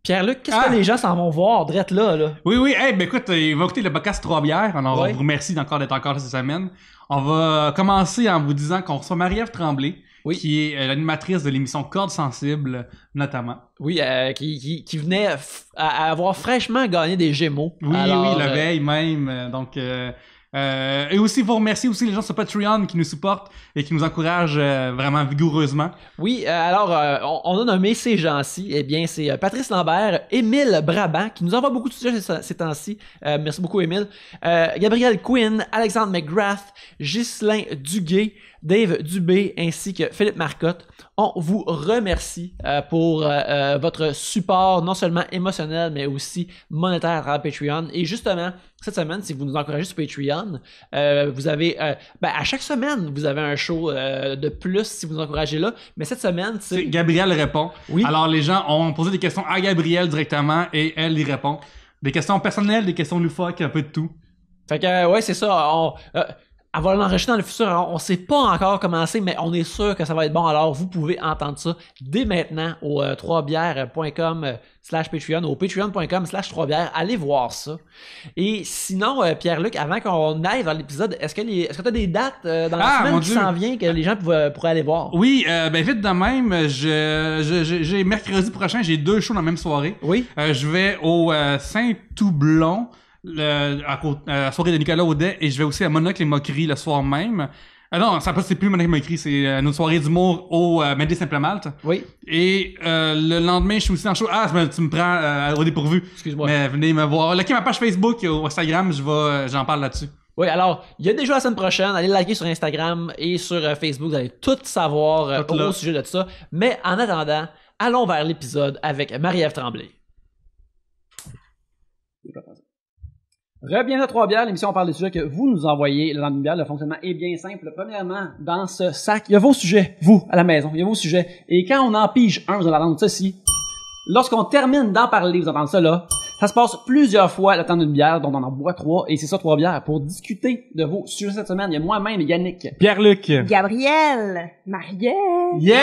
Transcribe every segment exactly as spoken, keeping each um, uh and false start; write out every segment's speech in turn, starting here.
Pierre-Luc, qu'est-ce Ah. que les gens s'en vont voir, drette là, là? Oui, oui, hey, ben écoute, ils vont écouter le podcast Trois Bières. Alors, Ouais. on vous remercie encore d'être encore là cette semaine. On va commencer en vous disant qu'on reçoit Marie-Ève Tremblay, Oui. qui est euh, l'animatrice de l'émission Cordes Sensibles, notamment. Oui, euh, qui, qui, qui venait f- à, à avoir fraîchement gagné des Gémeaux. Oui, Alors, oui, la euh, veille même. euh, donc, euh, euh, et aussi, vous remercier aussi les gens sur Patreon qui nous supportent et qui nous encouragent euh, vraiment vigoureusement. Oui, euh, alors, euh, on, on a nommé ces gens-ci. Eh bien, c'est euh, Patrice Lambert, Émile Brabant, qui nous envoie beaucoup de sujets ces, ces temps-ci. Euh, merci beaucoup, Émile. Euh, Gabriel Quinn, Alexandre McGrath, Ghislain Duguay, Dave Dubé, ainsi que Philippe Marcotte. On vous remercie euh, pour euh, euh, votre support, non seulement émotionnel, mais aussi monétaire à travers Patreon. Et justement, cette semaine, si vous nous encouragez sur Patreon, euh, vous avez, euh, ben, à chaque semaine, vous avez un show euh, de plus si vous nous encouragez là. Mais cette semaine, C'est c'est... Gabrielle répond. Oui. Alors, les gens ont posé des questions à Gabrielle directement et elle y répond. Des questions personnelles, des questions loufoques, un peu de tout. Fait que, euh, ouais, c'est ça. On, euh, elle va l'enregistrer dans le futur. Alors, on sait pas encore comment c'est, mais on est sûr que ça va être bon. Alors, vous pouvez entendre ça dès maintenant au euh, trois bières point com euh, slash Patreon, au patreon point com slash trois bières. Allez voir ça. Et sinon, euh, Pierre-Luc, avant qu'on aille dans l'épisode, est-ce que les, est-ce que t'as des dates euh, dans la Ah, semaine mon qui Dieu. s'en vient que les gens pourraient, pourraient aller voir? Oui, euh, ben vite de même, je, je, je- j'ai mercredi prochain, j'ai deux shows dans la même soirée. Oui. Euh, je vais au euh, Saint-Toublon, le, à, côté- à la soirée de Nicolas Audet, et je vais aussi à Monocle et Moquerie le soir même. Ah non, ça passe, c'est plus Monocle et Moquerie, c'est euh, notre soirée d'humour au euh, Médé Simple Malte. Oui. Et euh, le lendemain, je suis aussi en show. Ah, tu me, tu me prends euh, au dépourvu. Excuse-moi. Mais venez me voir. Likez ma page Facebook ou Instagram, je vais, euh, j'en parle là-dessus. Oui, alors, il y a des jeux la semaine prochaine. Allez liker sur Instagram et sur euh, Facebook. Vous allez tout savoir euh, Tout au là. sujet de ça. Mais en attendant, allons vers l'épisode avec Marie-Ève Tremblay. Re-bienvenue à Trois Bières, l'émission on parle des sujets que vous nous envoyez. Le lendemain de bière, le fonctionnement est bien simple. Premièrement, dans ce sac, il y a vos sujets, vous, à la maison, il y a vos sujets. Et quand on en pige un, vous allez entendre ceci. Lorsqu'on termine d'en parler, vous entendez ça là, ça se passe plusieurs fois le temps d'une bière, dont on en boit trois, et c'est ça, Trois Bières, pour discuter de vos sujets cette semaine. Il y a moi-même et Yannick. Pierre-Luc. Gabrielle! Marielle! Yeah!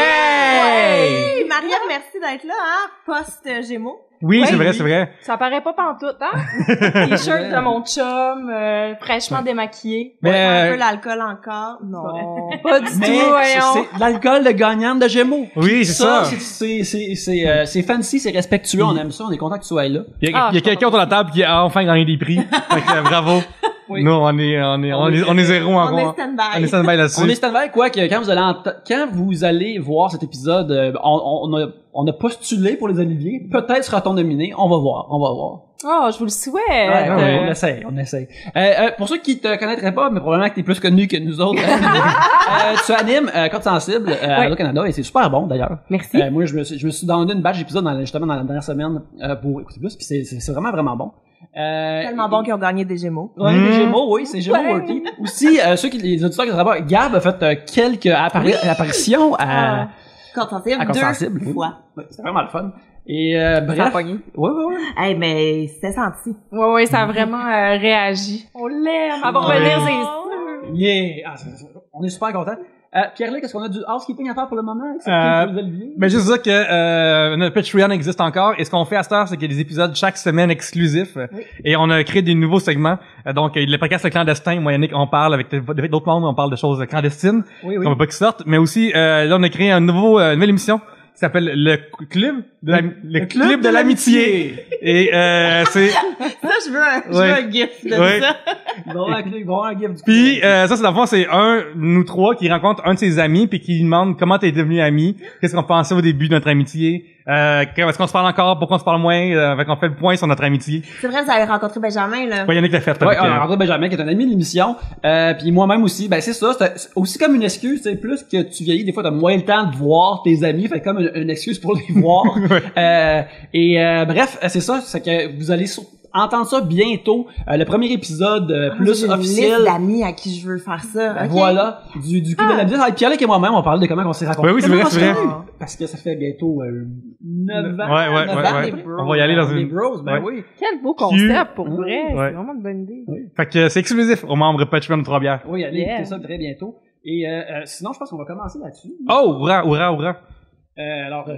Hey, Marielle, merci d'être là, hein? Post-Gémeaux. Oui, Ouais, c'est vrai, oui. c'est vrai. Ça paraît pas pantoute, hein? T-shirt de mon chum, euh, fraîchement démaquillé. Mais, Ouais, un euh, peu l'alcool encore. Non. Pas du Mais tout, voyons. c'est de l'alcool de gagnante de Gémeaux. Oui, c'est ça. c'est- C'est c'est- c'est, euh, c'est fancy, c'est respectueux, on aime ça, on est content que tu sois là. Il y a, Ah, il y a quelqu'un autour de la table qui a enfin gagné des prix. Fait que, euh, bravo. Oui. Nous, on est, on est, on est, on est zéro On encore. est stand-by. On est stand-by là-dessus. On est stand-by, quoi, que quand vous allez ent- quand vous allez voir cet épisode, euh, on, on, a, on a postulé pour les Oliviers, peut-être sera-t-on nominé, on va voir, on va voir. Oh, je vous le souhaite. Ouais, ouais, on Euh, essaye, on essaye. Euh, euh, pour ceux qui te connaîtraient pas, mais probablement que t'es plus connu que nous autres, euh, tu animes euh, Code Sensible euh, à Ouais. Radio-Canada, et c'est super bon d'ailleurs. Merci. Euh, moi, je me suis, je me suis donné une batch d'épisodes dans, justement dans la dernière semaine euh, pour écouter plus, puis c'est, c'est, c'est vraiment, vraiment bon. Euh, Tellement bon qu'ils ont gagné des Gémeaux. Ouais, Mm. des Gémeaux, oui, c'est Gémeaux Ouais. Worthy. Aussi, euh, ceux qui, les auditeurs qui ne savent pas, Gab a fait euh, quelques appari- apparitions à, Ah. Quand sensible, à Code deux Sensible. oui. fois. Ouais, c'était vraiment le fun. Et euh, Ça a bref. pogné. Ouais, ouais, ouais. Hey, mais c'était senti. Ouais, ouais, ça a vraiment euh, réagi. On l'aime. Elle va revenir, c'est sûr. Yeah! Ah, c'est- c'est- on est super contents. Euh, Pierre-Luc, est-ce qu'on a du housekeeping à faire pour le moment? Avec Euh, les Oliviers? Ben, juste dire que euh, notre Patreon existe encore. Et ce qu'on fait à cette heure, c'est qu'il y a des épisodes chaque semaine exclusifs. Et on a créé des nouveaux segments. Euh, donc, euh, le podcast Le Clandestin, moi, Yannick, on parle avec d'autres mondes, on parle de choses clandestines. Oui, oui. qu'on veut pas qu'ils sortent. Mais aussi, euh, là, on a créé un nouveau, euh, une nouvelle émission qui s'appelle le Club de la, le, Club, de l'amitié. Et euh, c'est... Ça, je veux un, je veux Ouais. un gif de Ouais. ça. Ils vont avoir un- ils vont avoir un gift du Puis euh, ça, c'est dans le fond, c'est un, nous trois, qui rencontre un de ses amis, puis qui lui demande comment t'es devenu ami, qu'est-ce qu'on pensait au début de notre amitié, euh, est-ce qu'on se parle encore, pourquoi on se parle moins, euh, fait qu'on fait le point sur notre amitié. C'est vrai, vous avez rencontré Benjamin, là. Ouais, Yannick l'a fait. Ouais, avec, on euh, a rencontré Benjamin, qui est un ami de l'émission. Euh, puis moi-même aussi, ben c'est ça, c'est c'est aussi comme une excuse, c'est plus que tu vieillis, des fois t'as moins le temps de voir tes amis, fait comme une, une excuse pour les voir. euh, et euh, bref, c'est ça, c'est que vous allez sur- entendre ça bientôt. Euh, le premier épisode euh, Ah, plus j'ai une officiel. liste d'amis à qui je veux faire ça. Ben Ok. Voilà, du, du club de la vie. Ah, Pierre-Luc et moi-même, on parlait de comment on s'est rencontrés. Ouais, oui, c'est Comment vrai, on c'est s'est vrai. connus? Parce que ça fait bientôt euh, neuf ans. Ouais, ouais, neuf ouais, ans, ouais. des bros. On va y aller dans Des une- bros, ben Ouais. oui. Quel beau concept, pour vrai. Ouais. C'est vraiment une bonne idée. Fait que euh, c'est exclusif aux membres Patreon de Trois Bières. Oui, allez Yeah. écouter ça très bientôt. Et euh, euh, sinon, je pense qu'on va commencer là-dessus. Oh, hurrah, hurrah, hurrah. Euh, alors, euh, je vais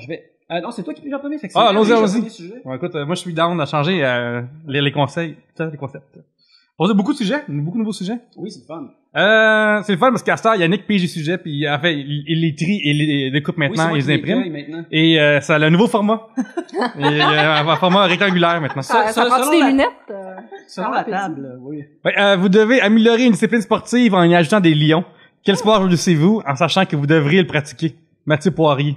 Euh, non, c'est toi qui piges en premier. Fait que Ah, c'est allons-y, Gab, allons-y. premier sujet. Bon, écoute, euh, moi, je suis down à changer euh, les, les conseils, ça, les concepts. On a beaucoup de sujets, beaucoup de nouveaux sujets. Oui, c'est le fun. Euh, c'est le fun parce qu'à ce temps, Yannick pige les sujets, puis en fait, il, il les trie et les découpe Oui, maintenant, c'est moi et qui les les imprime. cueille maintenant. Et euh, ça a le nouveau format. et, euh, un format rectangulaire maintenant. Ça, ça, ça, prend-tu selon des la- lunettes? euh? Selon Ah, la petit. table, euh, oui. Ouais, euh, vous devez améliorer une discipline sportive en y ajoutant des lions. Quel sport choisissez-vous en sachant que vous devriez le pratiquer? Mathieu Poirier.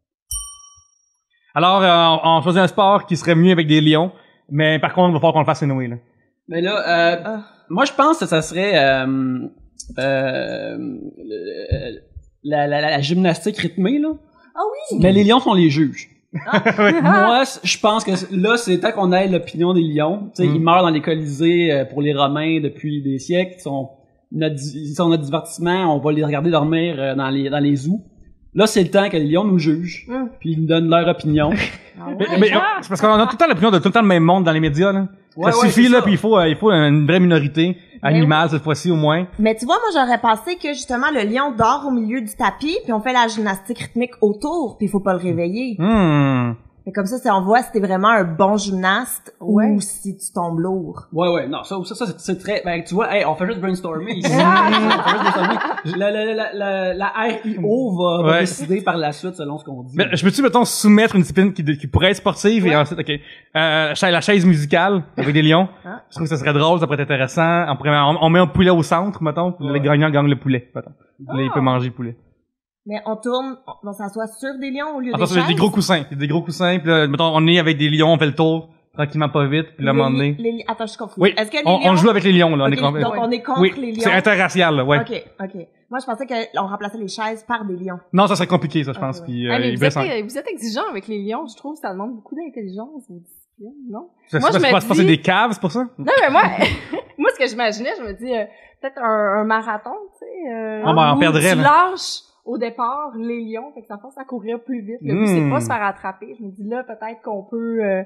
Alors, euh, on, on choisit un sport qui serait mieux avec des lions, mais par contre, il va falloir qu'on le fasse anyway, là. Mais là, euh, Ah. moi, je pense que ça serait euh, euh, le- la, la, la, la gymnastique rythmée, là. Ah oui! Mais les lions sont les juges. Ouais. Moi, c- je pense que là, c'est tant qu'on ait l'opinion des lions. Tu sais, Mm. ils meurent dans les colisées euh, pour les Romains depuis des siècles. Ils sont notre, di- ils sont notre divertissement. On va les regarder dormir euh, dans les dans les zoos. Là, c'est le temps que les lions nous jugent, Mm. puis ils nous donnent leur opinion. Ah Mais, ouais. mais, euh, c'est parce qu'on a tout le temps l'opinion de tout le temps le même monde dans les médias, là. Ouais, ça ouais, suffit, c'est là, ça. puis il faut, euh, il faut une vraie minorité animale, cette fois-ci, au moins. Mais tu vois, moi, j'aurais pensé que, justement, le lion dort au milieu du tapis, puis on fait la gymnastique rythmique autour, puis il faut pas le réveiller. Hmm. Et comme ça, c'est on voit si t'es vraiment un bon gymnaste Ouais. ou si tu tombes lourd. Ouais, ouais, non, ça, ça, ça c'est- c'est très, ben, tu vois, hey, on fait juste brainstormer ici. on fait juste brainstormer. La, la, la, la, la R I O va, va Ouais. décider par la suite selon ce qu'on dit. Mais je peux-tu, mettons, soumettre une discipline qui, qui pourrait être sportive et ensuite, ok, euh, cha- la chaise musicale avec des lions. Ah. Je trouve que ça serait drôle, ça pourrait être intéressant. On, pourrait, on, on met un poulet au centre, mettons, puis Ouais. le gagnant gagne le poulet, mettons. Là, il Ah. peut manger le poulet. Mais on tourne, on s'assoit sur des lions au lieu Attention, il des y a des chaises. gros coussins. Il y a des gros coussins, puis là, mettons, on est avec des lions, on fait le tour, tranquillement pas vite, puis là, à un Les moment donné. li- les li- Attends, je suis confuse. Oui, Est-ce que les on, lions... on joue avec les lions, là. Ok, on est con- donc on est contre oui, les lions. c'est interracial, là, ouais. Ok, ok. Moi, je pensais qu'on remplaçait les chaises par des lions. Non, ça serait compliqué, ça, je Ok, pense. ouais. Puis, euh, Ah, mais il vous, blesse en- êtes, vous êtes exigeant avec les lions, je trouve que ça demande beaucoup d'intelligence et de discipline, non? Ça, Moi, c'est je pas- me c'est pas- c'est dis- des caves, c'est pour ça? Non, mais moi, moi, ce que j'imaginais, je me dis, euh, peut-être un, un marathon, tu sais, euh, Ah, ben, on où perdrait, tu là. lâches au départ les lions, fait que ça force à courir plus vite. Le but, Mm. c'est pas se faire attraper. Je me dis, là, peut-être qu'on peut euh,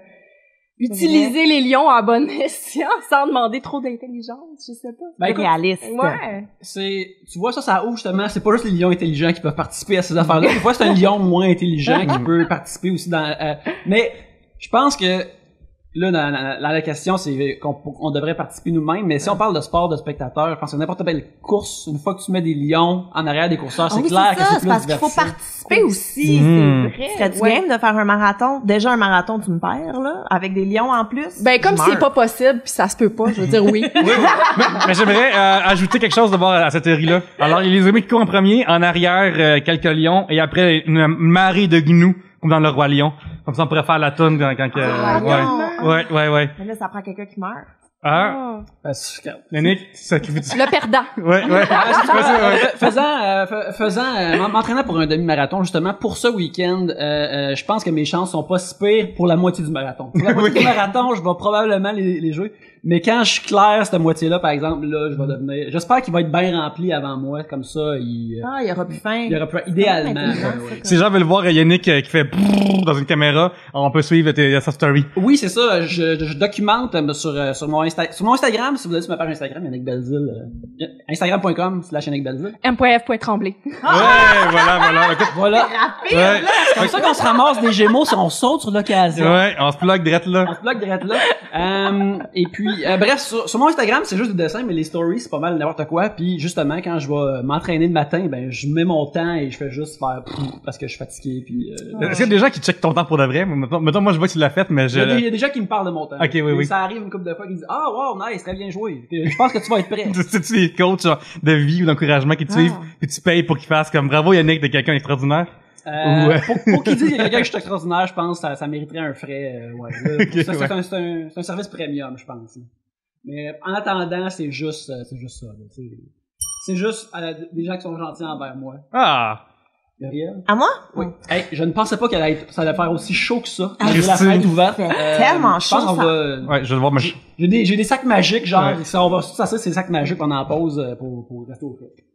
utiliser les lions à bon escient sans demander trop d'intelligence, je sais pas. Ben, écoute, réaliste. Ouais. c'est, tu vois, ça, ça ouvre justement, c'est pas juste les lions intelligents qui peuvent participer à ces affaires-là. Des fois, c'est un lion moins intelligent qui peut participer aussi dans, euh, mais je pense que, là, dans, dans- dans la question, c'est qu'on on devrait participer nous-mêmes, mais si on parle de sport de spectateurs, je pense que n'importe quelle course, une fois que tu mets des lions en arrière des courseurs, Ah c'est oui, clair c'est que ça, c'est c'est plus parce qu'il faut divertissant. participer aussi. Mm. C'est vrai. Serais-tu Ouais. game de faire un marathon? Déjà, un marathon, tu me perds, là, avec des lions en plus. Ben, comme je c'est meurs. pas possible, puis ça se peut pas, je veux dire oui. mais, mais j'aimerais euh, ajouter quelque chose d'abord à cette théorie-là. Alors, il y a les amis qui courent en premier, en arrière, euh, quelques lions, et après, une marée de gnous, comme dans Le Roi Lion. Comme ça, on pourrait faire la toune quand... quand que- Ah, ouais. non. ouais, ouais, ouais. Mais là, ça prend quelqu'un qui meurt. Ah, Euh, c'est- Yannick, tu sacrifies... Le perdant. Ouais, ouais. Ah, c'est Ouais, c'est- ouais. Fais- faisant, euh, fais- faisant, euh, m'en- m'entraînant pour un demi-marathon, justement, pour ce week-end, euh, euh, je pense que mes chances sont pas si pires pour la moitié du marathon. Pour la moitié Oui. du marathon, je vais probablement les, les jouer. Mais quand je claire cette moitié-là, par exemple, là, je vais devenir, j'espère qu'il va être bien rempli avant moi, comme ça, il, euh, Ah, il y aura plus faim. il y aura plus, idéalement. Ah, ouais, mais ouais. c'est Si les gens veulent voir Yannick euh, qui fait dans une caméra, on peut suivre tes, sa story. Oui, c'est ça. Je, je documente euh, sur, euh, sur mon Insta, sur mon Instagram, si vous allez sur ma page Instagram, Yannick Belzile, euh, instagram point com slash Yannick Belzile. M F Tremblay. Ouais, voilà, voilà. Écoute, Voilà. Rapide, ouais, C'est comme ça qu'on se ramasse des Gémeaux si on saute sur l'occasion. ouais, on se plug direct là. On se bloque direct là. Euh, et puis, euh, bref, sur, sur mon Instagram, c'est juste des dessins, mais les stories, c'est pas mal n'importe quoi. Puis, justement, quand je vais m'entraîner le matin, ben, je mets mon temps et je fais juste faire pff, parce que je suis fatigué. Puis, euh, Est-ce qu'il y a des gens qui checkent ton temps pour de vrai? Mettons, mettons, moi, je vois que tu l'as fait, mais il y, a des, il y je... a des gens qui me parlent de mon temps. Ok, oui, Et oui. Ça arrive une couple de fois qui me disent ah wow nice, très bien joué. Puis, je pense que tu vas être prêt. C'est-tu les coachs genre, de vie ou d'encouragement qui te suivent, Ah. puis tu payes pour qu'ils fassent comme bravo Yannick, t'es quelqu'un d'extraordinaire? Euh, Ouais. Pour, pour qu'ils disent qu'il y a quelqu'un que je suis extraordinaire, je pense que ça, ça mériterait un frais. Euh, ouais. Là, Ok, ça, c'est ouais. un, c'est un, c'est un service premium, je pense. Mais en attendant, c'est juste, euh, c'est juste ça. là, C'est, c'est juste euh, des gens qui sont gentils envers moi. Ah! Gabriel? À moi? Oui. Hey, je ne pensais pas qu'elle allait être, ça allait faire aussi chaud que ça. Ah, J'ai la Christine. fenêtre ouverte. C'est tellement je pense chaud, qu'on ça. va- Ouais, je vais le voir, mais... J'ai j'ai des, j'ai des sacs magiques, genre, Ouais. ça, on va tout ça, c'est des sacs magiques qu'on en pose euh, pour, pour rester au frais.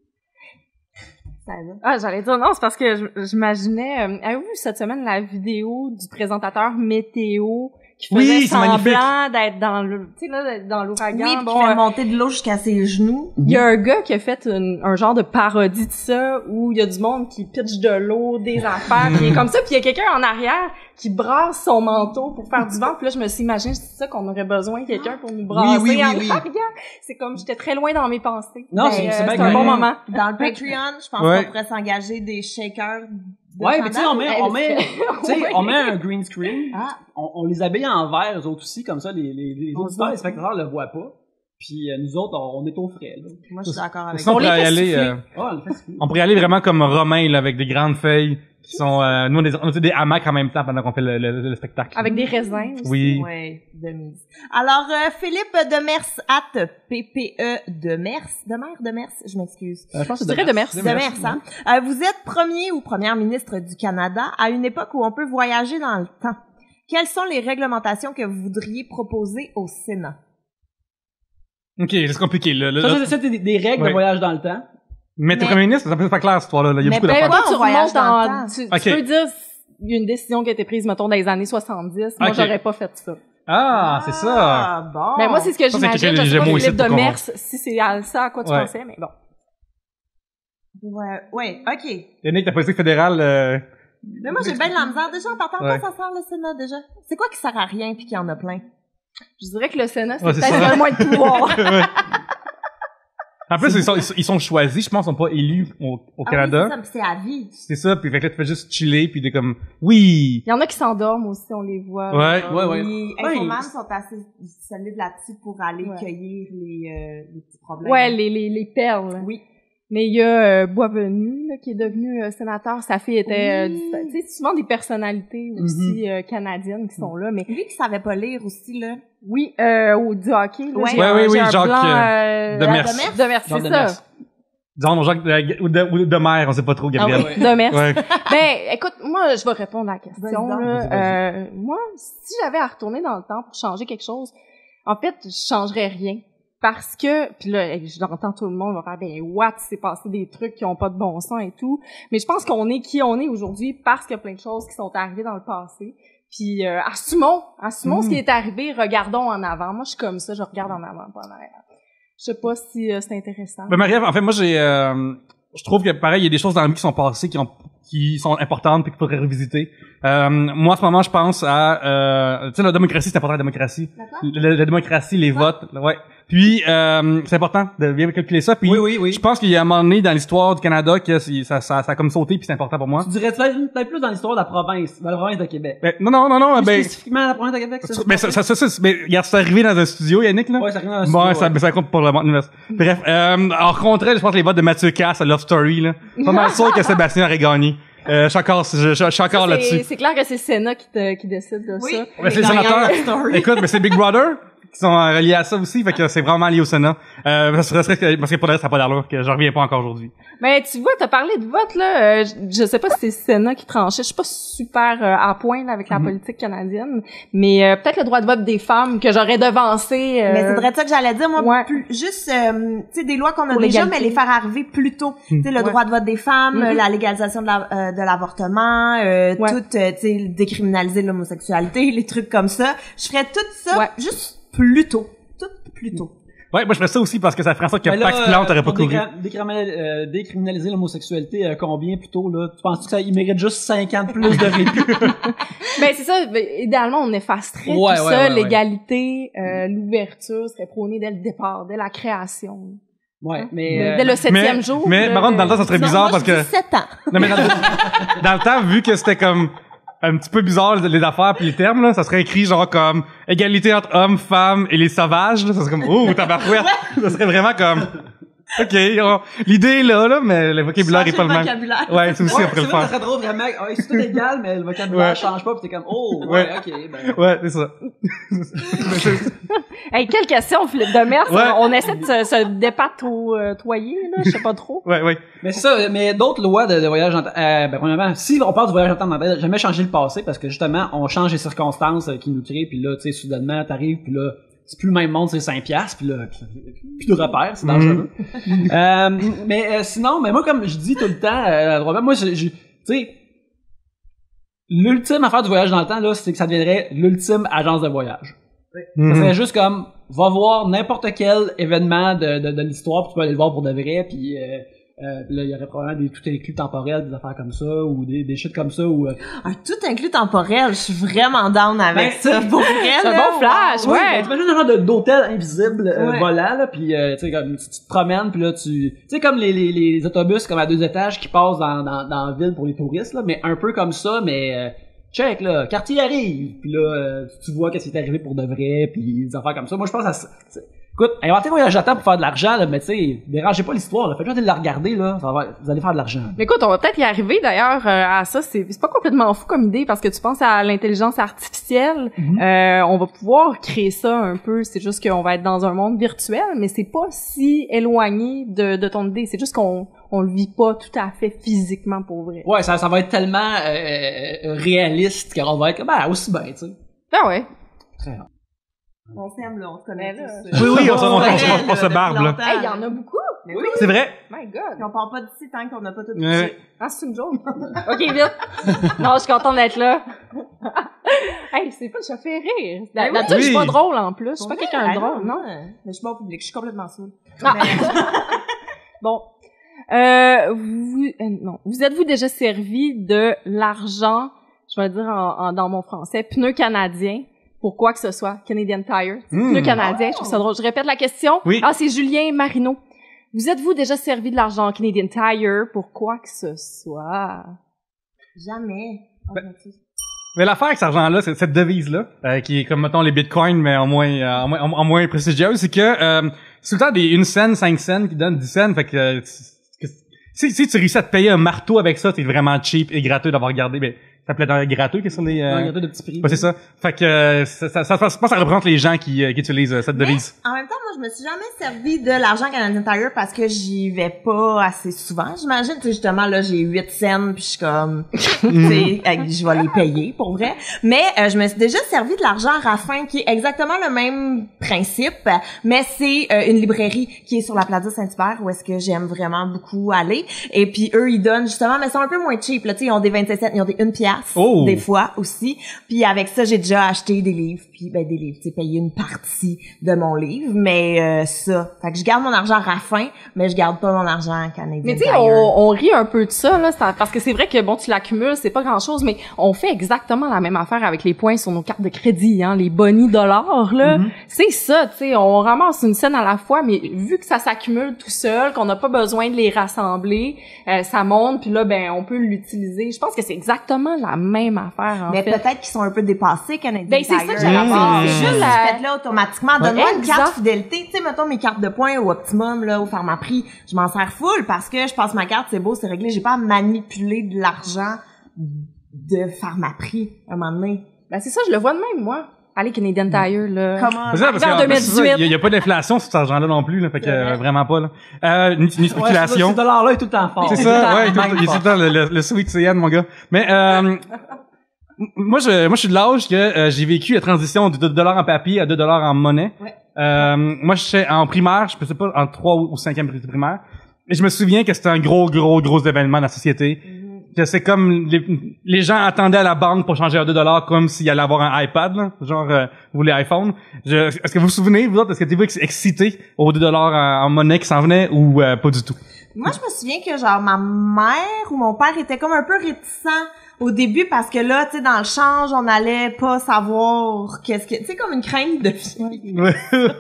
Ça va. Ah, j'allais dire non, c'est parce que je- j'imaginais. Euh, avez-vous vu cette semaine la vidéo du présentateur météo qui faisait Oui, c'est magnifique. semblant d'être dans le, tu sais, là, d'être dans l'ouragan. Oui, puis bon, qui fait euh, monter de l'eau jusqu'à ses genoux. il y a un gars qui a fait une- un genre de parodie de ça, où il y a du monde qui pitch de l'eau, des affaires, puis il est comme ça, puis il y a quelqu'un en arrière qui brasse son manteau pour faire du vent, puis là, je me suis imaginé, c'est ça qu'on aurait besoin, quelqu'un pour nous brasser oui, oui, en oui. arrière. C'est comme, j'étais très loin dans mes pensées. Non, Ben, c'est- euh, c'est bien c'est un correct. bon moment. Dans le Patreon, je pense Ouais. qu'on pourrait s'engager des shakers. de Ouais, mais tu sais, on met, Elle on met, fait- tu sais, on met un green screen. Ah. On, on les habille en vert, eux autres aussi, comme ça, les, les, les On auditeurs, voit les spectateurs le voient pas. Puis euh, nous autres, on, on est au frais, là. Moi, je suis d'accord avec Sinon, on On les pourrait y fait aller, souffler. euh, Oh, on le fait souffler. on pourrait y aller vraiment comme Romain, là, avec des grandes feuilles qui sont, euh, nous, on a des, on a des hamacs en même temps pendant qu'on fait le, le, le spectacle. Avec des raisins aussi. Oui. Ouais, de mise. Alors, euh, Philippe Demers, at P P E Demers, Demers, Demers, je m'excuse. Euh, je pense que Je dirais de merci. Demers, hein. Euh, vous êtes premier ou première ministre du Canada à une époque où on peut voyager dans le temps. Quelles sont les réglementations que vous voudriez proposer au Sénat? Ok, c'est compliqué, là. là, Ça, là. ça, c'est des, des règles Ouais. de voyage dans le temps. Mais t'es Mais- premier ministre, ça peut pas clair, cette histoire-là, là. Il y a Mais beaucoup ben, d'affaires. Toi, on tu voyage remontes dans le dans, temps. tu, Ok. tu peux dire, il y a une décision qui a été prise, mettons, dans les années soixante-dix. Moi, Ok. j'aurais pas fait ça. Ah, c'est ça. Ah, bon. Mais moi, c'est ce que Ça, c'est j'imagine. quelqu'un Je de sais pas, Gémeaux ici Philippe pour de comprendre. Mers, si c'est à ça à quoi tu Ouais. pensais, mais bon. Ouais, ouais, ok. Yannick, la politique fédérale, euh, Mais moi, j'ai bien de la misère. Déjà, en partant, Ouais. à quoi ça sert le Sénat, déjà? C'est quoi qui sert à rien puis qu'il y en a plein? Je dirais que le Sénat, c'est Ouais, c'est peut-être ça. le moins de pouvoir. En plus, ils sont, ils sont- ils sont choisis, je pense, ils sont pas élus au, au Ah Canada. oui, c'est ça, puis c'est à vie. c'est ça, puis fait que là, tu fais juste chiller, puis t'es comme, oui! Il y en a qui s'endorment aussi, on les voit. Ouais. Ouais, ouais. Oui, Ouais, Infoman il- sont assez solides là-dessus pour aller Ouais. cueillir les, euh, les petits problèmes. Ouais, les, les, les perles. Oui. Mais il y a euh, Boisvenu, là, qui est devenu euh, sénateur. Sa fille était, Oui. euh, du- tu sais, souvent des personnalités aussi euh, canadiennes qui sont là. Mais Lui qui savait pas lire aussi, là. oui, euh, au du hockey. Là, Ouais. j'ai Ouais, un- oui, j'ai oui, un Jacques, blanc, euh, euh, Demers. Demers, Demers, Jean c'est Demers. ça. Disons, Jacques, de, ou de, ou de mère, on sait pas trop, Ah Gabriel. oui, Demers. Ouais. Ben, écoute, moi, je vais répondre à la question. Vas-y donc. Là. Vas-y, vas-y. Euh, moi, si j'avais à retourner dans le temps pour changer quelque chose, en fait, je changerais rien. Parce que, puis là, je l'entends tout le monde va faire, ben, what, c'est passé des trucs qui ont pas de bon sens et tout. Mais je pense qu'on est qui on est aujourd'hui parce qu'il y a plein de choses qui sont arrivées dans le passé. Puis, euh, assumons, assumons Mm. ce qui est arrivé, regardons en avant. Moi, je suis comme ça, je regarde en avant, pas en arrière. Je sais pas si euh, c'est intéressant. Ben, Marie-Ève, en fait, moi, j'ai, euh, je trouve que, pareil, il y a des choses dans la vie qui sont passées, qui ont, qui sont importantes puis qu'il faudrait revisiter. Euh, moi, en ce moment, je pense à, euh, tu sais, la démocratie, c'est important, la démocratie. D'accord. La, la démocratie, les votes, ouais. Puis, euh, c'est important de bien calculer ça. Puis, Oui, oui, oui. je pense qu'il y a un moment donné dans l'histoire du Canada que c'est- ça, ça, ça a comme sauté puis c'est important pour moi. Tu dirais peut-être peut-être plus dans l'histoire de la province, de la province de Québec. Ben, non, non, non, non, Plus ben, spécifiquement la province de Québec, ça. ben, ça, ça, ça, ça, mais, regarde, c'est arrivé dans un studio, Yannick, là. Ouais, ça arrive dans un Bon, studio, ça, ouais. ben, ça compte pour le monde. Bref, euh, en contre, je pense que les votes de Mathieu Cass à Love Story, là. Pas mal sûr que Sébastien aurait gagné. Euh, je suis encore, je, je, je suis encore C'est- là-dessus. C'est clair que c'est Sénat qui, te, qui décide de Oui. ça. Ouais, c'est les Dans sénateurs. Love Story. Écoute, mais c'est Big Brother qui sont euh, reliés à ça aussi, fait que c'est vraiment lié au Sénat. Euh, parce que, parce que pour le reste, ça n'a pas d'allure, que je reviens pas encore aujourd'hui. Mais tu vois, t'as parlé de vote, là. euh, je, je sais pas si c'est Sénat qui tranchait. Je suis pas super euh, à point là, avec la politique canadienne. Mais euh, peut-être le droit de vote des femmes que j'aurais devancé. euh, Mais c'est vrai ça que j'allais dire, moi, Ouais. plus, juste, euh, tu sais, des lois qu'on a Pour déjà, l'égalité. mais les faire arriver plus tôt. Tu sais, le Ouais. droit de vote des femmes, Mhm. la légalisation de la- euh, de l'avortement, euh, Ouais. tout, euh, tu sais, décriminaliser l'homosexualité, les trucs comme ça. Je ferais tout ça Ouais. juste plus tôt. Tout plus tôt. Ouais, moi je ferais ça aussi parce que ça ferait en sorte que Ben là, Pax Plante euh, aurait pas pour couru. décra- décriminal- euh, décriminaliser l'homosexualité, euh, combien plutôt, là? Tu penses que ça, il mérite juste cinq ans de plus de répit? Ben c'est ça. Ben, idéalement, on effacerait Ouais, tout ouais, ça. ouais, ouais. L'égalité, euh, l'ouverture serait prônée dès le départ, dès la création. Ouais, Hein? mais, Dès- euh, dès le septième mais, jour. mais là, par contre, dans le temps, ça serait Non, bizarre moi, parce je que, dis sept ans. non, mais dans, le- dans le temps, vu que c'était comme un petit peu bizarre les les affaires puis les termes là, ça serait écrit genre comme égalité entre hommes, femmes et les sauvages là, ça serait comme oh tabarouette, ça serait vraiment comme OK, on- l'idée est là là, mais le vocabulaire est pas le même. vocabulaire. Ouais, c'est aussi ouais, après c'est le vrai, ça faire. serait drôle vraiment. Ouais, c'est tout égal, mais le vocabulaire Ouais. change pas, pis t'es comme, oh, ouais, Ouais. ok, ben. Ouais, c'est ça. Hey, quelle question, Philippe de Mers. Ouais. On essaie de se, se dépatouiller, là. Je sais pas trop. Ouais, ouais. Mais c'est ça, mais d'autres lois de, de voyage en temps, euh, ben, premièrement, si on parle du voyage en temps, on n'a jamais changé le passé, parce que justement, on change les circonstances euh, qui nous créent, puis là, tu sais, soudainement, t'arrives, puis là, c'est plus le même monde, c'est cinq piastres, puis là, plus de repères, c'est dangereux. euh, mais euh, sinon, mais moi, comme je dis tout le temps, euh, Robert, moi, je, je- tu sais, l'ultime affaire du voyage dans le temps, là, c'est que ça deviendrait l'ultime agence de voyage. Mhm. Ça serait juste comme, va voir n'importe quel événement de, de, de l'histoire, puis tu peux aller le voir pour de vrai, puis euh, euh, là, il y aurait probablement des tout inclus temporels, des affaires comme ça, ou des, des shit comme ça, ou... Euh, Un tout inclus temporel, je suis vraiment down avec Ben, ça. Pour vrai, C'est un là, bon flash, oui, ouais. ben, t'imagines un genre de- d'hôtel invisible euh, Ouais. volant, là, puis euh, tu sais, comme tu, tu te promènes, puis là, tu... Tu sais, comme les, les, les autobus comme à deux étages qui passent dans, dans, dans la ville pour les touristes, là, mais un peu comme ça, mais... Euh, check, là, quartier arrive, puis là, euh, tu vois qu'est-ce qui est arrivé pour de vrai, puis des affaires comme ça. Moi, je pense à ça. c'est- Écoute, inventez voyage à temps pour faire de l'argent, là, mais tu sais, dérangez pas l'histoire, là. Faites juste de la regarder, là, ça va, vous allez faire de l'argent. Mais écoute, on va peut-être y arriver d'ailleurs euh, à ça. C'est c'est pas complètement fou comme idée parce que tu penses à l'intelligence artificielle. Mhm. Euh, on va pouvoir créer ça un peu. C'est juste qu'on va être dans un monde virtuel, mais c'est pas si éloigné de, de ton idée. C'est juste qu'on on le vit pas tout à fait physiquement pour vrai. Ouais, ça, ça va être tellement euh, réaliste qu'on va être comme, ben, aussi bien, tu sais. Ah ouais. Très bien. On s'aime, là, on se connaît Mais là, tous. Oui, oui, on se- on se- Ouais, on se- on là, se depuis barbe, là. longtemps. Hey, il y en a beaucoup. Mais oui. C'est vrai. My God. Puis on part pas d'ici tant qu'on n'a pas tout Ouais. touché. Ah, c'est une joke. OK, vite. Non, je suis contente d'être là. Hey, c'est pas, ça fait rire. Ben oui. D'habitude, je suis Oui. pas drôle en plus. Je suis Pour pas vrai? quelqu'un de Ah drôle, non? Mais je suis pas au public, je suis complètement saoule. Ah. Mais- Bon. Euh, vous, euh, non. Vous êtes-vous déjà servi de l'argent, je vais dire en, en- dans mon français, pneus canadiens, pour quoi que ce soit, Canadian Tire, Mm. pneus canadiens, je trouve ça drôle. Je répète la question. Oui. Ah, c'est Julien Marino. Vous êtes-vous déjà servi de l'argent Canadian Tire pour quoi que ce soit? Jamais. Oh, Ben- mon Dieu. Mais l'affaire avec cet argent-là, c'est cette devise-là, euh, qui est comme, mettons, les bitcoins, mais en moins, euh, en moins, en, en moins prestigieuse, c'est que, euh, c'est tout le temps des une cent, cinq cents qui donnent dix cents, fait que, euh, que- si, si tu réussis à te payer un marteau avec ça, t'es vraiment cheap et gratteux d'avoir gardé, mais ça s'appelait dans gratteux, qui sont les, Un euh, gâteau de petits prix. ouais, c'est ça. Fait que, euh, ça, ça, ça, je pense que ça représente les gens qui, euh, qui utilisent euh, cette Mais, devise. en même temps, moi, je me suis jamais servi de l'argent Canadian Tire parce que j'y vais pas assez souvent. J'imagine, tu sais, justement, là, j'ai huit cents puis je suis comme, tu sais, euh, je vais les payer, pour vrai. Mais, euh, je me suis déjà servi de l'argent Raffin, qui est exactement le même principe, mais c'est euh, une librairie qui est sur la Plaza Saint-Hubert, où est-ce que j'aime vraiment beaucoup aller. Et puis, eux, ils donnent, justement, mais ils sont un peu moins cheap, là, tu sais, ils ont des vingt-sept cents, ils ont des une pièce, Oh! des fois aussi. Puis avec ça, j'ai déjà acheté des livres, puis ben des livres, tu sais, payé une partie de mon livre, mais euh, ça. Fait que je garde mon argent Raffin, mais je garde pas mon argent Canadian Mais tu sais, Tire. on, on rit un peu de ça, là, c'est- parce que c'est vrai que, bon, tu l'accumules, c'est pas grand-chose, mais on fait exactement la même affaire avec les points sur nos cartes de crédit, hein, les bonnies dollars, là. C'est ça, tu sais, on ramasse une scène à la fois, mais vu que ça s'accumule tout seul, qu'on n'a pas besoin de les rassembler, euh, ça monte, puis là, ben, on peut l'utiliser. Je pense que c'est exactement la même affaire, en Mais fait. peut-être qu'ils sont un peu dépassés, Canadian Ben, c'est Tire. ça que j'allais dire. C'est C'est juste, la- faites-le automatiquement. Donne-moi une Exact. carte fidélité. Tu sais, mettons mes cartes de points au Optimum, là, au Pharmaprix. Je m'en sers full parce que je passe ma carte, c'est beau, c'est réglé. J'ai pas à manipuler de l'argent de Pharmaprix, à un moment donné. Ben, c'est ça, je le vois de même, moi. Allez, Canadian Tire, là. Comment? C'est ça, parce en que, deux mille dix-huit. il y a- il y, a pas d'inflation sur cet argent-là non plus, là, fait que, euh, vraiment pas, là. Euh, une, une Ouais, spéculation. ce dollar-là est tout le temps fort. C'est Tout le ça, temps ouais, il est tout- même il est tout le fort. temps le, le, le sweet C N, mon gars. Mais, euh, m- moi, je, moi, je suis de l'âge que euh, j'ai vécu la transition de deux dollars en papier à deux dollars en monnaie. Ouais. Euh, moi, je sais, en primaire, je sais pas, en trois ou cinquième primaire. Et je me souviens que c'était un gros, gros, gros événement dans la société. Que c'est comme les, les gens attendaient à la banque pour changer à deux dollars comme s'il allait avoir un iPad, là, genre euh, vous les iPhones. Je, est-ce que vous vous souvenez, vous autres, est-ce que t'es vous excités aux deux dollars en, en monnaie qui s'en venait ou euh, pas du tout? Moi, je me souviens que, genre, ma mère ou mon père était comme un peu réticent au début parce que là, tu sais, dans le change, on allait pas savoir qu'est-ce que... Tu sais, comme une crainte de vie.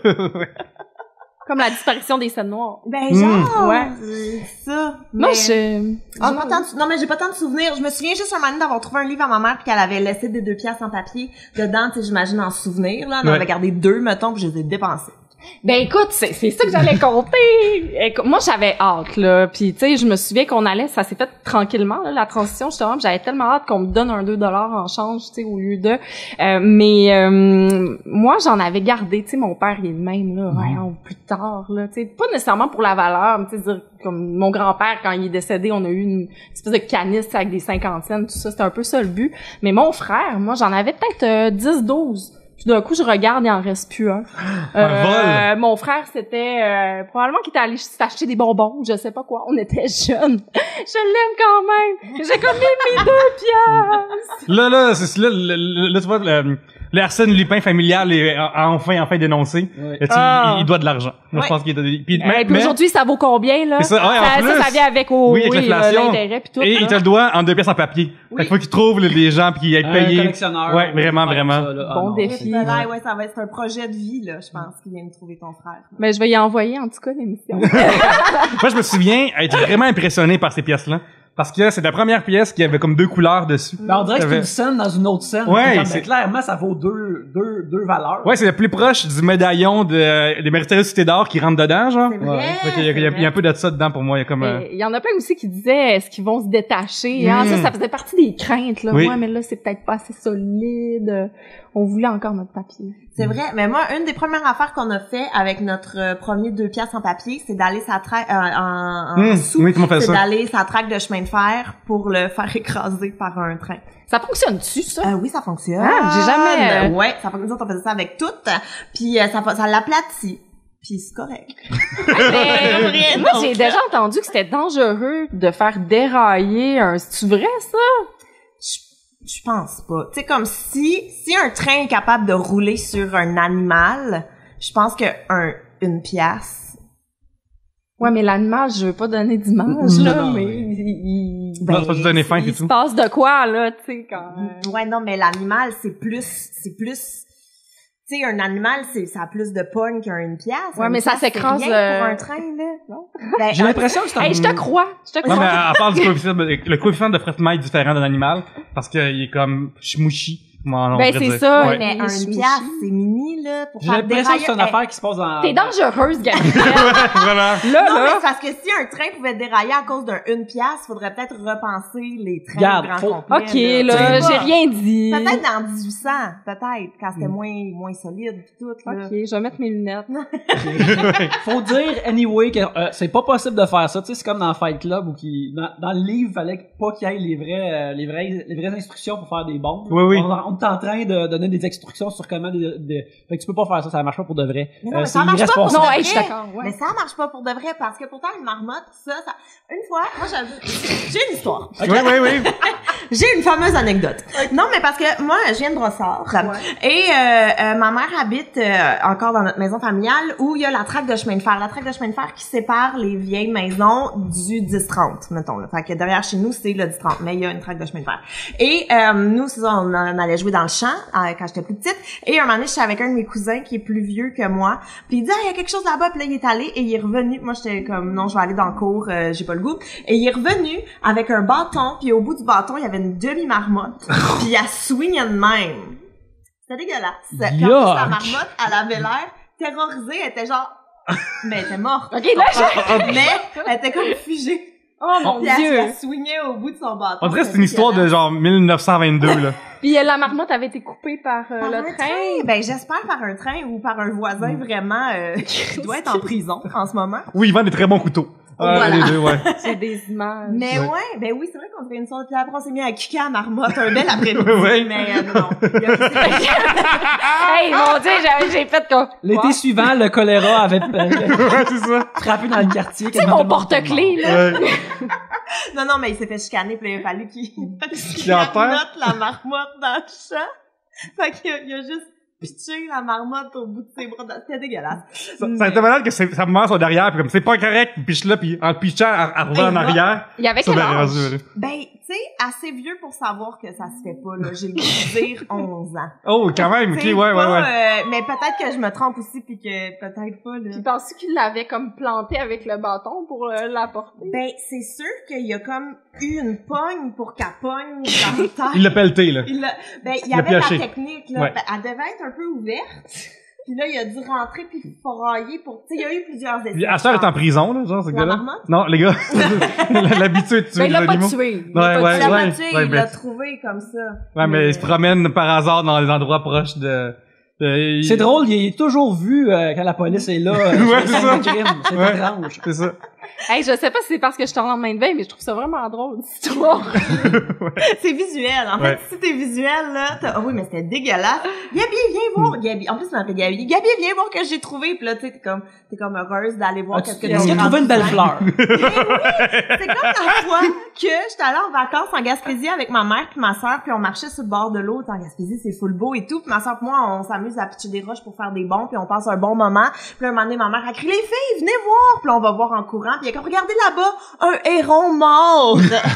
Comme la disparition des scènes noires. Ben, Mm. genre, Ouais. euh, ça. Moi, Mais- je... J'ai pas tant de- non, mais j'ai pas tant de souvenirs. Je me souviens juste un moment donné d'avoir trouvé un livre à ma mère puis qu'elle avait laissé des deux pièces en papier dedans, tu sais, j'imagine en souvenir, là. Elle en Ouais. avait gardé deux, mettons, puis je les ai dépensés. Ben écoute, c'est c'est ça que j'allais compter. Écoute, moi j'avais hâte là, puis tu sais, je me souviens qu'on allait, ça s'est fait tranquillement là, la transition justement, puis j'avais tellement hâte qu'on me donne un deux dollars en change, tu sais, au lieu de. Euh, mais euh, moi j'en avais gardé, tu sais, mon père il est le même là, voyons, plus tard là, tu sais, pas nécessairement pour la valeur, mais tu sais, dire comme mon grand-père quand il est décédé, on a eu une espèce de canisse avec des cinquante cents, tout ça, c'était un peu ça le but. Mais mon frère, moi j'en avais peut-être euh, dix douze. Puis d'un coup, je regarde, il en reste plus un. Un Euh, mon frère, c'était euh, probablement qu'il était allé s'acheter des bonbons, je sais pas quoi. On était jeunes. Je l'aime quand même. J'ai comme mis mes deux piastres. Là, là, c'est, là, là, là, là, tu vois, le, le Arsène Lupin familial est a enfin, enfin dénoncé. Ouais. Et tu- Ah. il, il doit de l'argent. Moi, Ouais. je pense qu'il doit... Puis, Euh, mais, puis mais- aujourd'hui, ça vaut combien, là? C'est ça, ouais, en ça, plus. ça, ça vient avec, au, oui, avec l'inflation. l'intérêt puis tout. Et là. il te le doit en deux pièces en papier. Oui. Fait qu'il faut qu'il trouve les- les gens puis qu'ils aient Un payé. collectionneur. Ouais, vraiment, Ouais, vraiment. ça, là. Ah, Bon non. défi. Ouais, ouais, ouais, ça va être un projet de vie, là, je pense, qu'il vient de trouver ton frère. Mais je vais y envoyer, en tout cas, l'émission. Moi, je me souviens être vraiment impressionné par ces pièces-là. Parce que c'est la première pièce qui avait comme deux couleurs dessus. Mais on dirait que c'est T'avais- une scène dans une autre scène. Ouais, Comme, c'est- ben, clairement, ça vaut deux, deux, deux valeurs. Ouais, c'est le plus proche du médaillon de, des mystérieuses cités d'or qui rentre dedans, genre. C'est vrai. Fait qu'il y a, il y a- il y a un peu de ça dedans pour moi. Il y a comme, euh, Mais il y en a plein aussi qui disaient, est-ce qu'ils vont se détacher? Ah, Mm. ça, ça faisait partie des craintes, là. Oui. Ouais, mais là, c'est peut-être pas assez solide. On voulait encore notre papier. C'est vrai, mais moi, une des premières affaires qu'on a fait avec notre euh, premier deux piastres en papier, c'est d'aller sa traque euh, en, en Mmh, sous, oui, comment on fait c'est ça? d'aller sa traque de chemin de fer pour le faire écraser par un train. Ça fonctionne-tu, ça? Euh, oui, ça fonctionne. Ah, j'ai jamais, euh, Ouais, ça fonctionne. On faisait ça avec toutes, puis euh, ça fa- ça l'aplatit, puis c'est correct. Mais, Rien moi, d'autre. j'ai déjà entendu que c'était dangereux de faire dérailler un... C'est-tu vrai, ça? Je, je pense pas. Tu sais, comme si si un train est capable de rouler sur un animal, je pense que un une pièce. Ouais, mais l'animal, je veux pas donner d'image, Non, là, non, mais oui. il, il, non, c'est pas juste donner faim, il c'est se tout. passe de quoi, là, tu sais, quand... euh, Ouais, non, mais l'animal, c'est plus, c'est plus, tu sais, un animal, c'est, ça a plus de pogne qu'une pièce. Ouais, Une mais ça pièce, c'est s'écrase, rien euh, pour un train, là. Non? Ben, J'ai l'impression que c'est un... Hey, je te crois! Je te Non, crois! mais à part du coefficient, de- le coefficient de frottement est différent d'un animal parce qu'il est comme schmouchi. Moi, on Ben, pourrait c'est dire. ça, Ouais. mais il est une chouchi. pièce, c'est mini, là, pour J'ai faire l'impression dérailler. que c'est une Hey, affaire qui se passe dans... T'es dangereuse, Gabrielle! Vraiment. Là, Non, mais là... c'est parce que si un train pouvait dérailler à cause d'un une pièce, faudrait peut-être repenser les trains Regarde, au grand faut- complet. OK, là, Tu sais j'ai pas. rien dit. Peut-être dans dix-huit cents, peut-être, quand c'était moins, moins solide pis tout, là. OK, je vais mettre mes lunettes. Faut dire, anyway, que euh, c'est pas possible de faire ça. Tu sais, c'est comme dans Fight Club où qui, dans, dans le livre, il fallait pas qu'il y ait les vrais, euh, les vrais, les vraies instructions pour faire des bombes. Oui, oui. On, on est en train de donner des instructions sur comment des, des- fait que tu peux pas faire ça, ça marche pas pour de vrai. Mais non, Euh, mais c'est ça marche pas pour irresponsable. Non, de hey, je suis vrai. d'accord, ouais. Mais ça marche pas pour de vrai parce que pourtant une marmotte, ça, ça... Une fois, moi j'avais, j'ai une histoire. Oui, oui, oui. J'ai une fameuse anecdote. Non, mais parce que moi, je viens de Brossard et euh, euh, ma mère habite euh, encore dans notre maison familiale où il y a la traque de chemin de fer, la traque de chemin de fer qui sépare les vieilles maisons du dix trente, mettons. Là. Fait que derrière chez nous, c'est le dix trente, mais il y a une traque de chemin de fer. Et euh, nous, c'est ça, on, on allait jouer dans le champ euh, quand j'étais plus petite. Et un moment donné, je suis avec un de mes cousins qui est plus vieux que moi. Puis il dit, ah, il y a quelque chose là-bas. Puis là, il est allé et il est revenu. Moi, j'étais comme, non, je vais aller dans le cours, euh, j'ai pas le goût. Et il est revenu avec un bâton. Puis au bout du bâton, il y avait une demi-marmotte. Puis elle swingait de même. C'était dégueulasse. Puis en plus, la Yuck. marmotte, elle avait l'air terrorisée. Elle était genre, mais elle était morte. OK, là, je... Mais elle était comme figée. Oh, mon Puis elle, Dieu! elle swingait au bout de son bâton. On dirait que c'est une histoire de genre mille neuf cent vingt-deux, là. Puis euh, la marmotte avait été coupée par, euh, Par le un train. Ben, j'espère par un train ou par un voisin vraiment euh, qui doit être en prison en ce moment. Oui, ils vendent des très bons couteaux. Euh, Voilà. les deux, ouais. C'est des images. Mais Ouais. ouais, ben oui, c'est vrai qu'on dirait une sorte. Puis après, on s'est mis à kicker à marmotte un bel après-midi. Ouais. Mais euh, non, non. Il y a- Hey, mon Dieu, j'ai, j'ai fait comme... L'été Quoi? suivant, le choléra avait euh, Ouais, c'est ça. frappé dans le quartier. Tu sais, mon porte-clés, là. Ouais. non, non, mais il s'est fait chicaner, puis il a fallu qu'il qu'il enterre? note la marmotte dans le champ. Fait qu'il a, il a juste pitché la marmotte au bout de ses bras. C'était dégueulasse. Ça, ça a été malade que c'est- sa maman soit derrière, puis comme c'est pas correct, puis piche là, puis en le pitchant, elle elle revient en Elle va. arrière. Il y avait Ça, quel ben, âge? rendu, là. Ben, tu sais, assez vieux pour savoir que ça se fait pas, là. J'ai le goût de dire onze ans. Oh, quand même, ok, T'sais, ouais, ouais, pas, ouais. euh, mais peut-être que je me trompe aussi, puis que peut-être pas, là. Puis penses-tu qu'il l'avait comme planté avec le bâton pour euh, l'apporter? Ben, c'est sûr qu'il y a comme eu une pogne pour qu'elle pogne dans le temps. Il l'a pelleté, là. Il l'a, ben, il y Il l'a avait la pioché. technique, là. Ouais. Ben, elle devait être un peu ouverte. Puis là, il a dû rentrer puis forailler pour, tu sais, il y a eu plusieurs essais. Puis, à ça, elle est en prison, là, genre, ce La gars-là. marmotte? Non, les gars. L'habitude de tuer Ben, il les l'a pas animaux. tué. Il Ouais, l'a pas ouais, Il tué. l'a ouais. pas tué, ouais, il l'a ben- trouvé comme ça. Ouais, mais il se promène par hasard dans les endroits proches de... de- C'est drôle, il est toujours vu euh, quand la police est là. euh, sur Ouais, les c'est scènes ça. de crime. C'est Ouais. étrange. C'est ça. Hey, je sais pas si c'est parce que je suis en lendemain de veille, mais je trouve ça vraiment drôle, cette histoire. C'est visuel. En fait, Ouais. si t'es visuel, là, t'as... Ah oui, mais c'était dégueulasse. Gabi, viens voir. Gabi. En plus, tu m'appelles Gabi. Gabi, viens voir que j'ai trouvé. Puis là, tu sais, t'es comme, t'es comme heureuse d'aller voir Ah, qu'est-ce tu- que Est-ce qu'il a trouvé une belle fleur? Mais oui! C'est comme la fois que j'étais allée en vacances en Gaspésie avec ma mère puis ma soeur, puis on marchait sur le bord de l'eau. En Gaspésie, c'est full beau et tout. Puis ma soeur et moi, on s'amuse à pitcher des roches pour faire des bons, puis on passe un bon moment. Puis là, un moment donné, ma mère a crié, les filles, venez voir! Puis là, on va voir en courant. Puis il y a comme, regardez là-bas, un héron mort!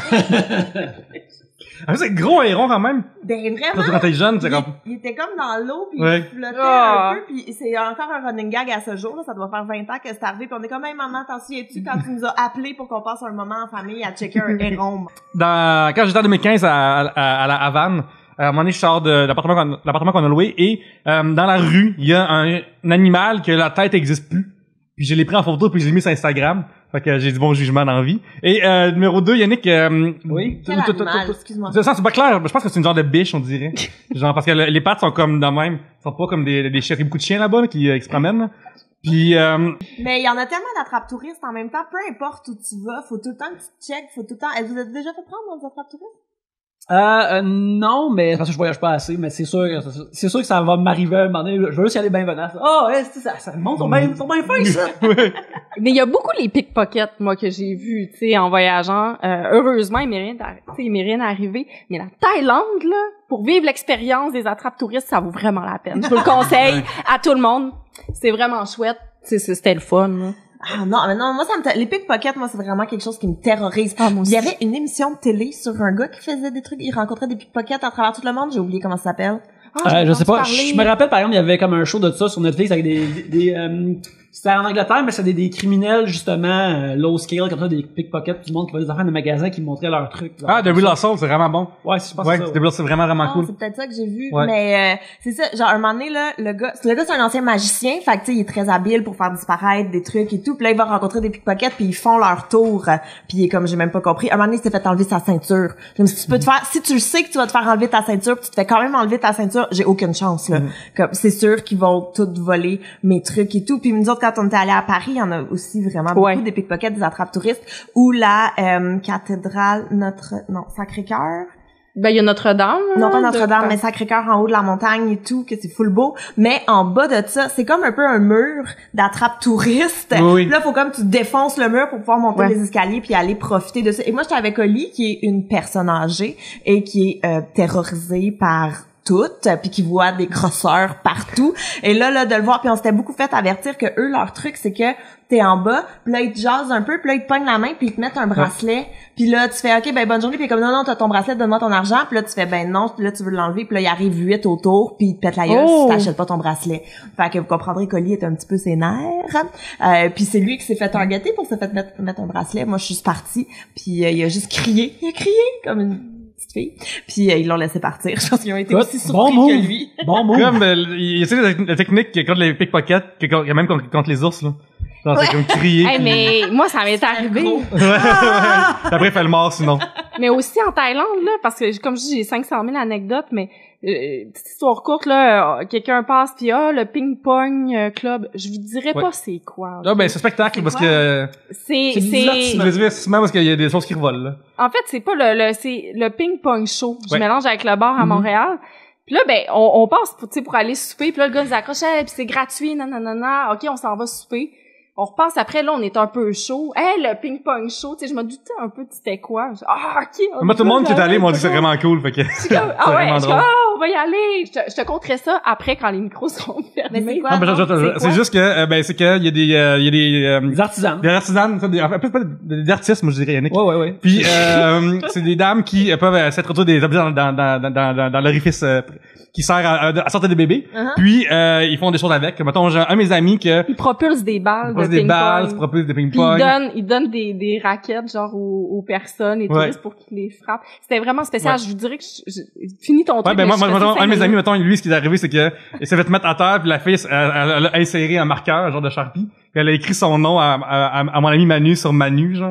Ah, c'est gros héron quand même. Ben Quand vraiment! t'es jeune, c'est Il, comme... il était comme dans l'eau, puis Ouais. il flottait Ah. un peu, puis c'est encore un running gag à ce jour, là, ça doit faire vingt ans que c'est arrivé, puis on est comme, hey, maman, t'en souviens-tu quand tu nous as appelés pour qu'on passe un moment en famille à checker un héron? Dans, quand j'étais en deux mille quinze à, à, à la Havane, à un moment donné, je sors de l'appartement qu'on, l'appartement qu'on a loué et euh, dans la rue, il y a un, un animal que la tête existe plus. Puis je l'ai pris en photo puis je l'ai mis sur Instagram. Fait que j'ai du bon jugement dans la vie. Et euh, numéro deux, Yannick... Euh, Oui. Quel t- t- t- animal, t- excuse-moi. Ça, c'est pas clair. Je pense que c'est une genre de biche, on dirait. Genre, parce que le- les pattes sont comme de même. Ils sont pas comme des, des chiens. Il y a beaucoup de chiens là-bas là, qui, euh, qui se promènent. Là. Puis, euh, Mais il y en a tellement d'attrape-touristes en même temps, peu importe où tu vas, faut tout le temps que tu te checkes, faut tout le temps... Est-ce que vous avez déjà fait prendre dans des attrape-touristes? Euh, euh, non, mais parce que je voyage pas assez, mais c'est sûr, que- c'est sûr que ça va m'arriver à un moment donné. Je veux juste y aller bien venant. Oh, ouais, c'est ça, ça le monde sont bien, sont bien fins, ça. Mais il y a beaucoup les pickpockets, moi, que j'ai vus, tu sais, en voyageant. Euh, heureusement, il m'est rien, d'arri- tu sais, il m'est rien arrivé. Mais la Thaïlande, là, pour vivre l'expérience des attrapes touristes, ça vaut vraiment la peine. Je vous le conseille à tout le monde. C'est vraiment chouette. Tu sais, c'était le fun, là. Ah non, mais non, moi, ça me... ter- Les pickpockets, moi, c'est vraiment quelque chose qui me terrorise. Ah, moi Il y aussi. avait une émission de télé sur un gars qui faisait des trucs, il rencontrait des pickpockets à travers tout le monde, j'ai oublié comment ça s'appelle. Ah, Euh, je sais pas. entendu Je parler. me rappelle, par exemple, il y avait comme un show de ça sur Netflix avec des, des, des, euh, c'était en Angleterre, mais c'était des, des criminels, justement, euh, low scale, comme ça, des pickpockets, tout le monde qui va des affaires de magasins qui montraient leurs trucs. ah, The Real Hustle, c'est vraiment bon. Ouais, je pense Ouais, que c'est The ça. Real Hustle, c'est vraiment, vraiment Ah, cool. c'est peut-être ça que j'ai vu, Ouais. mais euh, c'est ça, genre un moment donné là, le gars, le gars c'est un ancien magicien, fait que tu sais il est très habile pour faire disparaître des trucs et tout, puis là il va rencontrer des pickpockets puis ils font leur tour, euh, puis il est comme j'ai même pas compris, un moment donné il s'est fait enlever sa ceinture. Je me suis dit, tu peux te faire, si tu le sais que tu vas te faire enlever ta ceinture, puis tu te fais quand même enlever ta ceinture, j'ai aucune chance là. Comme c'est sûr qu'ils vont tout voler mes trucs et tout, puis nous autres quand on était allés à Paris, il y en a aussi vraiment beaucoup Ouais. des pickpockets, des attrapes touristes ou la euh, cathédrale Notre non Sacré-Cœur. Ben, il y a Notre-Dame. Non, pas là, Notre-Dame, de- mais Sacré-Cœur en haut de la montagne et tout, que c'est full beau. Mais en bas de ça, c'est comme un peu un mur d'attrape touriste. Oui, oui. Là, faut comme tu défonces le mur pour pouvoir monter Ouais. les escaliers puis aller profiter de ça. Et moi, j'étais avec Oli, qui est une personne âgée et qui est euh, terrorisée par toutes, puis qui voit des grosseurs partout. Et là, là, de le voir, puis on s'était beaucoup fait avertir que eux, leur truc, c'est que t'es en bas, puis là, ils te jasent un peu, puis là, ils te pognent la main, puis ils te mettent un bracelet, puis là, tu fais, OK, ben, bonne journée, puis comme, non, non, t'as ton bracelet, donne-moi ton argent, puis là, tu fais, ben, non, puis là, tu veux l'enlever, puis là, il arrive huit autour, puis ils te pètent la gueule Oh! si t'achètes pas ton bracelet. Fait que vous comprendrez qu'Oli est un petit peu sénère, euh, puis c'est lui qui s'est fait targeter pour se fait mettre, mettre un bracelet. Moi, je suis partie, puis euh, il a juste crié, il a crié, comme une petite fille, puis euh, ils l'ont laissé partir. Je pense qu'ils ont été Écoute, aussi surpris bon que move. lui. Bon move. Comme, euh, il essaie la, la technique que contre les pickpockets, que, que même contre, contre les ours, là. Genre, c'est comme crier. Hey, mais moi, ça m'est arrivé. gros. Ouais, ouais. Après, il fait le mort, sinon. Mais aussi en Thaïlande, là, parce que, comme je dis, j'ai cinq cent mille anecdotes, mais euh, petite histoire courte, là, euh, quelqu'un passe, puis ah, le ping-pong euh, club, je vous dirais Ouais. pas c'est quoi. Ah, ben, c'est spectacle, C'est parce quoi? que, C'est, C'est du c'est, divertissement. c'est le divertissement parce qu'il y a des choses qui revolent, là. en fait, c'est pas le, le c'est le ping-pong show. Je Ouais. mélange avec le bar à Mhm. Montréal. Puis là, ben, on, on passe, pour, tu sais, pour aller souper, puis là, le gars nous accroche, hey, puis c'est gratuit, non, non, non, non, ok, on s'en va souper. On repasse après, là, on est un peu chaud. Hey, le ping-pong show, tu sais, je me doutais un peu de c'était quoi. Je dis, ah, ok. on Moi, tout le monde qui est allé m'ont dit que c'est vraiment vraiment cool, fait que. Je suis comme, ah c'est ouais, vraiment je suis drôle. comme, ah, on va y aller. Je te, je te conterai ça après quand les micros seront fermés. Mais c'est quoi? Non, mais je- je- non? je- c'est c'est quoi? juste que, euh, ben, c'est que, il y a des, euh, il y a des, euh, Des artisans. des artisanes, ça, des, en fait, plus pas des, des artistes, moi, je dirais, Yannick. Ouais, ouais, ouais. Puis, euh, c'est des dames qui euh, peuvent euh, s'être autour des objets dans, dans, dans, dans, dans, dans l'orifice euh, qui sert à, à sortir des bébés. Uh-huh. Puis, euh, ils font des choses avec. Mettons, j'ai un de mes amis que Ils propulsent des balles pose de des balles, ping-pong. se propulse des Puis ils ping-pong. donnent, ils donnent des, des raquettes, genre, aux, aux personnes et Ouais. touristes pour qu'ils les frappent. C'était vraiment spécial. Ouais. Je vous dirais que je, je, finis ton truc. Ouais, ben, mais moi, je moi, fais ça mettons, cinq un de mes amis, minutes. mettons, lui, ce qui est arrivé, c'est que, il s'est fait mettre à terre, puis la fille, elle, elle, elle a inséré un marqueur, un genre de Sharpie, puis elle a écrit son nom à, à, à, à mon ami Manu sur Manu, genre.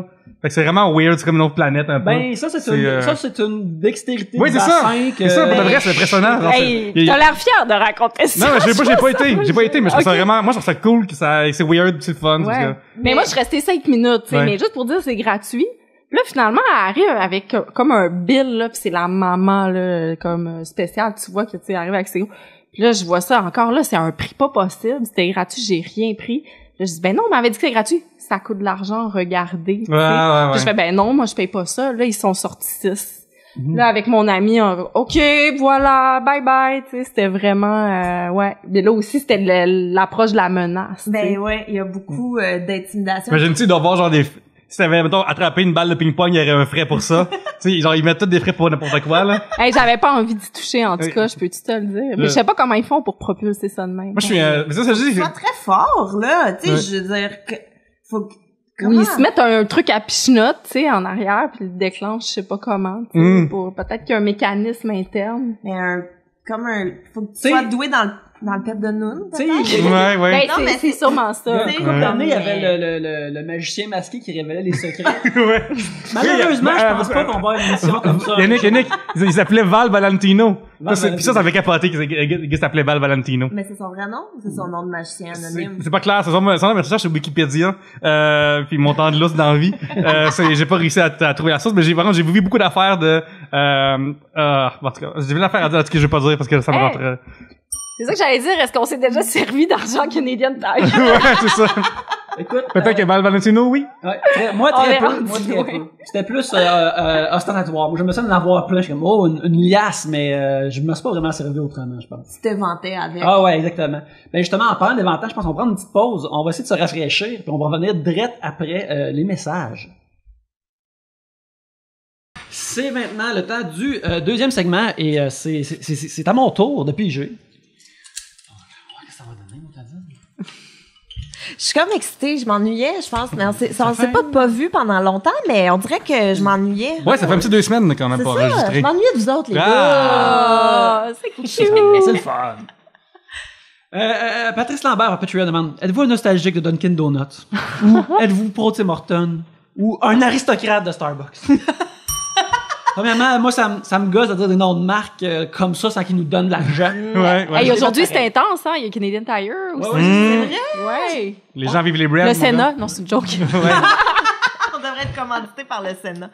Fait que c'est vraiment weird, c'est comme une autre planète un peu. Ben, ça, c'est C'est, une, euh, ça, c'est une dextérité Oui, de c'est ça. bassin que... C'est ça, pour de vrai, c'est impressionnant. genre, Hey, c'est- il y a- t'as l'air fier de raconter ça. Non, mais j'ai pas, j'ai pas été, j'ai pas été, mais je trouve ça Ok. vraiment, moi, je trouve ça cool, que ça, c'est weird, c'est fun. parce Ouais. que- Mais moi, je suis restée cinq minutes, tu sais, Ouais. mais juste pour dire c'est gratuit. Puis là, finalement, elle arrive avec euh, comme un bill, là, puis c'est la maman, là, comme euh, spéciale, tu vois, que tu sais, elle arrive avec ses... Puis là, je vois ça encore, là, c'est un prix pas possible, c'était gratuit, j'ai rien pris. Là, je dis, ben non, on m'avait dit que c'était gratuit. Ça coûte de l'argent, regardez. tu sais. Ouais, ouais, ouais. Puis je fais, ben non, moi, je paye pas ça. Là, ils sont sortis six. Mhm. Là, avec mon ami, on, OK, voilà, bye bye, tu sais, c'était vraiment, euh, ouais. Mais là aussi, c'était le- l'approche de la menace. tu sais. Ben ouais, il y a beaucoup euh, d'intimidation. Imagine-tu, il doit avoir genre des, si t'avais, mettons, attrapé une balle de ping-pong, il y aurait un frais pour ça. tu sais, genre, ils mettent tous des frais pour n'importe quoi, là. Hey, j'avais pas envie d'y toucher, en tout Oui. cas, je peux-tu te le dire. Mais Le- je sais pas comment ils font pour propulser ça de même. Moi, je suis, euh, mais ça, ça, je dis, C'est pas très fort, là. Tu sais, Ouais. je veux dire que... Faut que... Oui, Comment? ils se mettent un truc à pichenote, tu sais, en arrière, puis ils le déclenchent, je sais pas comment, tu sais, Mm. pour peut-être qu'il y a un mécanisme interne. Mais un... Comme un... Faut que tu T'sais- sois doué dans le, dans le pet de Noun, Tu sais, peut-être? il y a- ouais, ouais. Ben, Non, c'est- mais c'est c'est- sûrement ça. il y a t'sais, une couple d'années, il y mais- avait le, le, le, le magicien masqué qui révélait les secrets. ouais. Malheureusement, Oui, je euh, pense euh, pas qu'on va avoir une émission comme ça. Yannick, Yannick, ils ils s'appelaient Val Valentino. Val Ça, c'est- Puis ça, ça fait capoter que le gars s'appelait Val Valentino. Mais c'est son vrai nom ou c'est son nom de magicien C'est anonyme? c'est pas clair, c'est son son nom de recherche sur Wikipédia, euh, puis mon temps de lousse dans la vie. Euh, c'est- j'ai pas réussi à, à trouver la source, mais j'ai vraiment j'ai vu beaucoup d'affaires de, euh, euh, en tout cas, j'ai vu l'affaire à dire, en tout cas, je vais pas dire parce que ça me Hey. rentre. euh, C'est ça que j'allais dire, est-ce qu'on s'est déjà servi d'argent Canadian Tire? ouais, c'est ça. Écoute, Peut-être que Val Valentino, oui. ouais, très- moi On très est peu, rendu moi très loin. peu. C'était plus euh, euh, ostentatoire. Moi, je me sens d'en avoir plein. Je suis comme, oh, une, une liasse, mais euh, je me suis pas vraiment servi autrement, je pense. Tu te vantais avec. Ah ouais, exactement. Ben justement, en parlant d'éventages, je pense qu'on va prendre une petite pause. On va essayer de se rafraîchir, puis on va revenir direct après euh, les messages. C'est maintenant le temps du euh, deuxième segment, et euh, c'est c'est- c'est- c'est à mon tour de piger. Je suis comme excitée, je m'ennuyais, je pense. Mais on s'est, ça, on s'est pas pas vu pendant longtemps, mais on dirait que je m'ennuyais. Ouais, ça fait un petit deux semaines quand même C'est pas ça, je enregistré. m'ennuyais de vous autres, les Ah. gars. Oh, c'est cute. C'est le fun. Euh, euh, Patrice Lambert à Patreon demande, êtes-vous un nostalgique de Dunkin' Donuts? Ou êtes-vous pro Tim Hortons? Ou un aristocrate de Starbucks? Premièrement, moi, ça, me- ça me gosse de dire des noms de marques euh, comme ça sans qu'ils nous donnent de l'argent. Ouais, ouais. Hey, aujourd'hui, c'est intense, hein? Il y a Canadian Tire aussi. Ouais, ouais, Mmh. Ouais. Les gens vivent les brands. Le mon Sénat. Non, c'est une joke. gars. Ouais. On devrait être commandité par le Sénat.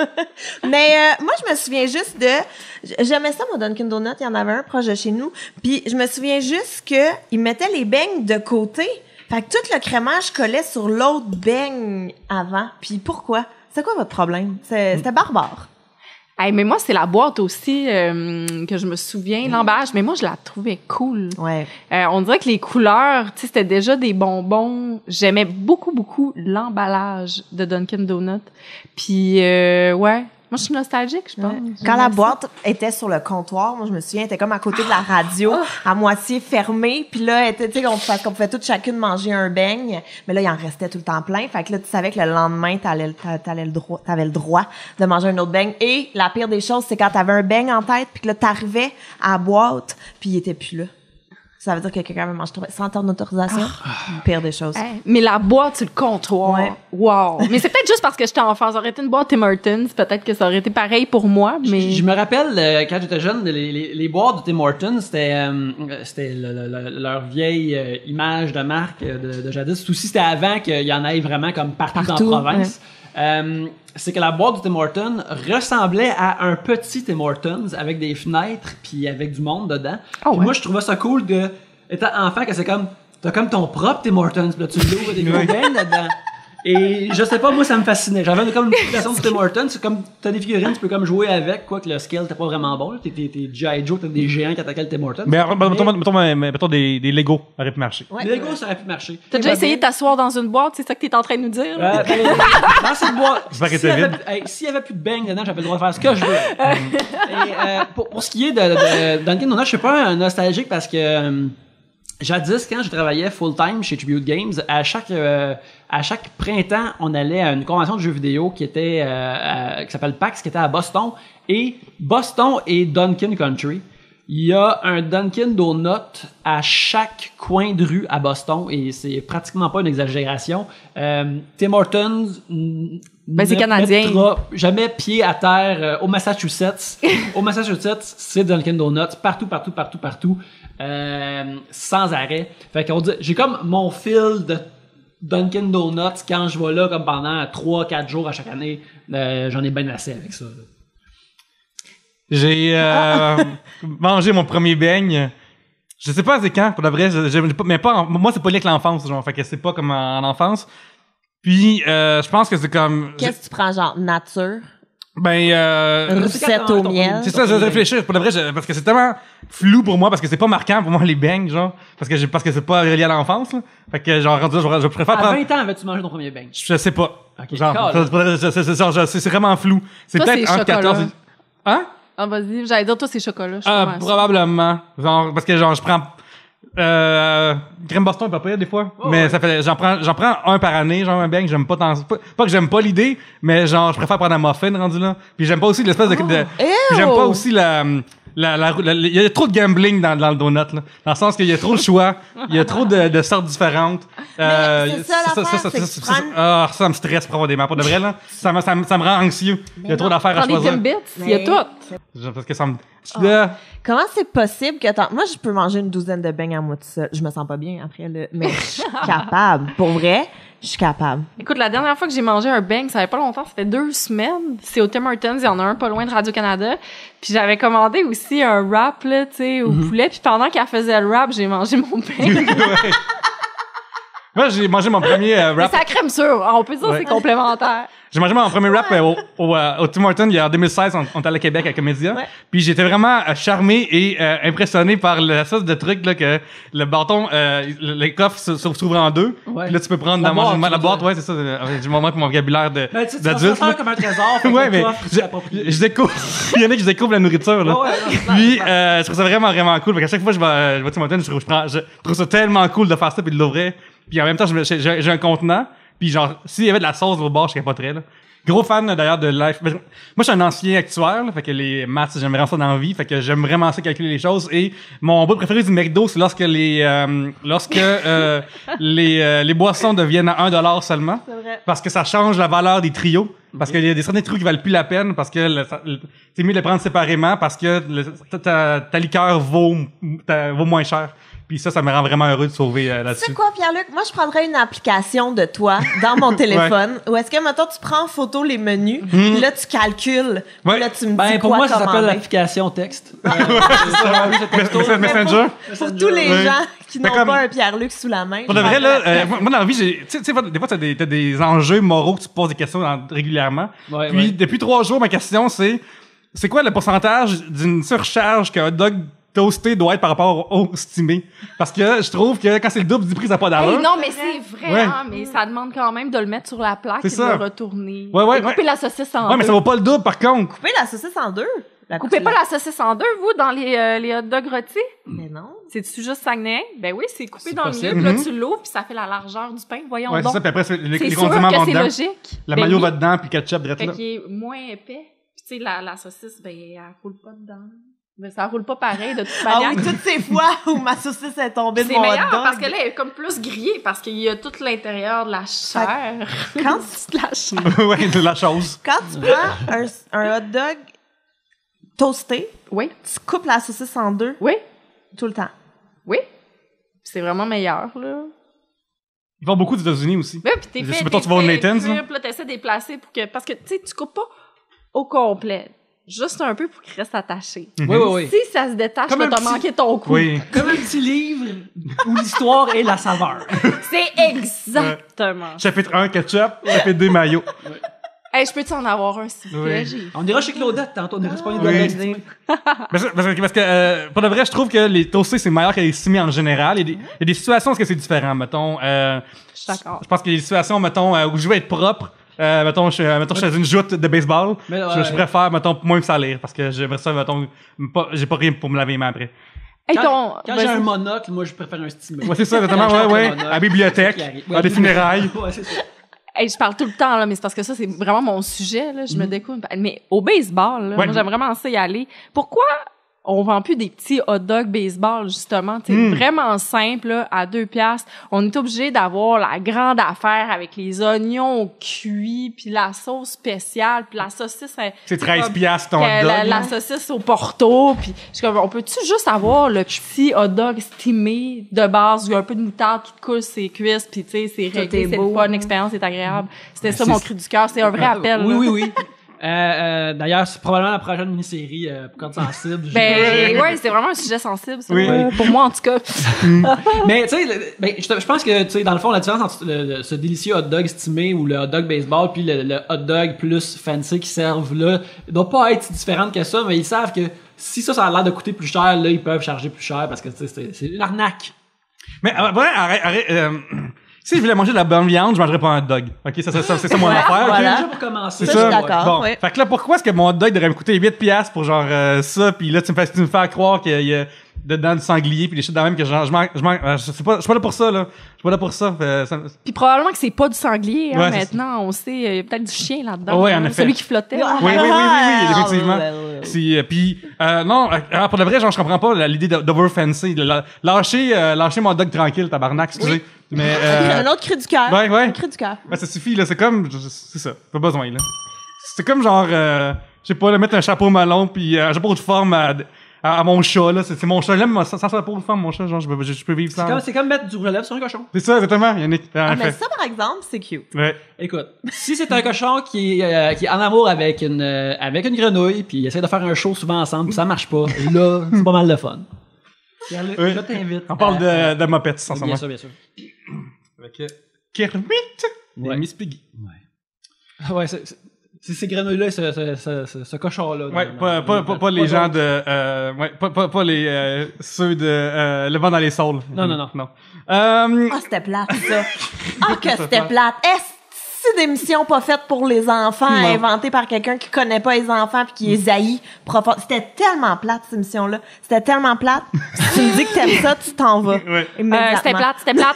Mais euh, moi, je me souviens juste de... J'aimais ça, mon Dunkin' Donut. Il y en avait un proche de chez nous. Puis je me souviens juste que ils mettaient les beignes de côté. Fait que tout le crémage collait sur l'autre beigne avant. Puis pourquoi? C'est quoi votre problème? C'est- C'était barbare. Hey, mais moi, c'est la boîte aussi euh, que je me souviens, l'emballage. Mais moi, je la trouvais cool. Ouais. Euh, on dirait que les couleurs, tu sais, c'était déjà des bonbons. J'aimais beaucoup, beaucoup l'emballage de Dunkin' Donut. Puis, euh, ouais, moi, je suis nostalgique, je pense. Ouais. J'aimais Quand la ça. boîte était sur le comptoir, moi je me souviens, elle était comme à côté de la radio, à moitié fermée, puis là, elle était, tu sais, on, parce qu'on pouvait toutes chacune manger un beigne, mais là il en restait tout le temps plein, fait que là tu savais que le lendemain t'allais, t'a- t'allais le droit, t'avais le droit de manger un autre beigne. Et la pire des choses, c'est quand t'avais un beigne en tête, puis que là t'arrivais à la boîte, puis il était plus là. Ça veut dire que quelqu'un avait mangé sans ton autorisation. Pire des choses. Hey, mais la boîte sur le comptoir, Ouais. wow. Mais c'est peut-être juste parce que j'étais enfant. Ça aurait été une boîte Tim Hortons, peut-être que ça aurait été pareil pour moi, mais... Je me rappelle, euh, quand j'étais jeune, les, les, les boîtes de Tim Hortons, c'était euh, c'était le- le- le- leur vieille euh, image de marque euh, de, de jadis. Aussi, c'était avant qu'il y en ait vraiment comme partout, Partout, dans la province. Euh, c'est que la boîte du Tim Hortons ressemblait à un petit Tim Hortons avec des fenêtres puis avec du monde dedans. Oh, Puis ouais. moi, je trouvais ça cool de, étant enfant, que c'est comme, t'as comme ton propre Tim Hortons, puis là, tu l'ouvres des gros beignes dedans. Et je sais pas, moi, ça me fascinait. J'avais comme une fixation de Tim Hortons. C'est comme, t'as des figurines, tu peux comme jouer avec, quoi que le scale t'es pas vraiment bon. là. T'es, t'es, t'es G I Joe, t'as des géants qui attaquaient le Tim Hortons. Mais, mettons, mettons, mettons, mais- mettons des, des Lego aurait pu marcher. Ouais. Les Lego, ça aurait pu marcher. T'as déjà essayé de t'asseoir dans une boîte, c'est ça que t'es en train de nous dire? là? Euh, ben, dans cette boîte, J'espère qu'elle s'il y était avait, hey, s'il y avait plus de beignes dedans, j'avais le droit de faire ce que je veux. Et euh, pour, pour ce qui est de, de, de Dunkin' Donuts, je suis pas un nostalgique parce que euh, jadis, quand je travaillais full-time chez Tribute Games, à chaque euh, à chaque printemps, on allait à une convention de jeux vidéo qui était euh, à- qui s'appelle PAX, qui était à Boston, et Boston et Dunkin' Country. Il y a un Dunkin' Donut à chaque coin de rue à Boston et c'est pratiquement pas une exagération. Euh, Tim Hortons n- Ben, c'est ne canadien. mettra jamais pied à terre euh, au Massachusetts. Au Massachusetts, c'est Dunkin' Donuts partout, partout, partout, partout, euh, sans arrêt. Fait qu'on dit, j'ai comme mon fil de Dunkin' Donuts quand je vais là comme pendant trois quatre jours à chaque année. Euh, j'en ai bien assez avec ça. là. J'ai euh, mangé mon premier beigne. Je sais pas c'est quand, pour la vrai, je, je, mais pas en- moi c'est pas lié avec l'enfance, genre, fait que c'est pas comme en, en enfance. Puis euh, je pense que c'est comme Qu'est-ce que tu prends, genre, nature? ben euh, Recette au miel? c'est ça, je réfléchir pour la vrai, je- parce que c'est tellement flou pour moi, parce que c'est pas marquant pour moi les beignes, genre, parce que j'ai, parce que c'est pas relié à l'enfance, là. Fait que genre rendu là, je, je préfère À prendre. vingt ans, avais-tu mangé ton premier beigne? Je sais pas. Ok. Genre, Calme. c'est- c'est- c'est- c'est- genre, je- c'est c'est vraiment flou. C'est Toi, peut-être c'est entre quatorze et... chocolat. Hein? Ah, vas-y, j'allais dire, toi, c'est chocolat. Je suis Ah, pas mal sûre. probablement. Genre, parce que genre, je prends, euh, crème Boston est pas pire des fois. Oh, mais ouais. ça fait, j'en prends, j'en prends un par année, genre un beigne, j'aime pas tant, pas, pas que j'aime pas l'idée, mais genre, je préfère prendre un muffin rendu là. Puis j'aime pas aussi l'espèce de, de- puis j'aime pas aussi la, la, la, la- il y a trop de gambling dans, dans le donut, là. Dans le sens qu'il y a trop de choix, il y a trop de, de sortes différentes. Euh, c'est ça, l'affaire, c'est que tu ça, prends- ah, ça me stresse profondément. Pour de vrai, là. Ça me, ça me, ça me rend anxieux. Il y a trop d'affaires à Prends des choisir. Timbits, il y a Mais- tout. Genre, parce que ça me, Ah. là, Comment c'est possible que t'en... Moi, je peux manger une douzaine de beignes à moi tout seul. Je me sens pas bien après, là. Mais je suis capable. Pour vrai, je suis capable. Écoute, la dernière fois que j'ai mangé un beigne, ça fait pas longtemps, ça fait deux semaines. C'est au Tim Hortons, il y en a un pas loin de Radio-Canada. Puis j'avais commandé aussi un wrap, là, tu sais, au poulet. Puis pendant qu'elle faisait le wrap, j'ai mangé mon beigne. Ouais. Moi, j'ai mangé mon premier euh, Mais rap. c'est la crème sûre. On peut dire que Ouais. c'est complémentaire. J'ai mangé mon premier rap euh, au, au, euh, au Tim Hortons il y a en deux mille seize. On, on est allé à Québec à Comédia. Ouais. Puis j'étais vraiment euh, charmé et euh, impressionné par la sorte de truc là que le bâton, euh, le, le coffre se, se s'ouvre en deux. Ouais. Puis là, tu peux prendre La dans manger boîte, la tu boîte. veux Ouais, c'est ça. euh, J'ai mon mon vocabulaire de Ben, tu sais, tu d'adulte. ça là. comme un trésor. fait que Ouais, le mais coffre, je, c'est approprié. je découvre. Il y en a qui découvrent la nourriture là. Ouais, ouais, Puis euh, je trouve ça vraiment vraiment cool. Parce qu'à chaque fois que je vais, euh, je vais à Tim Hortons, je trouve, je, prends- je trouve ça tellement cool de faire ça puis de l'ouvrir. Puis en même temps, je me- j'ai, j'ai j'ai un contenant. Puis genre, s'il y avait de la sauce au bord, je capoterais, là. Gros fan, d'ailleurs, de Life. Ben, moi, je suis un ancien actuaire, là, fait que les maths, j'aime vraiment ça dans la vie, fait que j'aime vraiment ça calculer les choses. Et mon bout préféré du McDo, c'est lorsque les, euh, lorsque, euh, les, euh, les boissons deviennent à un dollar seulement. C'est vrai. Parce que ça change la valeur des trios. Parce qu'il y a des certains trios qui valent plus la peine, parce que le- ça- le- c'est mieux de les prendre séparément, parce que le- ta, ta, ta liqueur vaut, ta- vaut moins cher. Puis ça, ça me rend vraiment heureux de sauver euh, Tu là-dessus. sais quoi, Pierre-Luc? Moi, je prendrais une application de toi dans mon téléphone. Où est-ce que, maintenant tu prends en photo les menus, puis là, tu calcules. Puis Ouais. là, tu me dis Ben, pour quoi moi, ça s'appelle commander. l'application texte. Euh, c'est ça, oui, c'est texto. Mes- Messenger. Pour tous les Ouais. gens qui Mais n'ont comme- pas un Pierre-Luc sous la main. Pour de je vrai, là, prendrais- euh, moi, moi, dans la vie, j'ai, tu sais, tu sais, des fois, t'as des, t'as des enjeux moraux que tu te poses des questions dans- régulièrement. Ouais, Puis, ouais. depuis trois jours, ma question, c'est, c'est quoi le pourcentage d'une surcharge qu'un dog toasté doit être par rapport au, au stimé? Parce que je trouve que quand c'est le double du prix, ça n'a pas d'allure. Hey, non, mais c'est vrai, Ouais. hein, mais ça demande quand même de le mettre sur la plaque C'est et ça. de le retourner. Ouais, ouais, Et couper ouais. la saucisse en Ouais, mais deux. ça vaut pas le double, par contre. Couper la saucisse en deux. La Coupez pas la saucisse en deux, vous, dans les, euh, les hot dogs rôtis? Mais non. C'est-tu juste Saguenay? Ben oui, c'est coupé C'est dans possible. le milieu, puis Mhm. là, tu l'ouvres, puis ça fait la largeur du pain. Voyons Ouais, c'est donc. ça, puis après, c'est- les, C'est les sûr condiments que vont c'est dedans. logique. La Ben mayo oui. va dedans, puis le ketchup direct Fait là. qu'il est moins épais. Puis tu sais, la, la saucisse, ben, elle roule pas dedans. Mais ça roule pas pareil, de toute Ah manière. oui, toutes ces fois où ma saucisse est tombée de C'est mon hot meilleur dog. parce que là, elle est comme plus grillée parce qu'il y a tout l'intérieur de la chair. Quand de la chair. Ouais, de la chose. Quand tu prends un, un hot dog toasté, Oui, tu coupes la saucisse en deux oui, tout le temps. oui. C'est vraiment meilleur, là. Ils font beaucoup aux États-Unis aussi. Ouais, puis t'es Je fait, sais pas, toi, t'es tu vas au fait Nathan's, cuire, là? puis là, t'essaies de les placer pour que... Parce que, tu sais, tu coupes pas au complet. Juste un peu pour qu'il reste attaché. Oui, oui, oui. Si ça se détache, Comme là, un t'as petit- manqué ton coup. Oui. Comme un petit livre où l'histoire est la saveur. C'est exactement. Chapitre un, ketchup. Chapitre deux, mayo. Hey, je peux-tu en avoir un, s'il vous plaît? Oui. J'ai- On ira chez Claudette tantôt, on ira se pogner de Oui. la estimée. Parce que, parce que, parce que, euh, pour de vrai, je trouve que les toastés, c'est meilleur que les stimés en général. Il y a des, il y a des situations où c'est différent, mettons. Euh, Je suis d'accord. je pense qu'il y a des situations, mettons, euh, où je veux être propre. Euh, mettons, je, euh, mettons, je suis dans une joute de baseball. Mais, je, ouais. je préfère, mettons, moins me salir. Parce que j'aimerais ça, mettons, pas, j'ai pas rien pour me laver les mains après. Hey, Quand, ton... quand vas-y. j'ai un monocle, moi, je préfère un stimé. Ouais, c'est ça, exactement, Quand ouais, j'ai ouais. un monocle, À la bibliothèque, qui arrive. à Ouais, des funérailles. Ouais, c'est ça. Hey, je parle tout le temps, là, mais c'est parce que ça, c'est vraiment mon sujet, là. Je me découvre. Mais au baseball, là, Ouais. moi, j'aime vraiment ça y aller. Pourquoi on vend plus des petits hot dogs baseball, justement. C'est Mm. vraiment simple, là, à deux piastres. On est obligé d'avoir la grande affaire avec les oignons cuits, puis la sauce spéciale, puis la saucisse... elle- C'est treize comme piastres ton hot que dog. la, la saucisse au Porto, puis je suis comme, on peut-tu juste avoir le petit hot dog steamé de base, il y a un peu de moutarde qui te coule ses cuisses, puis tu sais, c'est Tout réglé, est c'est beau. le fun, l'expérience est agréable. C'était ça c'est- mon cri du cœur, c'est un vrai appel. Oui, là. oui, oui. Euh, euh, d'ailleurs, c'est probablement la prochaine mini-série euh, pour Code sensible. Ben, ouais, c'est vraiment un sujet sensible, ça, Oui. euh, pour moi, en tout cas. Mais tu sais, le- ben, je, te- je pense que tu sais, dans le fond, la différence entre le- le- ce délicieux hot dog estimé ou le hot dog baseball puis le, le hot dog plus fancy qu'ils servent là, doit pas être si différente que ça, mais ils savent que si ça, ça a l'air de coûter plus cher, là, ils peuvent charger plus cher parce que tu sais, c'est c'est une arnaque. Mais euh, ouais, arrête, arrête. euh, si je voulais manger de la bonne viande, je mangerais pas un hot dog. Ok, ça, ça, ça, c'est ça mon Ouais, affaire. ok? voilà. Déjà pour commencer. C'est Ça, ça. je suis d'accord. Bon, ouais. fait que là, pourquoi est-ce que mon hot dog devrait me coûter huit piastres pour genre euh, ça, puis là tu me fais, tu me fais croire qu'il y a dedans du sanglier puis des shit de même que genre, je manque, je manque, euh, je sais pas, je suis pas là pour ça là, je suis pas là pour ça. Fait, ça Puis probablement que c'est pas du sanglier, hein, Ouais, c'est maintenant, on sait, il y a peut-être du chien là-dedans. Ouais, en hein, effet. Celui qui flottait. là. oui, oui, oui, oui, oui, Ah, effectivement. ouais, ouais, ouais. Si, euh, puis euh, non, euh, alors, pour de vrai, genre je comprends pas la- l'idée de- d'over fancy, de la- lâcher, euh, lâcher mon hot dog tranquille, tabarnak, excusez. Mais euh, Un autre cri du cœur. ouais, ouais. Un cri du cœur. Ben, ça suffit, là. C'est comme, je- je- c'est ça. Pas besoin, là. C'est comme genre, euh, je sais pas, là, mettre un chapeau melon puis euh, un chapeau de forme à, à, à mon chat, là. C'est, c'est mon chat. J'aime sans, sans chapeau de forme, mon chat. Genre, je peux, je, je peux vivre C'est sans. comme, c'est comme mettre du rouge à lèvres sur un cochon. C'est ça, exactement, Yannick. En Ah, mais effet. ça, par exemple, c'est cute. Ouais. Écoute, si c'est un cochon qui est, euh, qui est en amour avec une, euh, avec une grenouille, puis il essaie de faire un show souvent ensemble, puis ça marche pas, là, c'est pas mal de fun. Regarde, là, Oui. je t'invite. On parle à- de, de Muppets, en ce Bien moment. sûr, bien sûr. Avec euh, Kermit Ouais. et Miss Piggy. Ah ouais, c'est, c'est, c'est ces grenouilles-là, ce, ce, ce, ce, ce cochon-là. Ouais, dans- pas, dans- pas, dans- pas, pas les gens d'autres. de, euh, ouais, pas, pas, pas les, euh, ceux de, euh, Le vent dans les saules. Non, non, non. Non. Euh, Ah, c'était plate, ça. Ah, que c'était plate. Est-ce d'émission pas faite pour les enfants, Non. inventée par quelqu'un qui connaît pas les enfants puis qui les haït profond. C'était tellement plate, cette émission-là. C'était tellement plate. Si tu me dis que t'aimes ça, tu t'en vas. Ouais. Euh, Immédiatement. c'était plate, c'était plate.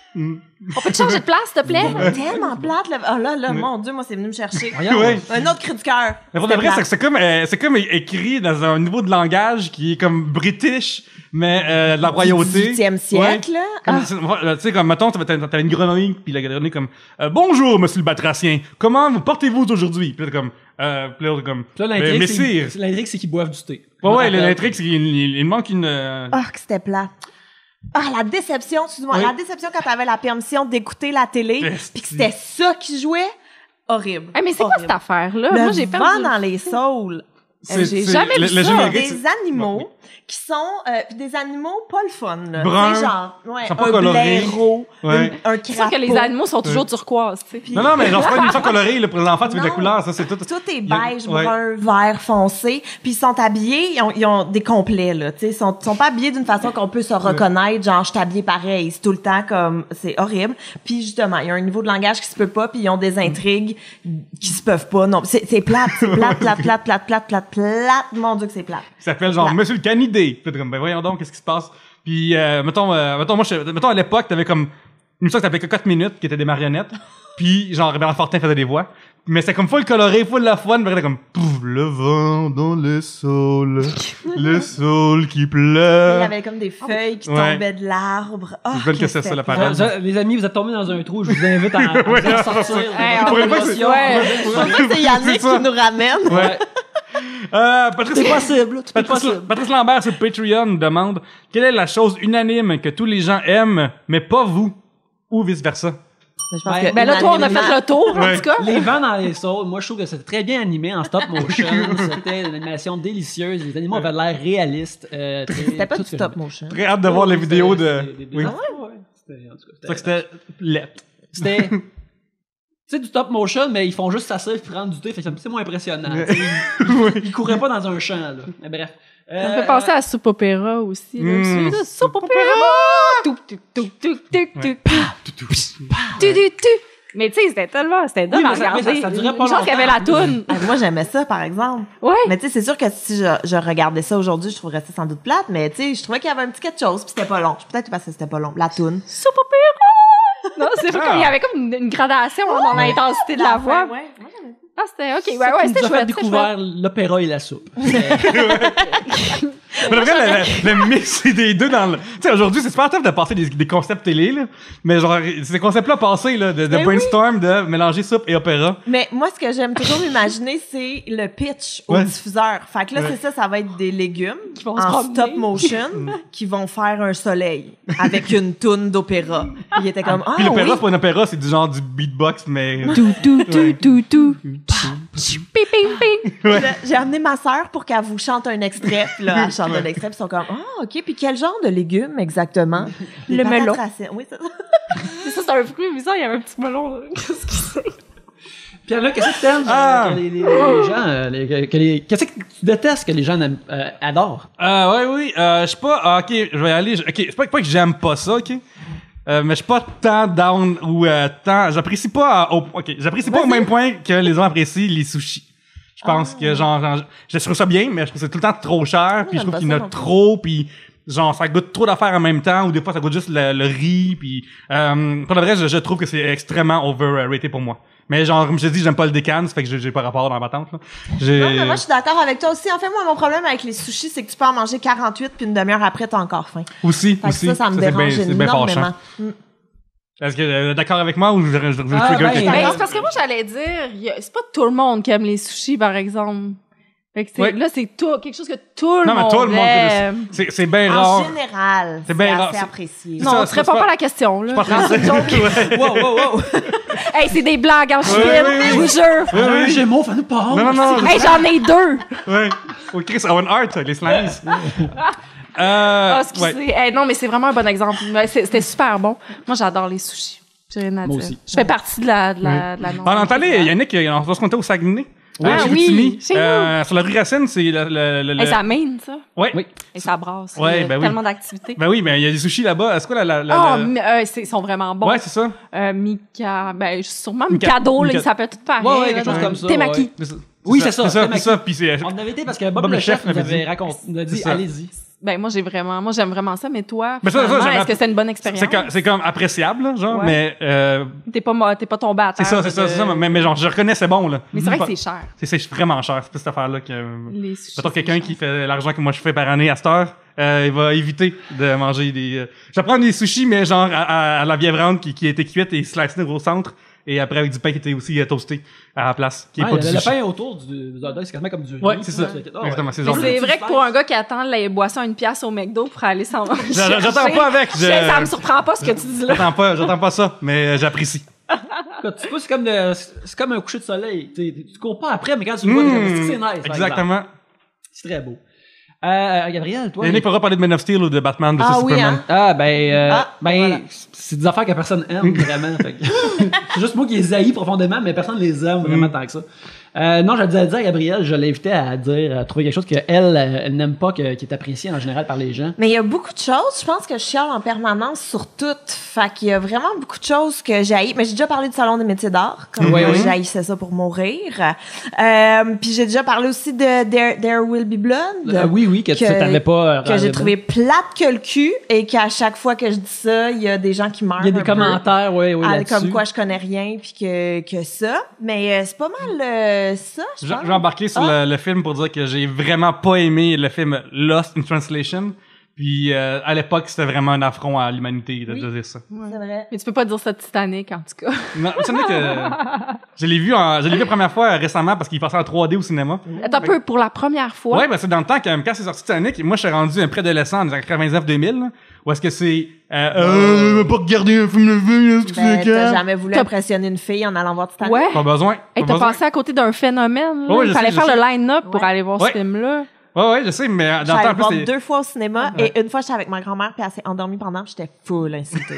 On peut te changer de place, s'il te plaît? Tellement plate, là. Oh là, là, mon Dieu, moi, c'est venu me chercher. Voyons. Ouais. Un autre cri du cœur. Mais pour de C'était vrai, c'est, plate. c'est comme, euh, c'est comme é- écrit dans un niveau de langage qui est comme british, mais euh, de la royauté. Du dix-huitième siècle, là. Comme, Ah. c'est- voilà, tu sais, comme, mettons, t'avais, t'avais une grenouille, puis la grenouille comme, euh, bonjour, monsieur le batracien, comment vous portez-vous aujourd'hui? Puis là, t'es comme, euh, puis là, t'es comme, Puis là, mais, l'intrigue, mais c'est, sire. c'est- l'intrigue, c'est qu'ils boivent du thé. Ouais, ouais, Je me l'intrigue, c'est qu'il il- il manque une, euh, Ah, que c'était plat. Ah, la déception, excuse-moi, Oui. la déception quand t'avais la permission d'écouter la télé, Esti. puis que c'était ça qui jouait, horrible. Eh, mais c'est quoi Horrible. cette affaire-là? Le Moi, j'ai vent perdu. dans les saules. c'est- j'ai c'est- jamais le- vu le ça. générique, Des c'est- animaux Bon, qui sont euh, puis des animaux pas le fun là. Bruns, Tu sais, genre ouais, sont pas un colorés. blaireau, Ouais. une- un C'est sûr que les crapaud. animaux sont toujours turquoises, tu sais. Non, non, mais genre, c'est pas une émission colorée, là, pour les enfants, tu veux de la Non. couleur, ça, c'est tout. Tout est Il y a- beige, ouais. brun, vert foncé, puis ils sont habillés, ils ont, ils ont des complets là, tu sais, ils sont, ils sont pas habillés d'une façon qu'on peut se reconnaître, genre je suis habillé pareil, c'est tout le temps comme c'est horrible. Puis justement, il y a un niveau de langage qui se peut pas, puis ils ont des intrigues qui se peuvent pas. Non, c'est c'est plate, c'est plate, plate, plate, plate, plate, plate, plate. Mon Dieu que c'est plate. Il s'appelle genre Là. Monsieur le Canidé. Puis t'es comme, ben voyons donc, qu'est-ce qui se passe? Puis, euh, mettons, euh, mettons, moi, je, mettons, à l'époque, t'avais comme une émission qui s'appelait Cocotte Minute, qui était des marionnettes. Puis, genre, Bernard Fortin faisait des voix. Mais c'était comme full coloré, full la fun. Puis, comme, pouf, le vent dans les saules, le saule qui Il y pleure. avait comme des feuilles qui Ouais. tombaient de l'arbre. Ah, Ils veulent que c'est c'était ça, la plate. parole. Vous- vous- les amis, vous êtes tombés dans un trou, je vous invite à, à Ouais, vous en c'est sortir. ça. Hey, Votre Pour une fois, c'est- émotion. Ouais. Je crois que c'est Yannick C'est ça. qui nous ramène. Ouais. Euh, Patrice, C'est possible, tout est Patrice, possible. Patrice Lambert sur Patreon nous demande quelle est la chose unanime que tous les gens aiment, mais pas vous, ou vice versa. Mais je pense Ouais. que Ben là, toi, on a fait le tour, en Ouais. tout cas. Les vents dans les saules, moi je trouve que c'était très bien animé en stop motion. C'était une animation délicieuse. Les animaux avaient l'air réalistes. Euh, très- C'était pas tout du ce que stop j'aimais. motion. Très hâte de voir Oh, les oui, vidéos c'était- de... c'était des- des- Oui. Ah ouais, ouais. C'était, en tout cas, C'est vrai que c'était, c'était lettre. c'était, tu sais, du stop motion, mais ils font juste s'asseoir et prendre du thé. Fait que c'est moins impressionnant. tu sais. Ils, ils couraient pas dans un champ, là. Mais bref. Ça me Euh, fait penser à Soup Opéra aussi. là. Mm. Celui de Soup Opéra! Tout, tout, tout, tout, tout, tout, tout, tout, tout. Mais tu sais, c'était tellement, c'était dingue Oui, à mais ça- mais regarder. ça- ça durait pas Une chance qu'il y avait la longtemps. toune. Ah, moi, j'aimais ça, par exemple. Ouais. Mais tu sais, c'est sûr que si je, je regardais ça aujourd'hui, je trouverais ça sans doute plate, mais tu sais, je trouvais qu'il y avait un petit quelque chose, puis c'était pas long. Peut-être parce que c'était pas long. La toune. Soup Opéra! Non, c'est vrai Ah. qu'il y avait comme une, une gradation hein, dans l'intensité de la voix. Ouais, moi, j'aimais ça. Ah, c'était, ok, ça ouais, ouais, qui c'était nous a fait chouette, c'était découvrir l'opéra et la soupe. Mais vrai, le, le mix des deux dans le... Tu sais, aujourd'hui, c'est super tough de passer des, des concepts télé, là. Mais genre, ces concepts-là passés, là, de, de Ben brainstorm, oui. de mélanger soupe et opéra. Mais moi, ce que j'aime toujours m'imaginer, c'est le pitch au Ouais. diffuseur. Fait que là, Ouais. c'est ça, ça va être des légumes Qui vont se en promener. stop motion qui vont faire un soleil avec une toune d'opéra. Il était comme, ah Puis l'opéra, oui. c'est pas un opéra, c'est du genre du beatbox, mais... Tout, tout, tout, Ouais. tout, tout. Ping, ping, ping. Puis là, j'ai amené ma sœur pour qu'elle vous chante un extrait. Puis là, elle chante un extrait. Puis ils sont comme, ah, OK. Puis quel genre de légumes exactement? Le Les patates melon. racines. Oui, c'est ça. Mais ça, c'est un fruit, mais ça, il y avait un petit melon. là. Qu'est-ce que c'est? Pierre-Luc, qu'est-ce que t'aimes Ah! euh, que les, les, les gens, euh, les- que- que les- qu'est-ce que tu détestes que les gens n'aiment- euh, adorent? Euh, ouais, oui, euh, je suis pas... ah, OK, je vais y aller. je- OK, c'est pas, pas que j'aime pas ça, OK? Euh, mais je suis pas tant down ou euh, tant... J'apprécie pas... euh, au, OK, j'apprécie pas au même point que les gens apprécient les sushis. Je pense que genre, genre, je trouve ça bien, mais je trouve que c'est tout le temps trop cher, puis je j'aime trouve pas qu'il y en ça a non plus. trop, puis genre ça goûte trop d'affaires en même temps, ou des fois ça goûte juste le, le riz, puis euh, pour le vrai, je, je trouve que c'est extrêmement overrated pour moi. Mais genre, comme je te dis, j'aime pas le décan, ça fait que j'ai j'ai pas rapport dans ma tente. Là. J'ai... Non, mais moi, je suis d'accord avec toi aussi. En fait, moi, mon problème avec les sushis, c'est que tu peux en manger quarante-huit puis une demi-heure après, t'as encore faim. Aussi, Fait que aussi. ça, ça me c'est dérange bien- c'est bien fâchant. énormément. Mm. Est-ce que euh, d'accord avec moi ou je, je, je, je Ah, trigger ben, quelqu'un? Ben, Ouais. c'est parce que moi, j'allais dire, il y a- c'est pas tout le monde qui aime les sushis, par exemple. Fait que c'est- Ouais. là, c'est tout, quelque chose que tout le Non, mais monde tout le monde aime. C'est, c'est bien En rare. général, C'est c'est bien rare. assez C'est- apprécié. c'est Non, ça, on c'est te répond pas- pas à la question, là. Pas Non, c'est une joke. Ouais. Wow, wow, wow! Hey, c'est des blagues en cheville, oui, oui. je vous jure. Oui, Un oui. Gémeaux, fais-nous pas honte. Non, non, non. Hey, j'en ai deux. Ouais. Oh, Chris, Owen Hart, les slimes. euh, Ah, excusez. ouais. Hey, non, mais c'est vraiment un bon exemple. Ouais, c'est- C'était super bon. Moi, j'adore les sushis. J'ai rien à Moi dire. aussi. Je fais partie de la, de la, de la norme. On entendait, Yannick, lorsqu'on était au Saguenay. Ah chez oui, Chicoutimi, chez nous. euh, sur la rue Racine, c'est le... le, le, le- Hey, ça mine, ça. Ouais. Oui. Et ça brasse. Ouais, Il y a ben oui. tellement d'activités. Ben oui, mais il y a des sushis là-bas. C'est quoi la... la, la, Ah, la- mais, euh, c'est- ils sont vraiment bons. Ouais, c'est ça. Euh, Mika, ben, sûrement Mika- Mikado, là, Mika- il s'appelle tout pareil. Ouais, ouais, là, quelque chose dans- comme ça, Temaki. ouais. C'est ça. Oui, c'est ça, C'est ça, Temaki. c'est ça. Puis c'est... On avait été parce que Bob, Bob le le chef chef nous m'avait avait dit. raconté, nous a dit, C'est ça. allez-y. Ben, moi, j'ai vraiment, moi, j'aime vraiment ça, mais toi, Mais ça, ça, finalement, j'avais- est-ce que c'est une bonne expérience? C'est comme, c'est comme appréciable, là, genre, Ouais. mais... Euh, T'es pas, mo- t'es pas tombé à c'est terre. ça, c'est ça, de- c'est ça. Mais, mais genre, je reconnais, c'est bon, là. Mais c'est vrai que c'est cher, C'est, c'est vraiment cher, c'est plus cette affaire-là que... les sushis. Mettons quelqu'un c'est qui cher. fait l'argent que moi je fais par année à cette heure, euh, il va éviter de manger des... Euh... Je vais prendre des sushis, mais genre à, à, à la viande qui, qui a été cuite et slicée au centre, et après avec du pain qui était aussi euh, toasté à la place, qui est Ouais, pas le, du le sushi. pain autour du, du hot dog, c'est quasiment comme du riz. Ouais, c'est ça. Ah, ouais. Exactement, c'est Mais genre... c'est vrai que pour un gars qui attend les boissons à une pièce au McDo pour aller s'en manger. J'a- J'attends pas avec, je... Ça me surprend pas ce que tu dis là. J'attends pas, j'attends pas ça, mais euh, j'apprécie. Écoute, tu vois, c'est comme, de- c'est comme un coucher de soleil. Tu, tu cours pas après, mais quand tu le vois, t'es comme, c'est nice. par exemple. Exactement. C'est très beau. Euh, Gabriel, toi. Yannick pourra parler de Man of Steel ou de Batman de Ah oui, Superman. hein? Ah, ben, euh, Ah, ben, voilà. c'est des affaires que personne aime, vraiment. Fait que- c'est juste moi qui les haïs profondément, mais personne les aime vraiment tant que ça. Euh, non, je disais dire à Gabriel, je l'invitais à dire, à trouver quelque chose qu'elle, elle, elle n'aime pas, que, qui est apprécié en général par les gens. Mais il y a beaucoup de choses, je pense que je chiale en permanence sur toutes. Fait qu'il y a vraiment beaucoup de choses que j'haïs. Mais j'ai déjà parlé du Salon des métiers d'art, comme Oui, moi, oui. j'haïssais ça pour mourir. Euh, puis j'ai déjà parlé aussi de There, There Will Be Blood. Euh, oui, oui, que, tu t'avais pas. euh, que j'ai regardé. trouvé plate que le cul et qu'à chaque fois que je dis ça, il y a des gens qui meurent. Il y a des un peu. commentaires, oui, oui, Ah, là-dessus. comme quoi je connais rien puis que que ça, mais euh, c'est pas mal euh, ça, je Je pense. je vais embarquer sur Ah. le, le film pour dire que j'ai vraiment pas aimé le film Lost in Translation. Puis euh, à l'époque, c'était vraiment un affront à l'humanité de, Oui. de dire ça. C'est vrai. Mais tu peux pas dire ça de Titanic, en tout cas. Non, tu sais que je l'ai vu, en, je l'ai vu la première fois euh, récemment parce qu'il passait en trois D au cinéma. Attends un peu, pour la première fois. Ouais, ben c'est dans le temps quand, quand c'est sorti Titanic, moi je suis rendu un préadolescent en quatre-vingt-neuf deux mille. Là, où est-ce que c'est euh, euh, pas regarder un film de vie, est-ce que Ben, c'est t'as quand? jamais voulu T'as- impressionner une fille en allant voir Titanic? Ouais. Pas besoin. Hey, pas t'as besoin. passé à côté d'un phénomène. là. Ouais, je Il fallait sais, je faire sais. le line-up pour Ouais. aller voir Ouais. ce film-là. Ouais, ouais, je sais, mais dans le temps, J'allais en plus, voir c'est... deux fois au cinéma Ouais. et une fois j'étais avec ma grand-mère puis elle s'est endormie pendant puis j'étais full incitée.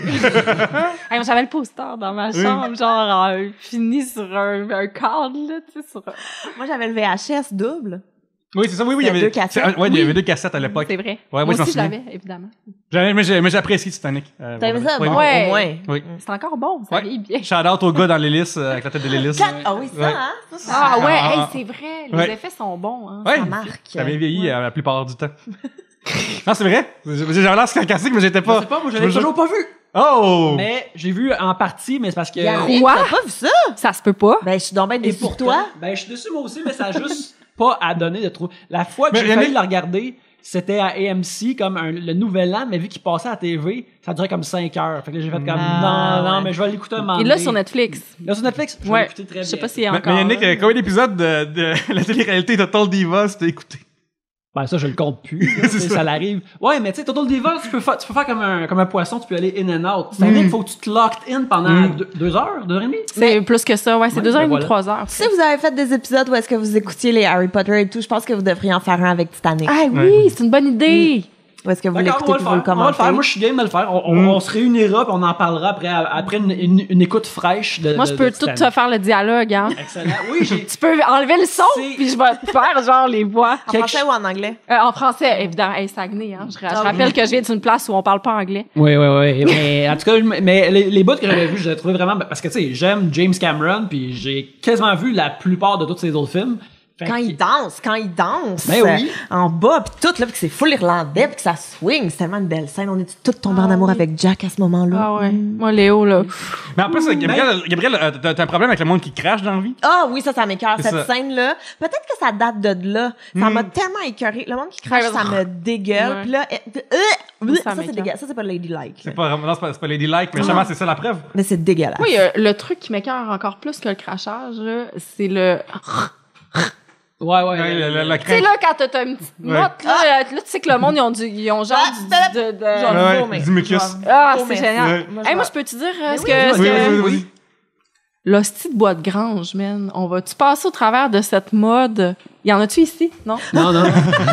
Hey, moi, j'avais le poster dans ma chambre, genre euh, fini sur un, un cadre, là, tu sais, sur... Moi j'avais le V H S double. Oui, c'est ça, oui, oui, il y C'était avait... deux cassettes. c'est- Ouais, il y Oui. avait deux cassettes à l'époque. C'est vrai. Ouais, Moi moi, je m'en aussi, je souviens. l'avais, évidemment. J'avais- Mais j'ai mais j'ai apprécié Titanic. Euh, T'as aimé voilà. ça? Oui, Bon, oui. Ouais. au moins. Oui. C'est encore bon, ça Ouais. vieillit bien. Shout out au gars dans l'hélice, euh, avec la tête de l'hélice. Quatre- Ah oui, ça, Ouais. hein? Ça, ça, Ah ouais, Ah, hey, ah. c'est vrai, les Ouais. effets sont bons, hein. Ouais. ça marque. Ça avait vieilli Ouais. euh, la plupart du temps. Non, c'est vrai. J'avais l'air sarcastique, mais j'étais Je pas. sais pas, moi, je je l'ai me- toujours pas vu. Oh! Mais j'ai vu en partie, mais c'est parce que. Yannick, Quoi? t'as pas vu ça? Ça se peut pas. Ben, je suis donc bien Et déçue pour pourtant, toi. ben, je suis dessus moi aussi, mais ça a juste pas à donner de trop. La fois que Mais j'ai Yannick- failli la regarder, c'était à A M C comme un, le nouvel an, mais vu qu'il passait à la T V, ça durait comme cinq heures. Fait que là, j'ai fait comme, Ah, non, non, ouais. mais je vais l'écouter un moment Et là, donné. sur Netflix. Là, sur Netflix, je vais Ouais. l'écouter très bien. Je sais pas s'il y a Mais, encore. mais Yannick, là. euh, combien d'épisodes de, de la télé-réalité Total Divas t'as écouté? Ben, ça, je le compte plus. là, C'est ça, ça. ça l'arrive. Ouais, mais tu sais, Total Divas, tu peux, fa- tu peux faire comme un, comme un poisson, tu peux aller in and out. C'est-à-dire qu'il faut que tu te locked in pendant Mm. deux, deux heures, deux heures et demie. C'est plus que ça, ouais. C'est Ouais, deux heures ben et demie, voilà. trois heures. Si vous avez fait des épisodes où est-ce que vous écoutiez les Harry Potter et tout, je pense que vous devriez en faire un avec Titanic. Ah oui, Ouais. c'est une bonne idée. Où est-ce que vous D'accord, l'écoutez on va puis le vous le faire. On va le faire. commentez. Moi, je suis game de le faire. On, on, Mm. on se réunira puis on en parlera après, après une, une, une écoute fraîche de Moi, de- je peux de tout Titanic. te faire le dialogue, hein. Excellent. Oui, j'ai... Tu peux enlever le son, C'est- puis je vais te faire, genre, les voix. En Quelque français ou en anglais? Euh, en français, évidemment. Hey, Saguenay, hein. Je, je Ah oui. rappelle que je viens d'une place où on parle pas anglais. Oui, oui, oui. Mais en tout cas, je- mais les, les bouts que j'avais vus, je les ai trouvés vraiment... Parce que, tu sais, j'aime James Cameron, puis j'ai quasiment vu la plupart de tous ses autres films. Fait Quand que- il danse, quand il danse. Ben oui. euh, En bas, puis tout, là, puis que c'est full irlandais, puis que ça swing. C'est tellement une belle scène. On est tous tombés en Ah amour oui. avec Jack à ce moment-là. Ah ouais. Moi, Léo, là. Mais en plus, Gabriel, Gabriel euh, t'as t'as un problème avec le monde qui crache dans la vie? Ah oui, ça, ça m'écoeure, C'est cette ça. scène-là. Peut-être que ça date de là. Ça Mm. m'a tellement écœuré. Le monde qui crache, Ouais, ça me dégueule. Ouais. Puis là, euh, euh, Ça ça, c'est m'écoeure. dégueulasse. Ça, c'est pas ladylike. C'est là. pas, non, c'est pas, c'est pas ladylike, mais justement, c'est ça la preuve. Mais c'est dégueulasse. Oui, euh, le truc qui m'écoeure encore plus que le crachage, là, c'est le... Ouais, ouais. Ouais, la, la, la Tu sais, crainte. là, quand t'as t'as une petite Ouais. note, là, là, tu sais que le monde, ils ont, du, ils ont genre Ah, du, de, de- Genre, Ouais, mais- du mucus. Ah, Oh, c'est merci. génial. Ouais. Moi, Hey, je moi, vais- je peux te dire, euh, ce oui, que... vas-y, ce Oui, que- oui, oui, oui. L'hostie de bois de grange, man. On va-tu passer au travers de cette mode? Y en a-tu ici? Non? Non, non.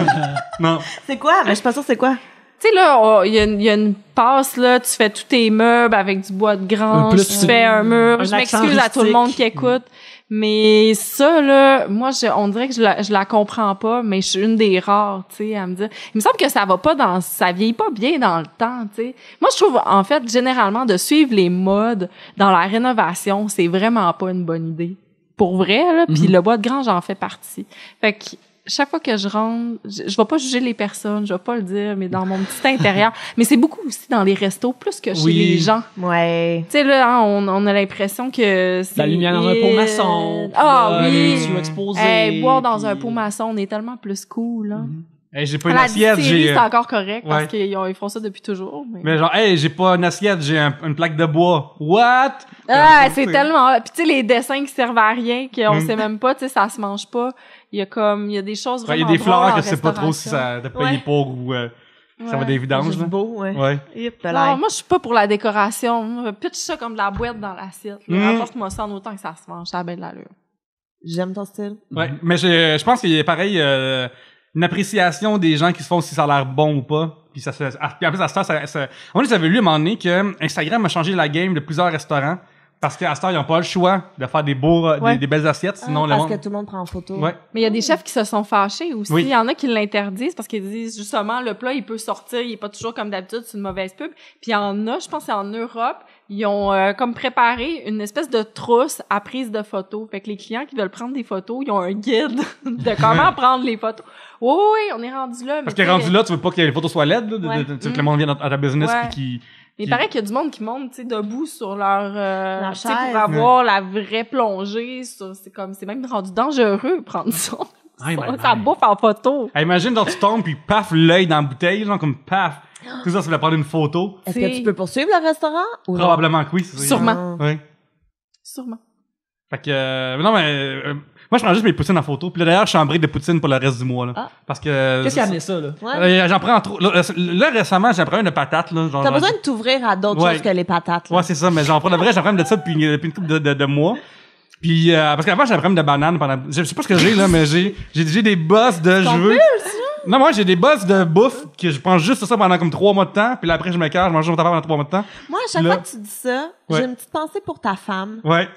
Non. C'est quoi? Mais je suis pas sûre c'est quoi. Tu sais, là, il y, a une- y a une passe, là, tu fais tous tes meubles avec du bois de grange, Un plus- tu fais un mur. un Je accent m'excuse à tout le rustique. monde qui écoute. Mais ça, là, moi, je, on dirait que je la, je la comprends pas, mais je suis une des rares, tu sais, à me dire. Il me semble que ça va pas dans, ça vieillit pas bien dans le temps, tu sais. Moi, je trouve, en fait, généralement, de suivre les modes dans la rénovation, c'est vraiment pas une bonne idée. Pour vrai, là. Puis Mhm. le bois de grange en fait partie. Fait que, chaque fois que je rentre, je, je vais pas juger les personnes, je vais pas le dire, mais dans mon petit intérieur. Mais c'est beaucoup aussi dans les restos, plus que chez Oui. les gens. Ouais. Tu sais, là, hein, on, on a l'impression que c'est... La lumière dans un pot maçon. Ah puis là, oui! les tuyaux exposés. Hey, boire dans puis- un pot maçon, on est tellement plus cool, là. Hey, j'ai pas À une la assiette, distillerie, j'ai. c'est encore correct, parce Ouais. qu'ils ont- ils font ça depuis toujours. Mais, Mais genre, hey, j'ai pas une assiette, j'ai un- une plaque de bois. What? ah, c'est tellement... Puis tu sais, les dessins qui servent à rien, qu'on Mm. sait même pas, tu sais, ça se mange pas. Il y a comme... Il y a des choses Ouais, il y vraiment a des drôles fleurs en que je sais pas trop si restauration. ça t'a payé Ouais. pour ou euh, ça va Ouais. des vidanges, Juste là. beau, ouais. Ouais. Yep, Non, là. moi, je suis pas pour la décoration. Moi, pitch ça comme de la boîte dans l'assiette. là. Mm. Apporte-moi ça en autant que ça se mange. Ça a bien de l'allure. J'aime ton style. Ouais. Mais je, je pense qu'il y a pareil, euh, une appréciation des gens qui se font si ça a l'air bon ou pas. Puis ça se, ah, puis en plus, à cette heure, ça, ça, on j'avais lu à un moment donné que Instagram a changé la game de plusieurs restaurants. Parce qu'à cette heure, ils n'ont pas le choix de faire des beaux, euh, Ouais. des, des belles assiettes, sinon Ah, le parce monde. que tout le monde prend en photo. Ouais. Mais il y a des chefs qui se sont fâchés aussi. Oui. Il y en a qui l'interdisent parce qu'ils disent justement le plat il peut sortir, il est pas toujours comme d'habitude, c'est une mauvaise pub. Puis il y en a, je pense c'est en Europe, ils ont euh, comme préparé une espèce de trousse à prise de photos. Fait que les clients qui veulent prendre des photos, ils ont un guide de comment prendre les photos. Oui, oui, oui, on est rendu là. Parce mais que tu sais, rendu là, tu veux pas que les photos soient laides, là, de- Ouais. de- de- tu veux que Mm. le monde vienne à ta business Ouais. puis qui. Il qui- paraît qu'il y a du monde qui monte, tu sais, debout sur leur, euh, Leur tu sais, chaise. pour avoir la vraie plongée. sur- C'est comme, c'est même rendu dangereux prendre ça. Aïe, ça, aïe, ça aïe. bouffe en photo. Hey, imagine, genre, tu tombes puis paf, l'œil dans la bouteille, genre, comme paf. Tout ça, ça va prendre une photo. Est-ce C'est- que tu peux poursuivre le restaurant? Ou non? Probablement que oui, c'est ça. Sûrement. Ah. Ouais. Sûrement. Fait que, euh, non, mais, euh, moi, je prends juste mes poutines en photo. Puis là, d'ailleurs, je suis en brique de poutine pour le reste du mois, là. Ah. Parce que. Qu'est-ce qui a amené ça, là? Ouais. Euh, j'en prends trop. Là, là, récemment, j'en prends une de patates, là. Genre, T'as besoin de t'ouvrir à d'autres Ouais. choses que les patates. là. Ouais, c'est ça, mais j'en prends de vrai, j'en prends de ça depuis, depuis une couple de, de, de mois. Puis, euh, parce qu'avant, j'avais un problème de banane pendant, je sais pas ce que j'ai, là, mais j'ai, j'ai, j'ai des bosses de, je veux. Non, moi, j'ai des bosses de bouffe que je prends juste ça pendant comme trois mois de temps, puis là, après, je me cache, je mange juste mon affaire pendant trois mois de temps. Moi, à chaque Là. fois que tu dis ça, Ouais. j'ai une petite pensée pour ta femme. Ouais.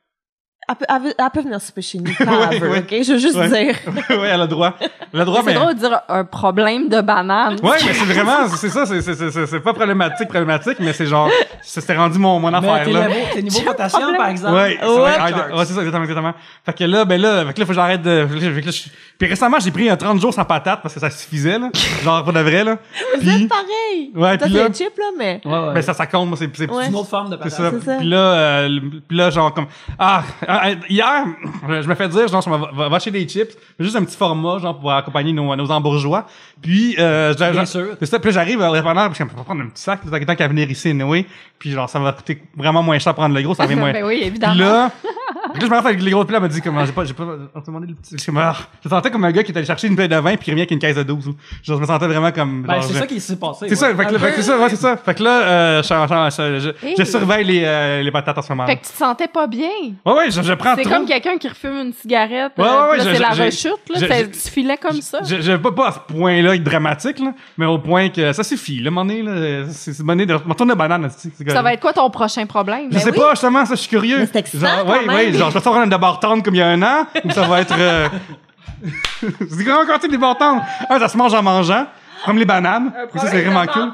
Elle peut, elle veut- elle peut venir souper chez nous quand Ouais, elle veut, ouais. OK? Je veux juste Ouais. dire. ouais, elle a le droit. Elle a le droit, C'est mais. drôle de dire un problème de banane. Ouais, mais c'est vraiment, c'est ça, c'est, c'est, c'est, c'est, c'est pas problématique, problématique, mais c'est genre, c'est- c'était rendu mon, mon Mais affaire, tes là. niveau, tes niveaux J'ai un potassium, problème. par exemple. Ouais, c'est Ouais. vrai. Ah, ouais, c'est ça, exactement, exactement. Fait que là, ben là, fait que là, faut que j'arrête de, fait que là, fait que là, je- puis récemment, j'ai pris un trente jours sans patate parce que ça suffisait, là. Genre, pour de vrai, là. Vous Puis, êtes pareil. ouais, Toi, puis c'est là, un chip, là, mais... Ouais, ouais. ben ça, ça compte, moi, c'est, c'est, Ouais. C'est une autre forme de c'est patate. ça. C'est ça. Puis là, euh, le- puis là, genre, comme, ah, euh, hier, je me fais dire, genre, je va, va acheter des chips, juste un petit format, genre, pour accompagner nos, nos embourgeois. Puis, euh, je, Bien je- sûr. c'est ça, puis j'arrive au répondeur, puis je vais prendre un petit sac, tout tant qu'à venir ici, anyway. Puis, genre, ça va coûter vraiment moins cher prendre le gros, ça revient moins. Ben oui, évidemment. Puis là, puis là, je me rends avec les gros, puis là, elle m'a dit, comment, j'ai pas, j'ai pas, on t'a demandé le petit, je, me, je sentais comme un gars qui est allé chercher une bouteille de vin, puis qui revient avec une caisse de douze. Genre, je me sentais vraiment comme, Ben, genre, c'est je- ça qui s'est passé. c'est ça, fait que là, fait que c'est ça, ouais, c'est ça. Fait que là, euh, je, je, je, je, Hey. je surveille les, euh, les patates en ce moment. Fait que tu te sentais pas bien. Ouais, ouais, je, je prends C'est trop. comme quelqu'un qui refume une cigarette. Ouais, ouais, euh, ouais, puis là, je- c'est la je- rechute, là. je- c'est- je- Tu filais comme ça. Je, je pas, pas à ce point-là être dramatique, là, mais au point que ça suffit, là, à un moment donné, là, c'est, c'est monnaie de, m'en tourne de banane, c'est, c'est Ça va être quoi ton prochain problème? Je Ben sais oui. pas, justement, ça, je suis curieux. Mais c'est excitant, Genre, quand ouais, même. ouais, genre, je vais sortir de bartende comme il y a un an, ou ça va être, euh... c'est comment quand des bartendes? Ah, ça se mange en mangeant, comme les bananes. Et ça, c'est vraiment cool.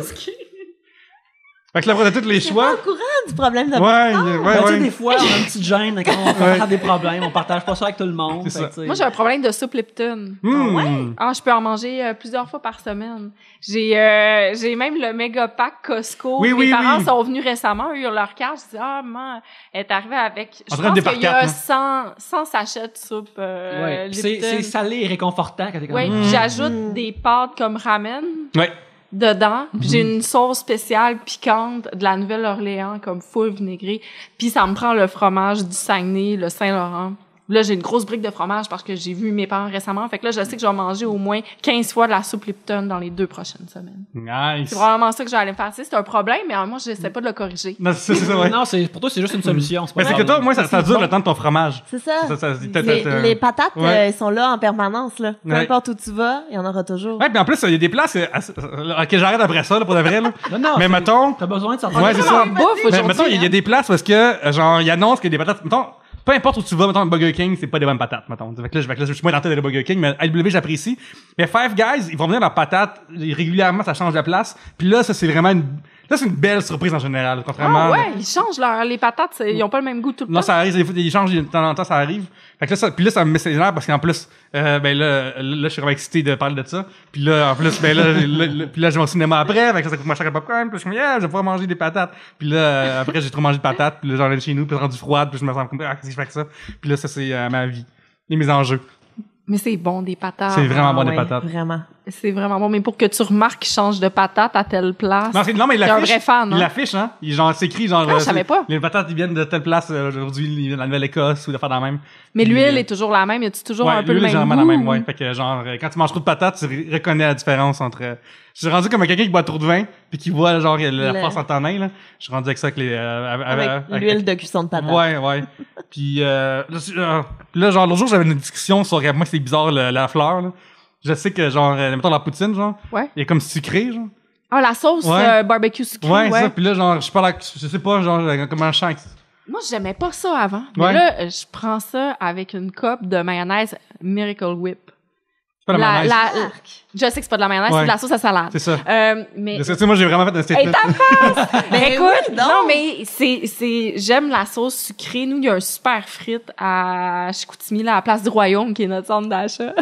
Fait que là, après, t'as tous les Je suis choix. pas au courant du problème de Ouais, ouais, Ben, tu sais, ouais. des fois, on a une petite gêne quand on fait faire des problèmes, on partage pas ça avec tout le monde. C'est fait ça. que, tu sais. Moi, j'ai un problème de soupe Lipton. Mmh. Ah, je peux en manger euh, plusieurs fois par semaine. J'ai euh, j'ai même le méga pack Costco. Oui, Mes oui, parents oui. sont venus récemment, eux, ils ont leur carte. Je dis, ah, maman, elle est arrivée avec... Je En train de pense qu'il y a déparcarte, cent, cent sachets de soupe euh, Ouais. Puis c'est, Lipton. c'est salé et réconfortant quand t'es comme Oui, Mm. puis j'ajoute des pâtes comme ramen Ouais. dedans. Puis j'ai une sauce spéciale piquante de la Nouvelle-Orléans comme full vinaigré. Puis ça me prend le fromage du Saguenay, le Saint-Laurent. Là, j'ai une grosse brique de fromage parce que j'ai vu mes parents récemment. Fait que là, je sais que je vais manger au moins quinze fois de la soupe Lipton dans les deux prochaines semaines. Nice. C'est probablement ça que je vais aller me faire. Tu sais, c'est un problème, mais euh, moi, j'essaie pas de le corriger. Non, c'est ça, c'est ça, ouais. Non, c'est, pour toi, c'est juste une solution. C'est pas Mais c'est un que toi, problème. moi, ça, ça dure le temps de ton fromage. C'est ça. Ça, ça, t'as- Les, t'as- les patates, Ouais. euh, ils sont là en permanence, là. Peu Ouais. importe où tu vas, il y en aura toujours. Ouais, puis en plus, il y a des places, euh, assez- euh, ok, j'arrête après ça, là, pour de vrai, là. Non, non, Mais c'est- mettons, T'as besoin de sortir. ouais, c'est ça. bouffe Mais aujourd'hui, mettons, il y a hein. des places parce que, euh, genre, ils annoncent que des patates, mettons, peu importe où tu vas, mettons, Burger King, c'est pas des bonnes patates, mettons. Fait que là, je, fait que là, je suis moins tenté d'aller au Burger King, mais à W, j'apprécie. Mais Five Guys, ils vont venir leurs patates, régulièrement, ça change de place. Puis là, ça, c'est vraiment une, là, c'est une belle surprise en général, contrairement. Ah ouais, ils changent leur, les patates, c'est- ils ont pas le même goût tout le Non, temps. ça arrive, des fois, ils changent de temps en temps, ça arrive. Fait que là, ça, puis là, ça me met ses nerfs parce qu'en plus, euh, ben là, là, je suis vraiment excité de parler de ça. Puis là, en plus, ben là, là, là- puis là, je vais au cinéma après, fait que ça coûte moins cher que le popcorn. Puis là, je suis comme, yeah, je vais pouvoir manger des patates. Puis là, euh, après, j'ai trop mangé de patates. Puis là, j'en ai chez nous, puis c'est rendu froide. Puis je me sens comme, ah, qu'est-ce que je fais avec ça? Puis là, ça, c'est euh, ma vie. Et mes enjeux. Mais c'est bon, des patates. C'est vraiment Ah bon, des ouais, patates. Vraiment. C'est vraiment bon. Mais pour que tu remarques qu'ils changent de patate à telle place. Non, c'est, non, mais il T'es un l'affiche. vrai fan, Il hein? l'affiche, hein. Il, genre, c'est écrit, genre, Ah, je euh, savais c'est- pas. Les patates, ils viennent de telle place, euh, aujourd'hui, ils viennent de la Nouvelle-Écosse ou de faire dans la même. Mais Puis, l'huile euh, est toujours la même. Y a-tu toujours ouais, un peu l'huile le est même généralement goût? la même, ouais. Fait que, genre, euh, quand tu manges trop de patates, tu re- reconnais la différence entre, euh, je suis rendu comme quelqu'un qui boit trop de vin, puis qui voit, genre, la Le- force en tannin, là. Je suis rendu avec ça avec les, euh, avec, Avec l'huile de cuisson de patates. Ouais, ouais. Puis, euh, là, c'est- euh, là, genre, l'autre jour, j'avais une discussion sur, moi, c'est bizarre, le- la fleur, là. Je sais que, genre, euh, mettons la poutine, genre. Ouais. Il est comme sucré, genre. Ah, la sauce Ouais. euh, barbecue sucrée, Ouais, ouais. ça. Puis là, genre, je sais pas, là, je sais pas, genre, euh, comment je sens. Moi, j'aimais pas ça avant. Mais Ouais. là, je prends ça avec une coupe de mayonnaise Miracle Whip. C'est pas la, mayonnaise. la- je sais que c'est pas de la mayonnaise, Ouais. c'est de la sauce à salade. C'est ça. Euh, mais Parce que, tu sais, moi, j'ai vraiment fait un Hey, statement. ta face! Ben Écoute, oui, donc. non, mais c'est, c'est, j'aime la sauce sucrée. Nous, il y a un super frite à Chicoutimi, là, à la Place du Royaume, qui est notre centre d'achat.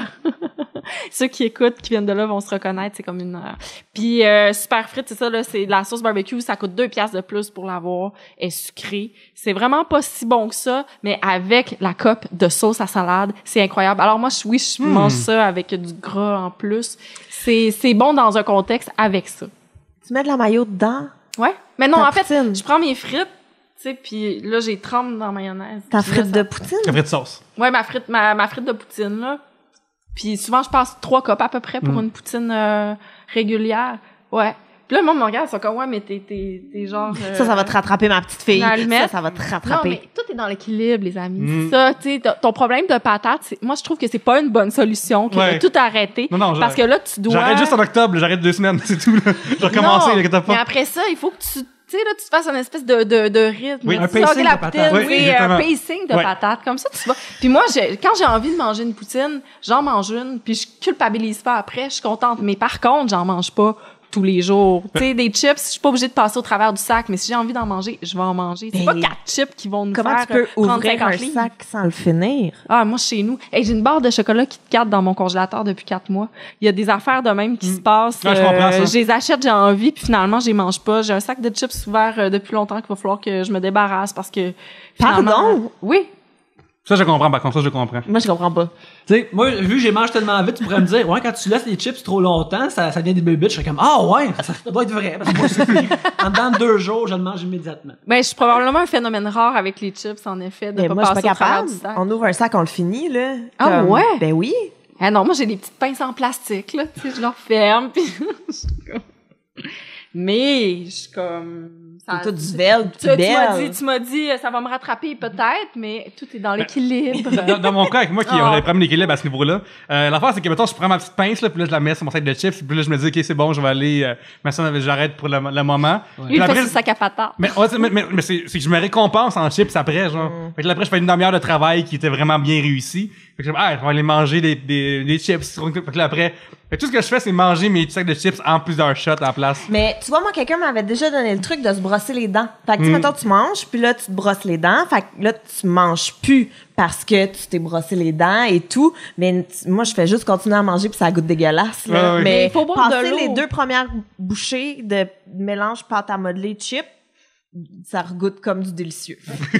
Ceux qui écoutent, qui viennent de là, vont se reconnaître, c'est comme une... Euh... Puis, euh, super frite, c'est ça, là, c'est de la sauce barbecue, ça coûte deux piastres de plus pour l'avoir, elle est sucrée. C'est vraiment pas si bon que ça, mais avec la coupe de sauce à salade, c'est incroyable. Alors moi, je, oui, je Hmm. mange ça avec du gras en plus. C'est, c'est bon dans un contexte avec ça. Tu mets de la mayo dedans, Ouais. Mais non, Ta en fait, poutine. je prends mes frites, tu sais, puis là, j'ai trempe dans la mayonnaise. ta Puis là, frite ça- de poutine. Un vrai de sauce. Ouais, ma frite, ma, ma frite de poutine, là. Puis souvent, je passe trois copes à peu près pour Mm. une poutine euh, régulière. Ouais. Puis là, le monde me regarde, ils sont comme, ouais, mais t'es, t'es, t'es genre... euh, Ça, ça va te rattraper, ma petite fille. une allumette. Ça, ça va te Non, rattraper. mais tout est dans l'équilibre, les amis. Mm. C'est ça, tu sais, t- ton problème de patate, c'est, moi, je trouve que c'est pas une bonne solution que Ouais. de tout arrêter. Non, non, parce que là, tu dois... J'arrête juste en octobre, j'arrête deux semaines, c'est tout, là. Je vais recommencer, Non, inquiète mais pas. après ça, il faut que tu, tu sais, là, tu te fasses une espèce de, de, de rythme. Oui, Tu un sais, pacing ok, la de poutine, patates. Oui, oui, exactement. un pacing de Ouais. patates. Comme ça, tu vas. Puis moi, j'ai- quand j'ai envie de manger une poutine, j'en mange une, puis je culpabilise pas après, je suis contente. Mais par contre, j'en mange pas tous les jours. Tu sais, des chips, je suis pas obligée de passer au travers du sac, mais si j'ai envie d'en manger, je vais en manger. C'est Mais pas quatre chips qui vont nous Comment faire tu peux euh, trente, ouvrir cinquante un livres. sac sans le finir? Ah, moi, chez nous, hey, j'ai une barre de chocolat qui te garde dans mon congélateur depuis quatre mois. Il y a des affaires de même qui se passent. Ouais, je comprends ça. Je les achète, j'ai envie, puis finalement, je les mange pas. J'ai un sac de chips ouvert euh, depuis longtemps qu'il va falloir que je me débarrasse parce que finalement... Pardon? Oui. Ça, je comprends, par contre, ça, je comprends. Moi, je comprends pas. Tu sais, moi, vu que j'ai mangé tellement vite, tu pourrais me dire, ouais, quand tu laisses les chips trop longtemps, ça, ça devient des bébites. Je serais comme, ah ouais, ça, ça doit être vrai. Parce que moi, c'est- en dedans de deux jours, je le mange immédiatement. Ben, je suis probablement un phénomène rare avec les chips, en effet, de Mais pas moi, je suis passer pas au travers capable. du sac. On ouvre un sac, on le finit, là. Ah Comme- ouais? Ben oui. Ah non, moi, j'ai des petites pinces en plastique, là. Tu sais, je leur ferme, puis je suis comme... Mais, je suis comme... ça- C'est tout du belle, Tu, tu m'as belle. dit, tu m'as dit, euh, ça va me rattraper peut-être, mais tout est dans l'équilibre. Dans, dans mon cas, avec moi qui Ah. a des problèmes d'équilibre à ce niveau-là, euh, l'affaire, c'est que, mettons, je prends ma petite pince, là, puis là, je la mets sur mon sac de chips, puis là, je me dis, OK, c'est bon, je vais aller, euh, mais ça, j'arrête pour le, le moment. Lui, Puis il fait après, son sac à patates. mais, ouais, c'est- mais, mais, mais c'est, c'est que je me récompense en chips après, genre. Fait que là, après, je fais une demi-heure de travail qui était vraiment bien réussi. Fait que je, ah, je vais aller manger des, des, des chips. Fait que là, après, fait que tout ce que je fais, c'est manger mes sacs de chips en plusieurs shots à la place. Mais tu vois, moi, quelqu'un m'avait déjà donné le truc de se brosser les dents. Fait que, tu sais, Mm. mettons, tu manges, puis là, tu te brosses les dents. Fait que là, tu manges plus parce que tu t'es brossé les dents et tout. Mais tu- moi, je fais juste continuer à manger, puis ça goûte dégueulasse, là. Ouais, ouais. Mais Mais il faut boire de passer l'eau. les deux premières bouchées de mélange pâte à modeler chip, ça regoute comme du délicieux.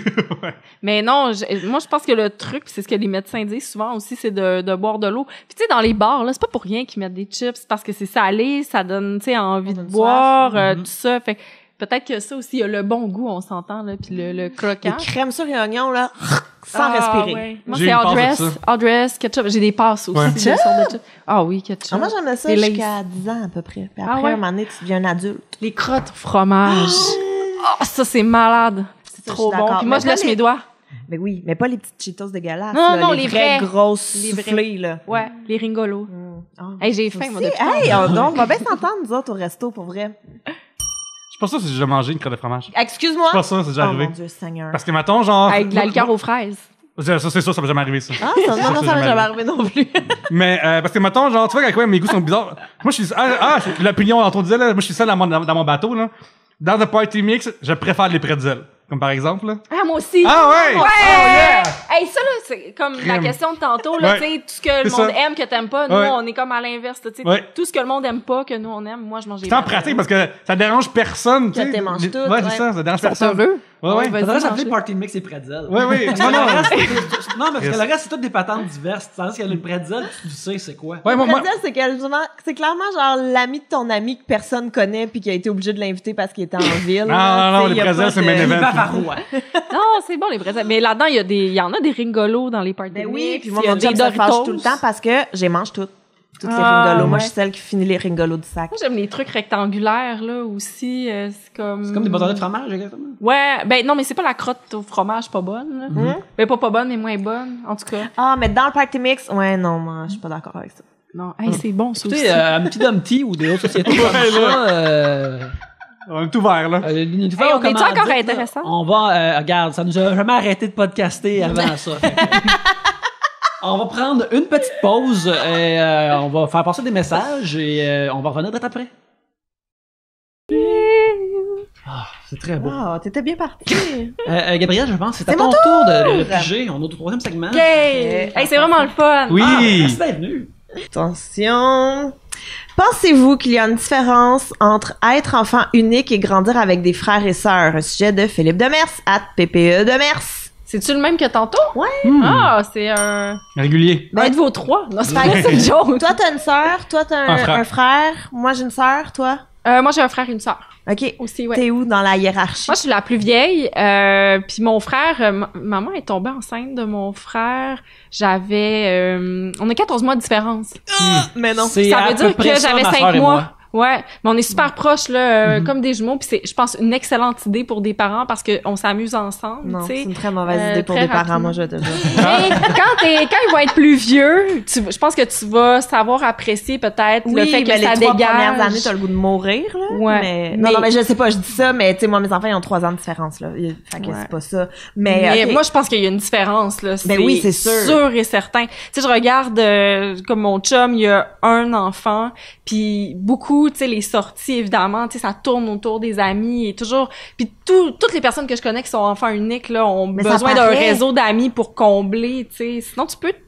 Mais non, je- moi, je pense que le truc, pis c'est ce que les médecins disent souvent aussi, c'est de, de boire de l'eau. Puis tu sais, dans les bars, là, c'est pas pour rien qu'ils mettent des chips, c'est parce que c'est salé, ça donne, tu sais, envie de donne boire, soif. euh, tout ça. Fait que peut-être que ça aussi, il y a le bon goût, on s'entend, là, puis le, le Les croquant. crèmes sur les oignons, là, sans Ah, respirer. ouais. Moi, J'ai c'est une passe de Aldress, ça. Aldress, ketchup. J'ai des passes aussi. Ouais. des sortes de chips. Ah oui, ketchup. Ah, moi, j'aimais ça Des Lay's. jusqu'à dix ans, à peu près. Puis Ah après, ouais? un moment donné, tu deviens un adulte. Les crottes au fromage. Ah, ça, c'est malade. C'est Ça, trop je suis bon. d'accord. Puis moi, Mais je lèche pas les- mes doigts. Mais oui, mais pas les petites Cheetos dégueulasses. Non, là, non, les, les vraies vrais. grosses Les vrais. soufflées, là. Ouais, les ringolos. Mm. Ah, Hey, j'ai ça faim, moi, aussi. depuis Hey, on, donc, on va bien s'entendre, nous autres, au resto, pour vrai. Je suis pas sûr si j'ai déjà mangé une crotte de fromage. Excuse-moi. Je suis pas sûr, c'est déjà Oh arrivé. mon Dieu, Seigneur. Parce que, mettons, genre. Avec de la liqueur aux fraises. Ça, ça, c'est sûr, ça m'est jamais arrivé, ça. Ah, ça, non, non, ça m'est jamais arrivé non plus. Mais, euh, parce que, mettons, genre, tu vois, à quoi mes goûts sont bizarres. Moi, je suis, ah, ah, l'opinion, on disait, là, moi, je suis seul dans mon, dans mon bateau, là. Dans le party mix, je préfère les pretzels. Comme par exemple, là. Ah, moi aussi. Ah ouais! Ouais! Oh yeah! Hey, ça, là, c'est comme la Crème. question de tantôt, là, Ouais. tu sais, tout ce que le C'est monde ça. aime que t'aimes pas, nous, Ouais. on est comme à l'inverse, tu sais. Ouais. Tout ce que le monde aime pas, que nous, on aime, moi, je mange des C'est en pretzels. pratique parce que ça dérange personne, tu Que sais. t'es manges Les- toutes, Ouais, ouais. c'est ça, ça dérange Ils sont personne. heureux. Ouais, ouais. vas-y, Faudrait s'appeler mangez. Party Mix et Pretzel. Ouais, oui. Non, non, le reste, c'est- non, mais parce que le reste, c'est toutes des patentes diverses. Tandis que le pretzel, tu sais c'est quoi. Ouais, moi, moi, Pretzel, c'est quasiment, c'est clairement genre l'ami de ton ami que personne connaît puis qui a été obligé de l'inviter parce qu'il était en ville. Non, là. non, non, Tu sais, les y a pretzels, pas c'est de- main event. Il va faire roi. Non, c'est bon, les pretzels. Mais là-dedans, il y a des, il y en a des ringolos dans les parties Ben oui, mix, puis moi, il y a mon chum des se fâche Doritos. tout le temps parce que j'ai mange toutes. Toutes les Ah, ringolos. Moi, ouais. je suis celle qui finit les ringolos du sac. Moi, j'aime les trucs rectangulaires, là, aussi. euh, c'est comme... C'est comme des bâtonnets de fromage, exactement. Ouais, ben non, mais c'est pas la crotte au fromage pas bonne, là. Mhm. Ben pas pas bonne, mais moins bonne, en tout cas. Ah, mais dans le party mix, ouais, non, moi, je suis pas d'accord avec ça. Non, hey, c'est bon, ça Tu aussi. sais, euh, Humpty Dumpty ou des autres sociétés comme Ouais, ça, euh, on est ouvert, là. euh, nous Hey, faire on un est-tu commandite, encore là. intéressant? On va, euh, regarde, ça nous a jamais arrêté de podcaster avant ça. Fait que- On va prendre une petite pause et euh, on va faire passer des messages et euh, on va revenir d'être après. Ah, c'est très beau. Ah, t'étais bien parti. Euh, euh, Gabriel, je pense que c'est à C'est ton mon tour de, de, de piger. On est au troisième segment. Yay! Hey, c'est vraiment le fun! Oui! Ah, merci d'être venu. Attention. Pensez-vous qu'il y a une différence entre être enfant unique et grandir avec des frères et sœurs? Un sujet de Philippe Demers, at P P E Demers. C'est-tu le même que tantôt? Ouais. Ah, c'est un... Régulier. Ben, êtes vos trois? Non, c'est pas Fait que- c'est une joke. Toi, t'as une sœur, toi, t'as un, Un frère. un frère, moi, j'ai une sœur, toi. Euh, moi, j'ai un frère et une sœur. OK. Aussi, ouais. T'es où dans la hiérarchie? Moi, je suis la plus vieille. Euh, puis mon frère, euh, ma- maman est tombée enceinte de mon frère. J'avais... euh, on a quatorze mois de différence. Mais non. C'est Ça à veut peu dire près que ça, j'avais ma cinq sœur et mois. moi. Ouais, mais on est super proches, là, euh, Mhm. comme des jumeaux. Puis c'est, je pense, une excellente idée pour des parents parce qu'on s'amuse ensemble, Non, tu c'est sais. une très mauvaise Euh, idée pour très des parents, rapidement. moi, je te jure. Mais quand, t'es, quand ils vont être plus vieux, tu, je pense que tu vas savoir apprécier peut-être le fait que mais ça les trois dégage. premières années, t'as le goût de mourir, là. Ouais. Mais... Mais- Non, non, mais je sais pas, je dis ça, mais tu sais, moi, mes enfants, ils ont trois ans de différence, là. Il- Fait que Ouais. c'est pas ça. Mais, Mais ok. moi, je pense qu'il y a une différence, là. Ben oui, c'est sûr. sûr et certain. Tu sais, je regarde, euh, comme mon chum, il y a un enfant, puis beaucoup, tu sais, les sorties, évidemment, tu sais, ça tourne autour des amis et toujours... Puis tout, toutes les personnes que je connais qui sont enfants uniques, là, ont Mais ça besoin d'un paraît. réseau d'amis pour combler, tu sais. Sinon, tu peux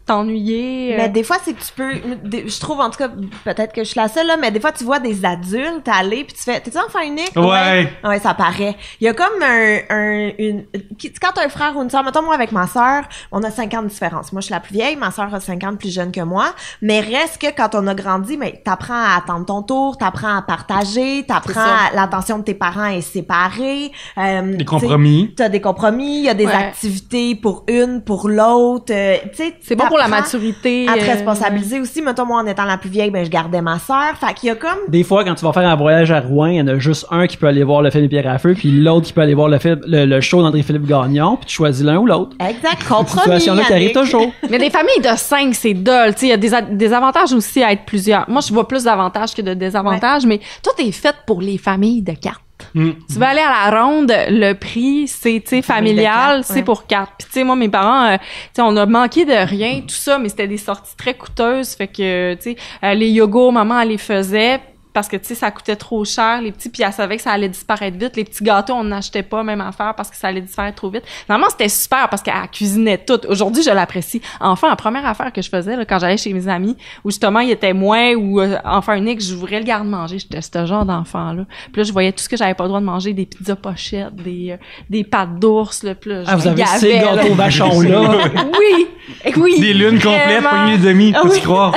t'ennuyer. Mais euh. des fois, c'est que tu peux, des- je trouve, en tout cas, peut-être que je suis la seule, là, mais des fois, tu vois des adultes aller, puis tu fais, t'es-tu enfant unique? Ouais. Ouais, ça paraît. Il y a comme un, un une, qui- quand t'as un frère ou une sœur, mettons, moi, avec ma sœur, on a cinq ans de différence. Moi, je suis la plus vieille, ma sœur a cinq ans de plus jeune que moi, mais reste que quand on a grandi, mais t'apprends à attendre ton tour, t'apprends à partager, t'apprends C'est à, l'attention de tes parents est séparée, euh, Des compromis. T'as des compromis, il y a des Ouais. activités pour une, pour l'autre, euh, tu sais. C'est bon pour la t'apprends maturité. à te euh, responsabiliser aussi. Mettons, moi, en étant la plus vieille, ben, je gardais ma sœur. Fait qu'il y a comme... Des fois, quand tu vas faire un voyage à Rouen, il y en a juste un qui peut aller voir le film Pierre à feu, puis l'autre qui peut aller voir le film, le, le show d'André-Philippe Gagnon, puis tu choisis l'un ou l'autre. Exact, Cette compromis. situation-là qui arrive Yannick. toujours. Mais des familles de cinq, c'est dull. Tu sais, il y a des, a- des avantages aussi à être plusieurs. Moi, je vois plus d'avantages que de désavantages, mais tout est fait pour les familles de quatre. Mm. Tu vas aller à la ronde, le prix, c'est, tu sais, Famille de familial, quatre, c'est ouais. pour quatre. Puis, tu sais, moi, mes parents, euh, tu sais, on a manqué de rien, tout ça, mais c'était des sorties très coûteuses. Fait que, tu sais, euh, les yogourts, maman, elle les faisait parce que, tu sais, ça coûtait trop cher, les petits, puis elle savait que ça allait disparaître vite. Les petits gâteaux, on n'achetait pas, même affaire, parce que ça allait disparaître trop vite. Normalement, c'était super parce qu'elle cuisinait tout. Aujourd'hui, je l'apprécie. Enfin, la première affaire que je faisais, là, quand j'allais chez mes amis, où justement, il était moins, ou euh, enfant unique, j'ouvrais le garde-manger. J'étais ce genre d'enfant-là. Puis là, je voyais tout ce que j'avais pas le droit de manger, des pizzas pochettes, des, euh, des pâtes d'ours, là, puis là, je Ah, vous avez gavais, ces là. gâteaux vachons-là. Oui! Eh oui! Des lunes complètes, vraiment. poignées et demi, Ah peux-tu oui. croire?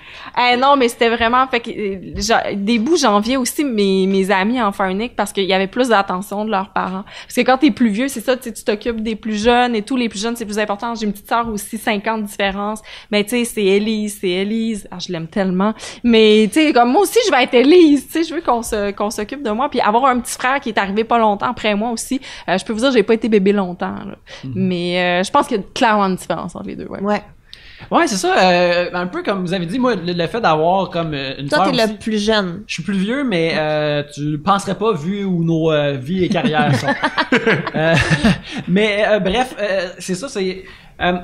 Eh non, mais c'était vraiment fait que euh, j'a- des bouts j'enviais aussi mes mes amis enfants uniques parce qu'il y avait plus d'attention de leurs parents. Parce que quand t'es plus vieux, c'est ça, tu sais, tu t'occupes des plus jeunes et tout, les plus jeunes c'est plus important. J'ai une petite sœur aussi, cinq ans de différence. Mais tu sais, c'est Élise, c'est Élise. Ah, je l'aime tellement. Mais tu sais, comme moi aussi, je vais être Élise. Tu sais, je veux qu'on se qu'on s'occupe de moi. Puis avoir un petit frère qui est arrivé pas longtemps après moi aussi. Euh, je peux vous dire, j'ai pas été bébé longtemps. Là. Mais euh, je pense qu'il y a clairement une différence entre les deux. Ouais. Ouais. Ouais, c'est ça. Euh, un peu comme vous avez dit, moi, le, le fait d'avoir comme euh, une Toi, sœur t'es aussi. le plus jeune. Je suis plus vieux, mais euh, tu penserais pas vu où nos euh, vies et carrières sont. Euh, mais euh, bref, euh, c'est ça, c'est... Euh,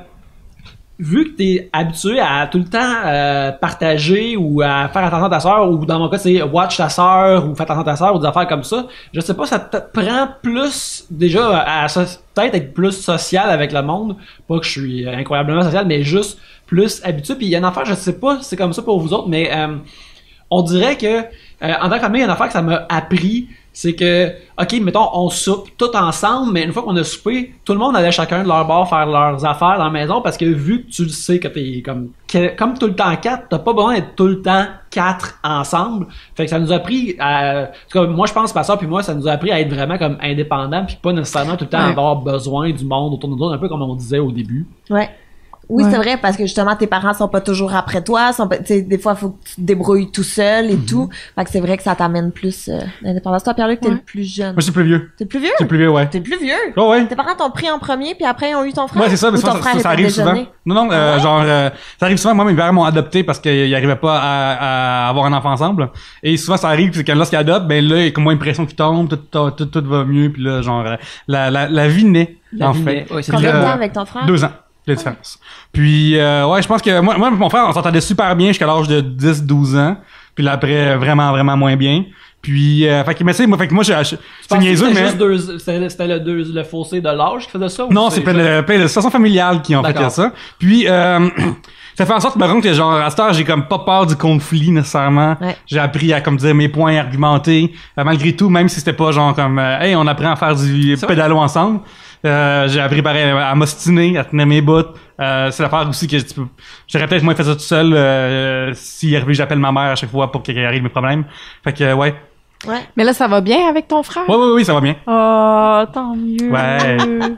vu que t'es habitué à tout le temps euh, partager ou à faire attention à ta sœur, ou dans mon cas, c'est watch ta sœur ou fais attention à ta sœur ou des affaires comme ça, je sais pas, ça te prend plus, déjà, à, à so- peut-être être plus social avec le monde. Pas que je suis incroyablement social, mais juste plus habitué. Puis il y a une affaire, je sais pas si c'est comme ça pour vous autres, mais euh, on dirait que euh, en tant que famille, il y a une affaire que ça m'a appris, c'est que, ok, mettons, on soupe tout ensemble, mais une fois qu'on a soupé, tout le monde allait chacun de leur bord faire leurs affaires dans la maison, parce que vu que tu le sais que t'es comme, que, comme tout le temps quatre, t'as pas besoin d'être tout le temps quatre ensemble. Fait que ça nous a appris à, en tout cas, moi je pense, ma soeur puis moi, ça nous a appris à être vraiment comme indépendants, puis pas nécessairement tout le temps Ouais. avoir besoin du monde autour de nous, un peu comme on disait au début. Ouais. Oui, Ouais. c'est vrai, parce que justement, tes parents sont pas toujours après toi, sont pas, tu sais, des fois, faut que tu te débrouilles tout seul et tout. Fait que c'est vrai que ça t'amène plus, euh, d'indépendance. Toi, Pierre-Luc, t'es Ouais. le plus jeune. Moi, je suis plus vieux. T'es le plus vieux? Je suis plus vieux, ouais. T'es le plus vieux? Oh, ouais. Tes parents t'ont pris en premier, puis après, ils ont eu ton frère? Ouais, c'est ça, mais Ou souvent, ton ça, frère ça, est ça au arrive souvent. déjeuner? Non, non, euh, Ouais. genre, euh, ça arrive souvent. Moi, mes parents m'ont adopté parce qu'ils n'arrivaient pas à, à avoir un enfant ensemble. Et souvent, ça arrive, c'est que lorsqu'ils adoptent, ben là, il y a comme moins l'impression qu'ils tombent, tout, tout, tout, tout va mieux, puis là, genre, euh, la, la, la vie naît, La en vie fait. naît. Ouais, c'est Combien de Puis, temps euh, avec ton frère? Deux ans de différence. Puis, euh, ouais, je pense que moi, moi et mon frère, on s'entendait super bien jusqu'à l'âge de dix douze ans. Puis là, après, vraiment, vraiment moins bien. Puis, euh, fait que, mais tu sais, moi, fait que moi, je, je, Tu c'est penses que niaiseux, c'était mais... juste deux, c'était, c'était le, deux, le fossé de l'âge qui faisait ça? ou Non, c'est plein de, plein de situations familiales qui ont fait D'accord. ça. Puis, euh, ça fait en sorte, par contre, que genre, à cette heure, j'ai comme pas peur du conflit, nécessairement. Ouais. J'ai appris à, comme dire, mes points, argumenter. Euh, malgré tout, même si c'était pas genre comme, euh, hey, on apprend à faire du C'est pédalo ensemble. Euh, j'ai appris pareil à m'ostiner, à tenir mes bouts. Euh, c'est l'affaire aussi que tu peux, j'aurais peut-être moins fait ça tout seul, euh, s'il arrivait, j'appelle ma mère à chaque fois pour qu'elle arrive mes problèmes. Fait que, ouais. Ouais. Mais là, ça va bien avec ton frère? Ouais, ouais, ouais, ça va bien. Oh, tant mieux. Ouais.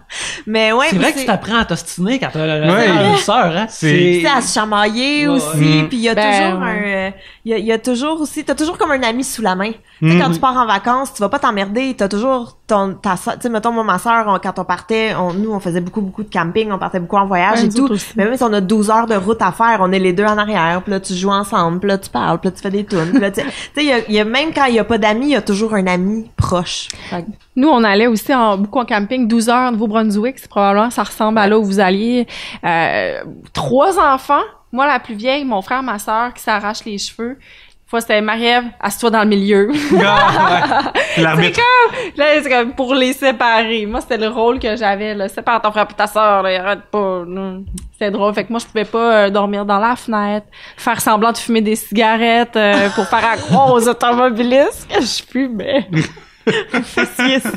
Mais ouais, C'est vrai puis que tu t'apprends à t'ostiner quand t'as Ouais. ouais. une sœur, hein? C'est- Tu sais, à se chamailler Ouais, aussi, ouais. puis il y a Ben, toujours ouais. un, euh, il y a, il y a toujours aussi, t'as toujours comme un ami sous la main. Tu sais, Mhm. quand tu pars en vacances, tu vas pas t'emmerder, t'as toujours ton, ta soeur, tu sais, mettons, moi, ma soeur, on- quand on partait, on, nous, on faisait beaucoup, beaucoup de camping, on partait beaucoup en voyage Ouais, et nous tout. autres aussi. Mais même si on a douze heures de route à faire, on est les deux en arrière, puis là, tu joues ensemble, puis là, tu parles, puis là, tu fais des tunes, puis là, tu sais, tu sais, il y a, il y a, même quand il y a pas d'amis, il y a toujours un ami proche. Fait que- Nous, on allait aussi en, beaucoup en camping, douze heures, Nouveau-Brunswick, c'est probablement, ça ressemble à là où vous alliez. Euh, trois enfants, moi la plus vieille, mon frère, ma sœur qui s'arrache les cheveux. fois, c'était Marie-Ève, assieds-toi dans le milieu. Ah, ouais. C'est L'arbitre. comme, là, c'est comme pour les séparer. Moi, c'était le rôle que j'avais, là. Sépare ton frère et ta sœur, là, arrête pas, là. C'était drôle. Fait que moi, je pouvais pas euh, dormir dans la fenêtre, faire semblant de fumer des cigarettes euh, pour faire à croire aux automobilistes que je fumais. Vous faisiez ça?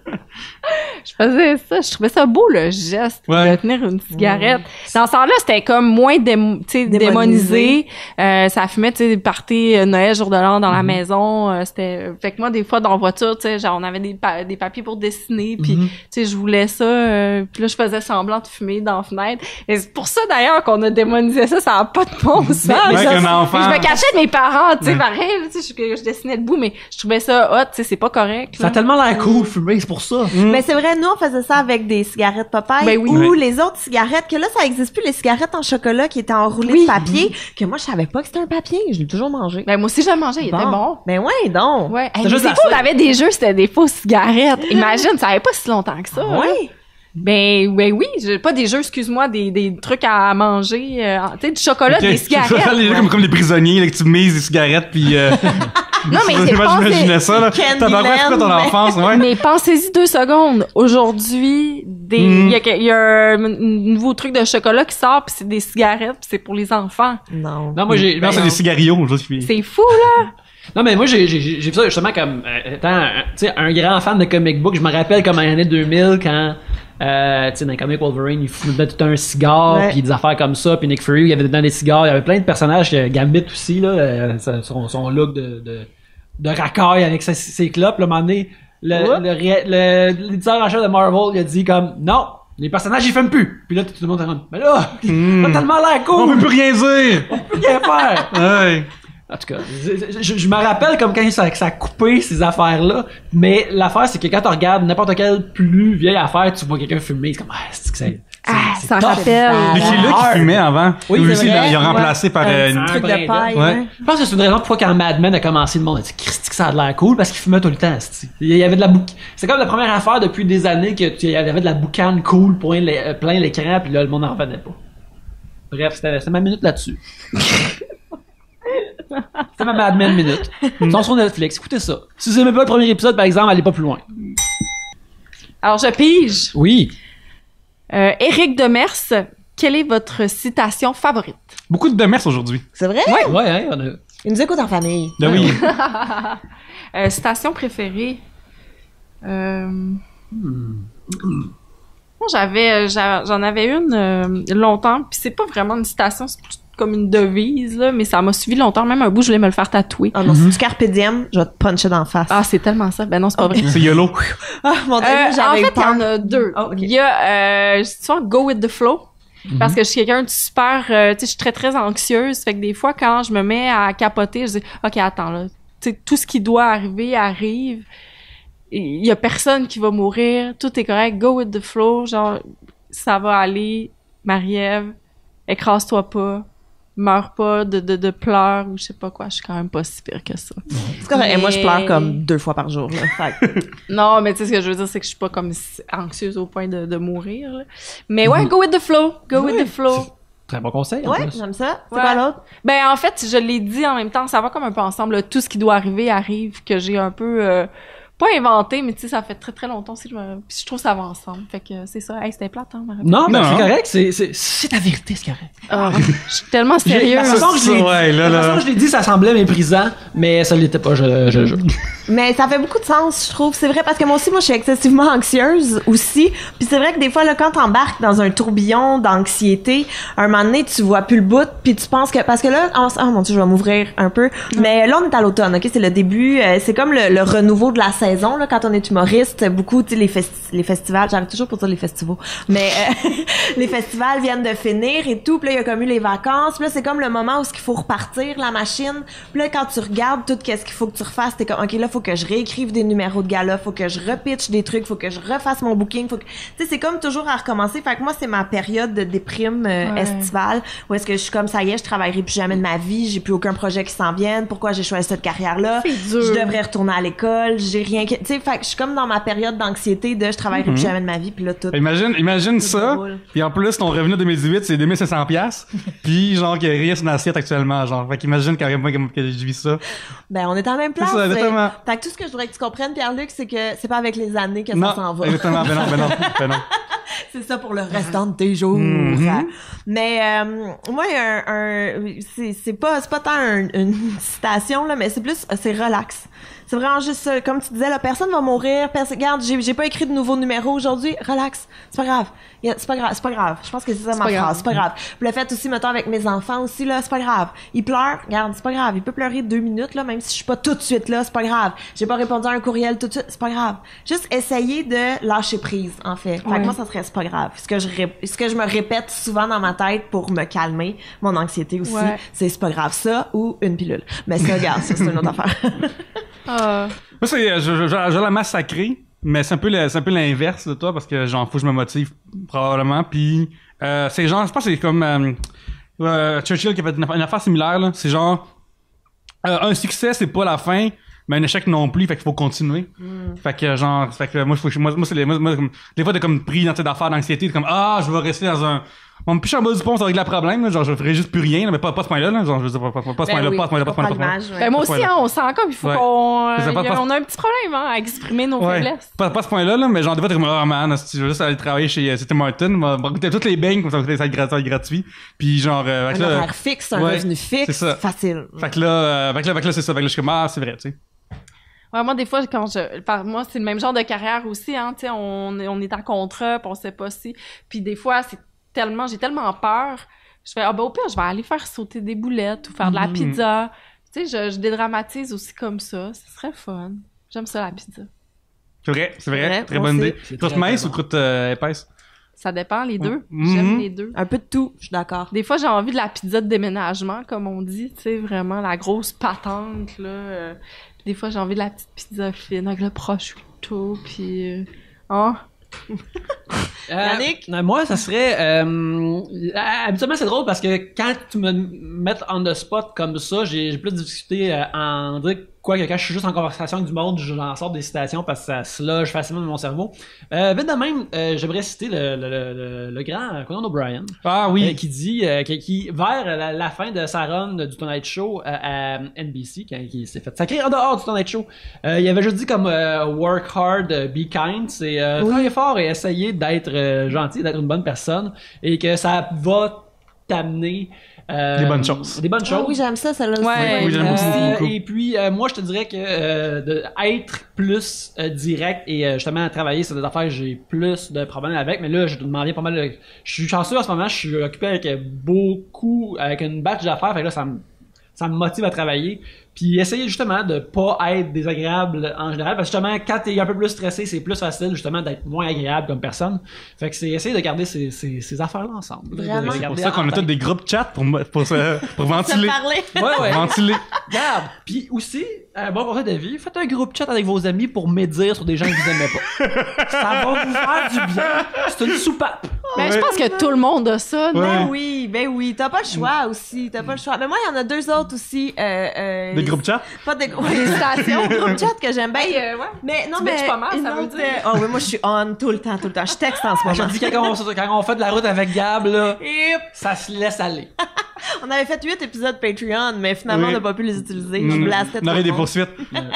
Je faisais ça. Je trouvais ça beau, le geste Ouais. de tenir une cigarette. Dans ce temps-là, c'était comme moins démo, tu sais, démonisé. Euh, ça fumait, tu sais, des parties euh, Noël, jour de l'an dans la maison. Euh, c'était, fait que moi, des fois, dans la voiture, tu sais, genre, on avait des, pa- des papiers pour dessiner, puis tu sais, je voulais ça. Euh, puis là, je faisais semblant de fumer dans la fenêtre. Et c'est pour ça, d'ailleurs, qu'on a démonisé ça. Ça a pas de bon sens. Ouais, Ça, qu'un c'est- enfant. je me cachais de mes parents, tu sais, pareil, là, tu sais, je, je dessinais le bout, mais je trouvais ça hot, tu sais, c'est pas correct. Ça a là. tellement l'air cool, fumer, c'est pour ça. Mais c'est vrai, nous, on faisait ça avec des cigarettes Popeye Ben oui. ou Ouais. les autres cigarettes, que là, ça existe plus, les cigarettes en chocolat qui étaient enroulées Oui. de papier, que moi, je savais pas que c'était un papier. Je l'ai toujours mangé. Ben, moi aussi, j'ai mangé, il était bon. Ben ouais, donc. Ouais. Hey, C'est mais juste c'est la fou, on feuille. avait des jeux, c'était des fausses cigarettes. Imagine, ça avait pas si longtemps que ça. hein. Ouais. Ben, ben oui, j'ai pas des jeux, excuse-moi, des, des trucs à manger, euh, tu sais, du chocolat, Ok. des Tu vas faire cigarettes. les jeux comme, comme les prisonniers, là, que tu mises des cigarettes, puis... Euh... Non, mais c'est Moi, pensé- j'imaginais ça, là. Candyland, T'as pas quoi ton mais- enfance, ouais. Mais pensez-y deux secondes. Aujourd'hui, des, il Mm. y a, il y a un, un nouveau truc de chocolat qui sort, puis c'est des cigarettes, puis c'est pour les enfants. Non. Non, moi, j'ai, Non, ben, c'est des cigarios, juste. Puis... C'est fou, là. non, mais moi, j'ai, j'ai, j'ai vu ça justement comme, euh, étant, un- tu sais, un grand fan de comic book. Je me rappelle comme dans les années deux mille quand, euh, tu sais, dans les comics Wolverine, il fumait tout un cigare, Ouais. puis des affaires comme ça, puis Nick Fury, il y avait dedans des cigares. Il y avait plein de personnages, euh, Gambit aussi, là, euh, son, son look de, de, de racaille avec ses, ses clopes, là, à un moment donné, le, Ouais. le, ré- le, l'éditeur en chef de Marvel, il a dit comme, non, les personnages, ils fument plus. Puis là, tout le monde est comme, mais là, Mm. ça a tellement l'air On cool, peut plus rien dire! on peut rien faire. Ouais. En tout cas, je, je- je me rappelle comme quand ça, ça a coupé ces affaires-là, mais l'affaire, c'est que quand tu regardes n'importe quelle plus vieille affaire, tu vois quelqu'un fumer, c'est comme, ah, c'est que c'est... Ah, c'est ça tough. rappelle. Lucky Luke, qui fumait avant. Oui, Lui c'est aussi, vrai. il a Ouais. remplacé par Un euh, petit une... truc de brin paille, Ouais. ouais. Je pense que c'est une raison pourquoi quand Mad Men a commencé, le monde a dit, Christy, que ça a l'air cool, parce qu'il fumait tout le temps, c'ti. Il y avait de la bouc... C'est comme la première affaire depuis des années que tu- il y avait de la boucane cool plein, l'é- euh, plein l'écran, puis là, le monde n'en revenait pas. Bref, c'était, c'était ma minute là-dessus. C'était ma Mad Men minute. Ils sont sur Netflix, écoutez ça. Si vous aimez pas le premier épisode, par exemple, allez pas plus loin. Alors, je pige. Oui. Euh, Éric Demers, quelle est votre citation favorite? Beaucoup de Demers aujourd'hui. C'est vrai? Ouais, ouais, hein, on a... Ils nous écoutent en famille. Ben oui. Euh, citation préférée? Euh... Moi, j'avais, euh, j'a- j'en avais une euh, longtemps, puis c'est pas vraiment une citation, c'est plus comme une devise, là, mais ça m'a suivi longtemps. Même un bout, je voulais me le faire tatouer. Ah non, c'est du carpe diem, je vais te puncher d'en face. Ah, c'est tellement ça. Ben non, c'est pas vrai. C'est YOLO. Ah, mon Dieu, Euh, en j'avais eu fait, il y peur. en a deux. Oh, ok. Il y a, euh, je dis souvent go with the flow. Parce que je suis quelqu'un de super, euh, tu sais, je suis très, très anxieuse. Fait que des fois, quand je me mets à capoter, je dis, OK, attends, là. Tu sais, tout ce qui doit arriver, arrive. Il y a personne qui va mourir. Tout est correct. Go with the flow. Genre, ça va aller. Marie-Ève, écrase-toi pas. Meurs pas de, de, de pleurs ou je sais pas quoi. Je suis quand même pas si pire que ça. C'est correct. Et moi, je pleure Mais- comme deux fois par jour. Là. Fait que- Non, mais tu sais, ce que je veux dire, c'est que je suis pas comme si anxieuse au point de, de mourir. Là. Mais ouais, go with the flow. Go with the flow. Très bon conseil, en Ouais, plus. j'aime ça. C'est Ouais. quoi l'autre? Ben, en fait, je l'ai dit en même temps, ça va comme un peu ensemble. là. Tout ce qui doit arriver arrive, que j'ai un peu... euh, pas inventé, mais tu sais, ça fait très très longtemps aussi. Je, me... Puis je trouve ça va ensemble. Fait que c'est ça. Hey, c'était plate, hein, ma réponse. Non, mais Non. c'est correct, c'est, c'est, c'est ta vérité, c'est correct. Ah, je suis tellement J'ai- sérieuse. la façon que je l'ai dit, Ouais, là, la là. façon que je l'ai dit, ça semblait méprisant, mais ça l'était pas, je, je jure. Mais ça fait beaucoup de sens, je trouve. C'est vrai, parce que moi aussi, moi, je suis excessivement anxieuse aussi. Puis c'est vrai que des fois, là, quand t'embarques dans un tourbillon d'anxiété, un moment donné, tu vois plus le bout, puis tu penses que... Parce que là, oh, oh mon Dieu, je vais m'ouvrir un peu. Mais là, on est à l'automne, OK? C'est le début, euh, c'est comme le, le renouveau de la saison, là, quand on est humoriste. Beaucoup, tu sais, les, festi- les festivals, j'arrive toujours pour dire les festivals, mais euh, les festivals viennent de finir et tout. Puis là, il y a comme eu les vacances. Puis là, c'est comme le moment où il faut repartir la machine. Puis là, quand tu regardes tout qu'est-ce qu'il faut que tu refasses, t'es comme, OK, là, faut que je réécrive des numéros de gala, faut que je repitche des trucs, faut que je refasse mon booking, faut que, tu sais, c'est comme toujours à recommencer. Fait que moi, c'est ma période de déprime euh, Ouais. estivale, où est-ce que je suis comme, ça y est, je travaillerai plus jamais de ma vie, j'ai plus aucun projet qui s'en vienne, pourquoi j'ai choisi cette carrière-là? C'est dur. Je devrais retourner à l'école, j'ai rien que, tu sais, fait que je suis comme dans ma période d'anxiété de je travaillerai plus jamais de ma vie, puis là, tout. Imagine, imagine tout ça. déroule. Puis en plus, ton revenu deux mille dix-huit, c'est deux mille cinq cents piastres. Puis genre, qu'il y a rien sur l'assiette actuellement, genre. Fait qu'imagine quand moi, que je vis ça. Ben, on est à la même place. C'est ça, exactement. c'est- Fait que tout ce que je voudrais que tu comprennes, Pierre-Luc, c'est que c'est pas avec les années que Non, ça s'en va. exactement, ben non, ben non, ben non. C'est ça pour le restant de tes jours. Mhm. Mais euh, moi, il y a un, un c'est c'est pas c'est pas tant un- une citation là, mais c'est plus c'est relax. C'est vraiment juste ça. Comme tu disais, la personne va mourir. Personne, regarde, j'ai j'ai pas écrit de nouveau numéro aujourd'hui. Relax, c'est pas grave. Y a- C'est pas grave, c'est pas grave. Je pense que c'est ça ma pas phrase. grave. C'est pas grave. Puis le fait aussi, mettons avec mes enfants aussi là, c'est pas grave. Ils pleurent, regarde, c'est pas grave. Il peut pleurer deux minutes là, même si je suis pas tout de suite là, c'est pas grave. J'ai pas répondu à un courriel tout de suite, c'est pas grave. Juste essayer de lâcher prise en fait. Fait que Ouais. moi, ça serait c'est pas grave. Ce que je ré- ce que je me répète souvent dans ma tête pour me calmer, mon anxiété aussi, Ouais. c'est c'est pas grave ça ou une pilule. Mais ça, regarde, ça c'est une autre affaire. Ah. Moi, c'est, euh, je, je, je, je la massacrer, mais c'est un peu le, c'est un peu l'inverse de toi, parce que genre, faut que je me motive, probablement, puis euh, c'est genre, je pense que c'est comme, euh, euh, Churchill qui a fait une, une affaire similaire, là, c'est genre, euh, un succès, c'est pas la fin, mais un échec non plus, fait qu'il faut continuer. Fait que genre, fait que moi, faut, que- moi, moi, c'est les, moi, moi, comme, des fois, t'es comme pris dans tes affaires d'anxiété, t'es comme, ah, je vais rester dans un, mon piche en bas du pont, ça va régler le problème, là, genre, je ferai juste plus rien, là, mais pas, pas à ce point-là, là, genre, je veux dire, pas, pas, pas à ce Ben point-là, oui, pas à ce point-là, pas à ce point-là, comprends pas à ce point-là. l'image, ouais. Ben moi aussi, Voilà. hein, on sent comme il faut Ouais. qu'on, euh, Mais ça y pas- a- pas- on a un petit problème hein, à exprimer nos Ouais. faiblesses. Pas, pas à ce point-là, là, mais genre, des fois, t'es comme, oh man, si je veux juste aller travailler chez euh, Tim Martin, va va goûter toutes les beignes, comme ça va coûter ça gra- ça va être gratuit. Puis genre, euh, fait que Un là, horaire fixe, un ouais, revenu c'est fixe, ça. facile. fait que là, euh, fait que là, fait que là, c'est ça. Fait que là, je suis comme, ah, c'est vrai, tu sais. Ouais, moi, des fois, quand je, par moi, c'est le même genre de carrière aussi, hein, tu sais, on, est- on est en contrat, pis on sait pas si, puis des fois, c'est tellement, j'ai tellement peur, je fais, ah, ben, au pire, je vais aller faire sauter des boulettes ou faire de la Mhm. pizza. Tu sais, je, je dédramatise aussi comme ça. Ce serait fun. J'aime ça, la pizza. C'est vrai, c'est vrai. vrai, très moi bonne aussi. idée. C'est Croûte très, mince très ou croûte euh, épaisse? Ça dépend, les deux. Mhm. J'aime les deux. Un peu de tout, je suis d'accord. Des fois, j'ai envie de la pizza de déménagement, comme on dit, tu sais, vraiment la grosse patente, là. euh. Puis des fois, j'ai envie de la petite pizza fine avec le prosciutto, puis... Euh... Hein? Euh, Yannick? euh, moi, ça serait... Euh, euh, habituellement, c'est drôle parce que quand tu me mets on the spot comme ça, j'ai j'ai plus de difficulté euh, à en dire quoi que quand je suis juste en conversation avec du monde, j'en sors des citations parce que ça se loge facilement dans mon cerveau. Euh, vite de même, euh, j'aimerais citer le, le, le, le, le grand Conan O'Brien. Ah Euh, oui. qui dit euh, qui, qui vers la, la fin de sa run du Tonight Show euh, à N B C quand il s'est fait sacrer en dehors du Tonight Show, euh, il avait juste dit comme euh, work hard, euh, be kind, c'est euh, Oui. travailler fort et essayer d'être euh, gentil, d'être une bonne personne et que ça va t'amener euh, Des bonnes choses. Des bonnes Ah choses. oui, j'aime ça, celle-là aussi. Ouais. Oui, j'aime beaucoup, Euh, beaucoup. et puis euh, moi je te dirais que euh, de être plus euh, direct et euh, justement travailler sur des affaires j'ai plus de problèmes avec, mais là je m'en viens pas mal de... je suis chanceux en ce moment, je suis occupé avec euh, beaucoup avec une batch d'affaires, fait que là ça me ça me motive à travailler, puis essayer justement de pas être désagréable en général, parce que justement quand t'es un peu plus stressé c'est plus facile justement d'être moins agréable comme personne, fait que c'est essayer de garder ces, ces, ces affaires là ensemble. Vraiment. De C'est garder pour ça qu'on a en tous tête. des groupes chat pour, mo- pour, se- pour Se ventiler. parler. Ouais, ouais. Pour ventiler. Regarde, puis aussi, un bon conseil de vie, faites un groupe chat avec vos amis pour médire sur des gens que vous aimez pas. Ça va vous faire du bien. C'est une soupape. Mais Ouais. je pense que tout le monde a ça, non? Ouais. Ben oui, ben oui, t'as pas le choix aussi, t'as pas le choix. Mais moi, il y en a deux autres aussi. Euh, euh, Des groupes chat? Pas des groupes stations, groupe chat que j'aime bien. Hey, euh, ouais. Mais non, Tu mais bitches pas mal, une ça veut autre, dire. euh, Oh oui, moi je suis on tout le temps, tout le temps. Je texte en ce Je te moment. dis, quand on, quand on fait de la route avec Gab, là, Et ça se laisse aller. on avait fait huit épisodes Patreon, mais finalement Oui. on n'a pas pu les utiliser. Mm. Je blastais On tout aurait le des monde. poursuites.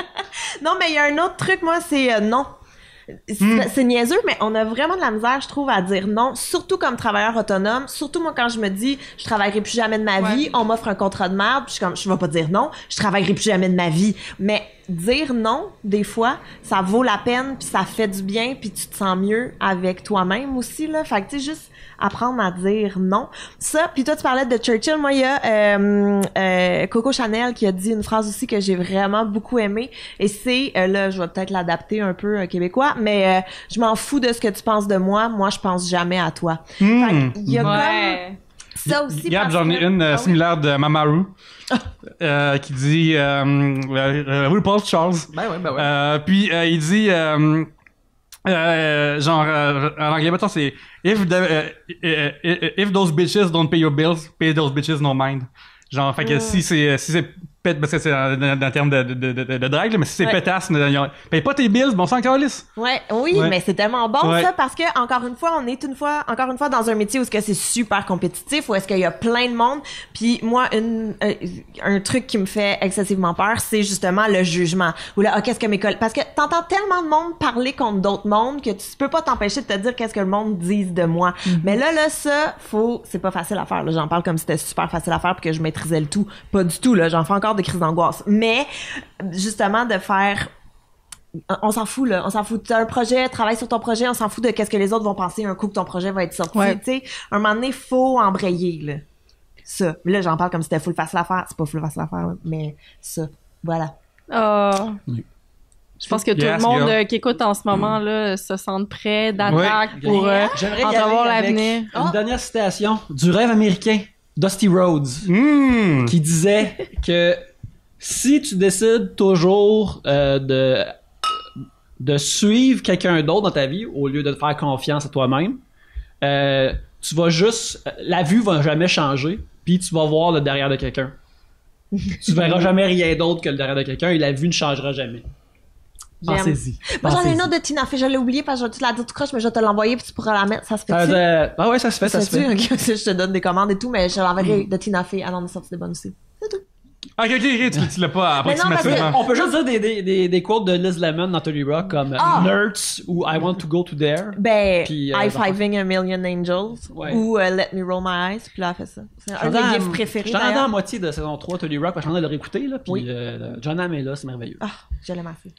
Non, mais il y a un autre truc, moi, c'est euh, non. C'est Hmm. c'est niaiseux, mais on a vraiment de la misère, je trouve, à dire non, surtout comme travailleur autonome. Surtout moi, quand je me dis, je travaillerai plus jamais de ma Ouais. vie, on m'offre un contrat de merde, puis je suis comme, je vais pas dire non, je travaillerai plus jamais de ma vie. Mais dire non, des fois, ça vaut la peine, puis ça fait du bien, puis tu te sens mieux avec toi-même aussi, là. Fait que, tu sais, juste apprendre à dire non. Ça, puis toi, tu parlais de Churchill. Moi, il y a euh, euh, Coco Chanel qui a dit une phrase aussi que j'ai vraiment beaucoup aimée. Et c'est, euh, là, je vais peut-être l'adapter un peu euh, québécois, mais euh, je m'en fous de ce que tu penses de moi. Moi, je pense jamais à toi. Hmm. Fait que il y a comme... Ouais. Ça aussi, Gab, parce j'en ai que- une euh, Ah oui. similaire de Mamaru euh, qui dit euh, euh, RuPaul Charles. Ben ouais, ben ouais. Euh, puis euh, il dit euh, euh, genre euh, en anglais mettons c'est if the, uh, uh, if those bitches don't pay your bills, pay those bitches no mind. Genre fait que Mm. si c'est si c'est pète parce que c'est en, en, en termes de de, de, de, de drague là, mais si c'est Ouais. pétasse, ne- paye pas tes bills, bon sang calisse. Ouais, oui, Ouais. mais c'est tellement bon Ouais. ça parce que encore une fois, on est une fois, encore une fois dans un métier où est-ce que c'est super compétitif, où est-ce qu'il y a plein de monde. Puis moi, une, euh, un truc qui me fait excessivement peur, c'est justement le jugement. Ou là, ah, qu'est-ce que mes collègues, parce que t'entends tellement de monde parler contre d'autres mondes que tu peux pas t'empêcher de te dire qu'est-ce que le monde dise de moi. Mais là, là, ça, faut, c'est pas facile à faire. Là, j'en parle comme si c'était super facile à faire puis que je maîtrisais le tout. Pas du tout. Là, j'en fais encore des crises d'angoisse. Mais justement de faire on s'en fout là, on s'en fout. T'as un projet, travaille sur ton projet, on s'en fout de qu'est-ce que les autres vont penser un coup que ton projet va être sorti. Ouais. Tu sais, un moment donné, faut embrayer là. Ça. Là, j'en parle comme si c'était full facile à faire. C'est pas full facile à faire, là, mais ça. Voilà. Ah. Oui. Je pense que tout Yes, le monde girl. euh, qui écoute en ce moment là se sent prêt d'attaque Ouais. pour euh, J'aimerais y entrevoir aller avec l'avenir. Une Ah. dernière citation du rêve américain, Dusty Rhodes, Mmh. qui disait que si tu décides toujours euh, de de suivre quelqu'un d'autre dans ta vie au lieu de te faire confiance à toi-même, euh, tu vas juste la vue va jamais changer, puis tu vas voir le derrière de quelqu'un. Tu verras jamais rien d'autre que le derrière de quelqu'un et la vue ne changera jamais. J'aime. Pensez-y. Moi, j'en ai une Pensez-y. autre de Tina Fey. Je l'ai oublié parce que je vais te la dire tout croche, mais je vais te l'envoyer puis tu pourras la mettre. Ça se Ça, fait-tu? euh, ah ouais, ça se fait, ça se fait. fait. Je te donne des commandes et tout, mais je l'enverrai de Tina Fey. Elle en a sorti des bonnes aussi. Ok, ok, ok, tu, tu l'as pas Mais non, parce que- approximativement. On peut juste dire des, des, des, des quotes de Liz Lemon dans Tony Rock comme Ah! Nerds ou I want to go to there. Ben, Puis, euh, High-Fiving a Million Angels Ouais. ou euh, Let Me Roll My Eyes. Puis là, elle fait ça. C'est un Je de suis mes dans- gifs préférés, Je suis rendu à la d'ailleurs. moitié de saison trois Tony Rock parce que je suis en train de le réécouter là, puis Oui. euh, John Hamm est là, c'est merveilleux. Ah, je l'aime assez.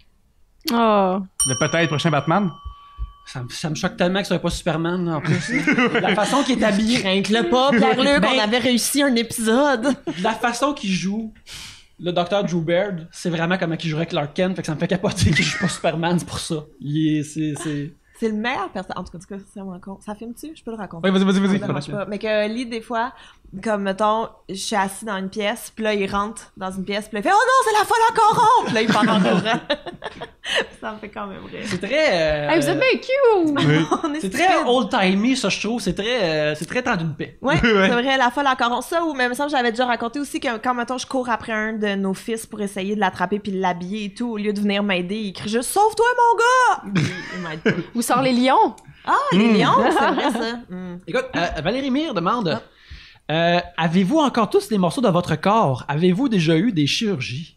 Oh. Le peut-être prochain Batman. Ça, me- ça me choque tellement que ce soit pas Superman là, en plus. La façon qu'il est habillé, Crains-le pas, Pierre-Luc, Ben- on avait réussi un épisode. la façon qu'il joue le docteur Drew Baird, c'est vraiment comme il jouerait Clark Kent, fait que ça me fait capoter qu'il joue pas Superman, c'est pour ça. Il est, c'est, c'est... C'est le meilleur personnage. En tout cas, c'est mon compte. Ça filme-tu? Je peux le raconter. Ouais, vas-y, vas-y, Ça me vas-y. dérange pas. Mais que Lee, des fois, comme, mettons, je suis assis dans une pièce, puis là, il rentre dans une pièce, puis là, il fait « Oh non, c'est la folle en coron! » Puis là, il part en courant. Ça me fait quand même rire. C'est très... euh, Hey, vous êtes bien cute! Oui. On est c'est stupide. très old-timey, ça, je trouve. C'est très, euh, c'est très temps d'une paix. Ouais, Ouais. c'est vrai, la folle en coron. Ça, ou même ça, j'avais déjà raconté aussi que quand, mettons, je cours après un de nos fils pour essayer de l'attraper puis de l'habiller et tout, au lieu de venir m'aider, il crie juste « Sauve-toi, mon gars! » Puis il m'aide pas. Où sort les lions? Ah, les lions, c'est vrai, ça. Mm. Écoute, euh, Valérie Mire demande euh, avez-vous encore tous des morceaux de votre corps? Avez-vous déjà eu des chirurgies?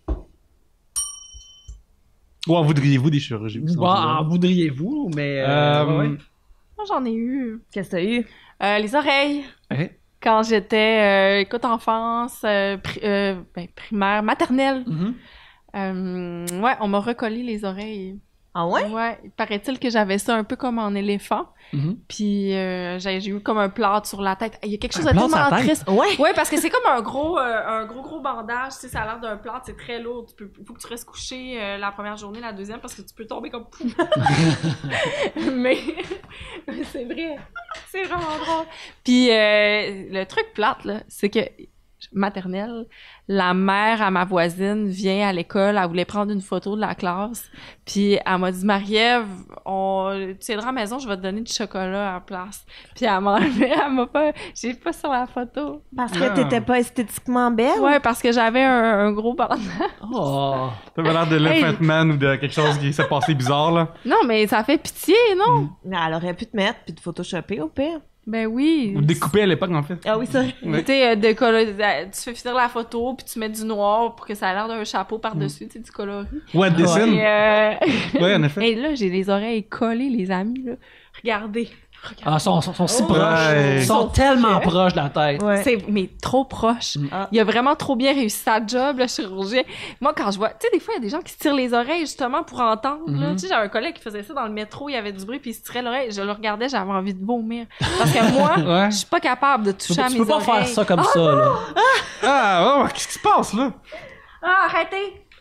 Ou en voudriez-vous des chirurgies? aussi, Ou en en voudriez-vous, mais... Euh, Euh, ouais, ouais. Moi, j'en ai eu. Qu'est-ce que t'as eu? Euh, les oreilles. Ouais. Quand j'étais, euh, écoute, enfance, euh, pri- euh, ben, primaire, maternelle. Mhm. Euh, ouais, on m'a recollé les oreilles. Ah ouais? Ouais, il paraît-il que j'avais ça un peu comme en éléphant. Mhm. Puis euh, j'ai j'ai eu comme un plâtre sur la tête. Il y a quelque chose Un de plâtre sur la tellement tête? triste. Ouais. Ouais, parce que c'est comme un gros, euh, un gros gros bandage. Tu sais, ça a l'air d'un plâtre, c'est très lourd. Tu peux, faut que tu restes couché euh, la première journée, la deuxième, parce que tu peux tomber comme pou. Mais c'est vrai, c'est vraiment drôle. Puis euh, le truc plate là, c'est que maternelle, la mère à ma voisine vient à l'école, elle voulait prendre une photo de la classe, puis elle m'a dit Marie-Ève, on tu viendras à la maison, je vais te donner du chocolat à la place. Puis elle m'a elle m'a pas j'ai pas sur la photo. Parce Ah. que t'étais pas esthétiquement belle? Ouais, parce que j'avais un, un gros bandage. Oh. Ça avait l'air de Hey. l'Infant Man ou de quelque chose qui s'est passé bizarre, là. Non, mais ça fait pitié, non? Mais elle aurait pu te mettre puis te photoshopper au pire. Ben oui. Ou découpé à l'époque, en fait. Ah oui, ça. Tu sais, euh, de colo- euh, tu fais finir la photo, puis tu mets du noir pour que ça a l'air d'un chapeau par-dessus, tu sais, du coloris. Ouais, dessine. Et, euh... Ouais, en effet. Et là, j'ai les oreilles collées, les amis, là. Regardez. Ah, ils sont, sont, sont si Oh. proches. Ouais. Ils sont tellement proches de la tête. Ouais. C'est, mais trop proche. Ah. Il a vraiment trop bien réussi sa job, le chirurgien. Moi, quand je vois, tu sais, des fois, il y a des gens qui se tirent les oreilles, justement, pour entendre, là. Mhm. Tu sais, j'avais un collègue qui faisait ça dans le métro, il y avait du bruit, puis il se tirait l'oreille. Je le regardais, j'avais envie de vomir. Parce que moi, Ouais. je suis pas capable de Tu toucher peux, à tu mes peux pas oreilles. faire ça comme ça, là. Ah, ouais, qu'est-ce qui se passe, là? Ah, arrêtez!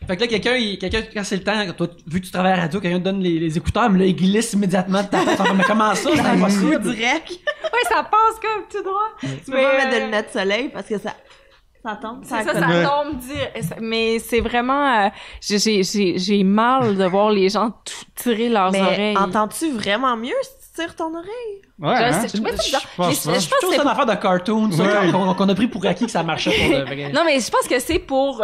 Fait que là, quelqu'un, il- quelqu'un, quand c'est le temps, toi, vu que tu travailles à la radio, quelqu'un te donne les, les écouteurs, mais là, il glisse immédiatement de ta tête. Mais comment ça? C'est impossible. direct. Ouais, ça passe comme tout droit. Tu peux pas mettre de lunettes de soleil parce que ça, ça tombe. C'est ça, colle. ça Ouais. tombe dire. Mais c'est vraiment, euh, j'ai, j'ai, j'ai, j'ai mal de voir les gens t- tirer leurs Mais oreilles. entends-tu vraiment mieux si tu tires ton oreille? Ouais, Je hein? sais- je trouvais ça bizarre. pense Mais pas. je- je pense Je trouve que que c'est c'est une affaire de cartoon, ça, Ouais. qu'on, qu'on a pris pour acquis que ça marchait pour de vrai. Non, mais je pense que c'est pour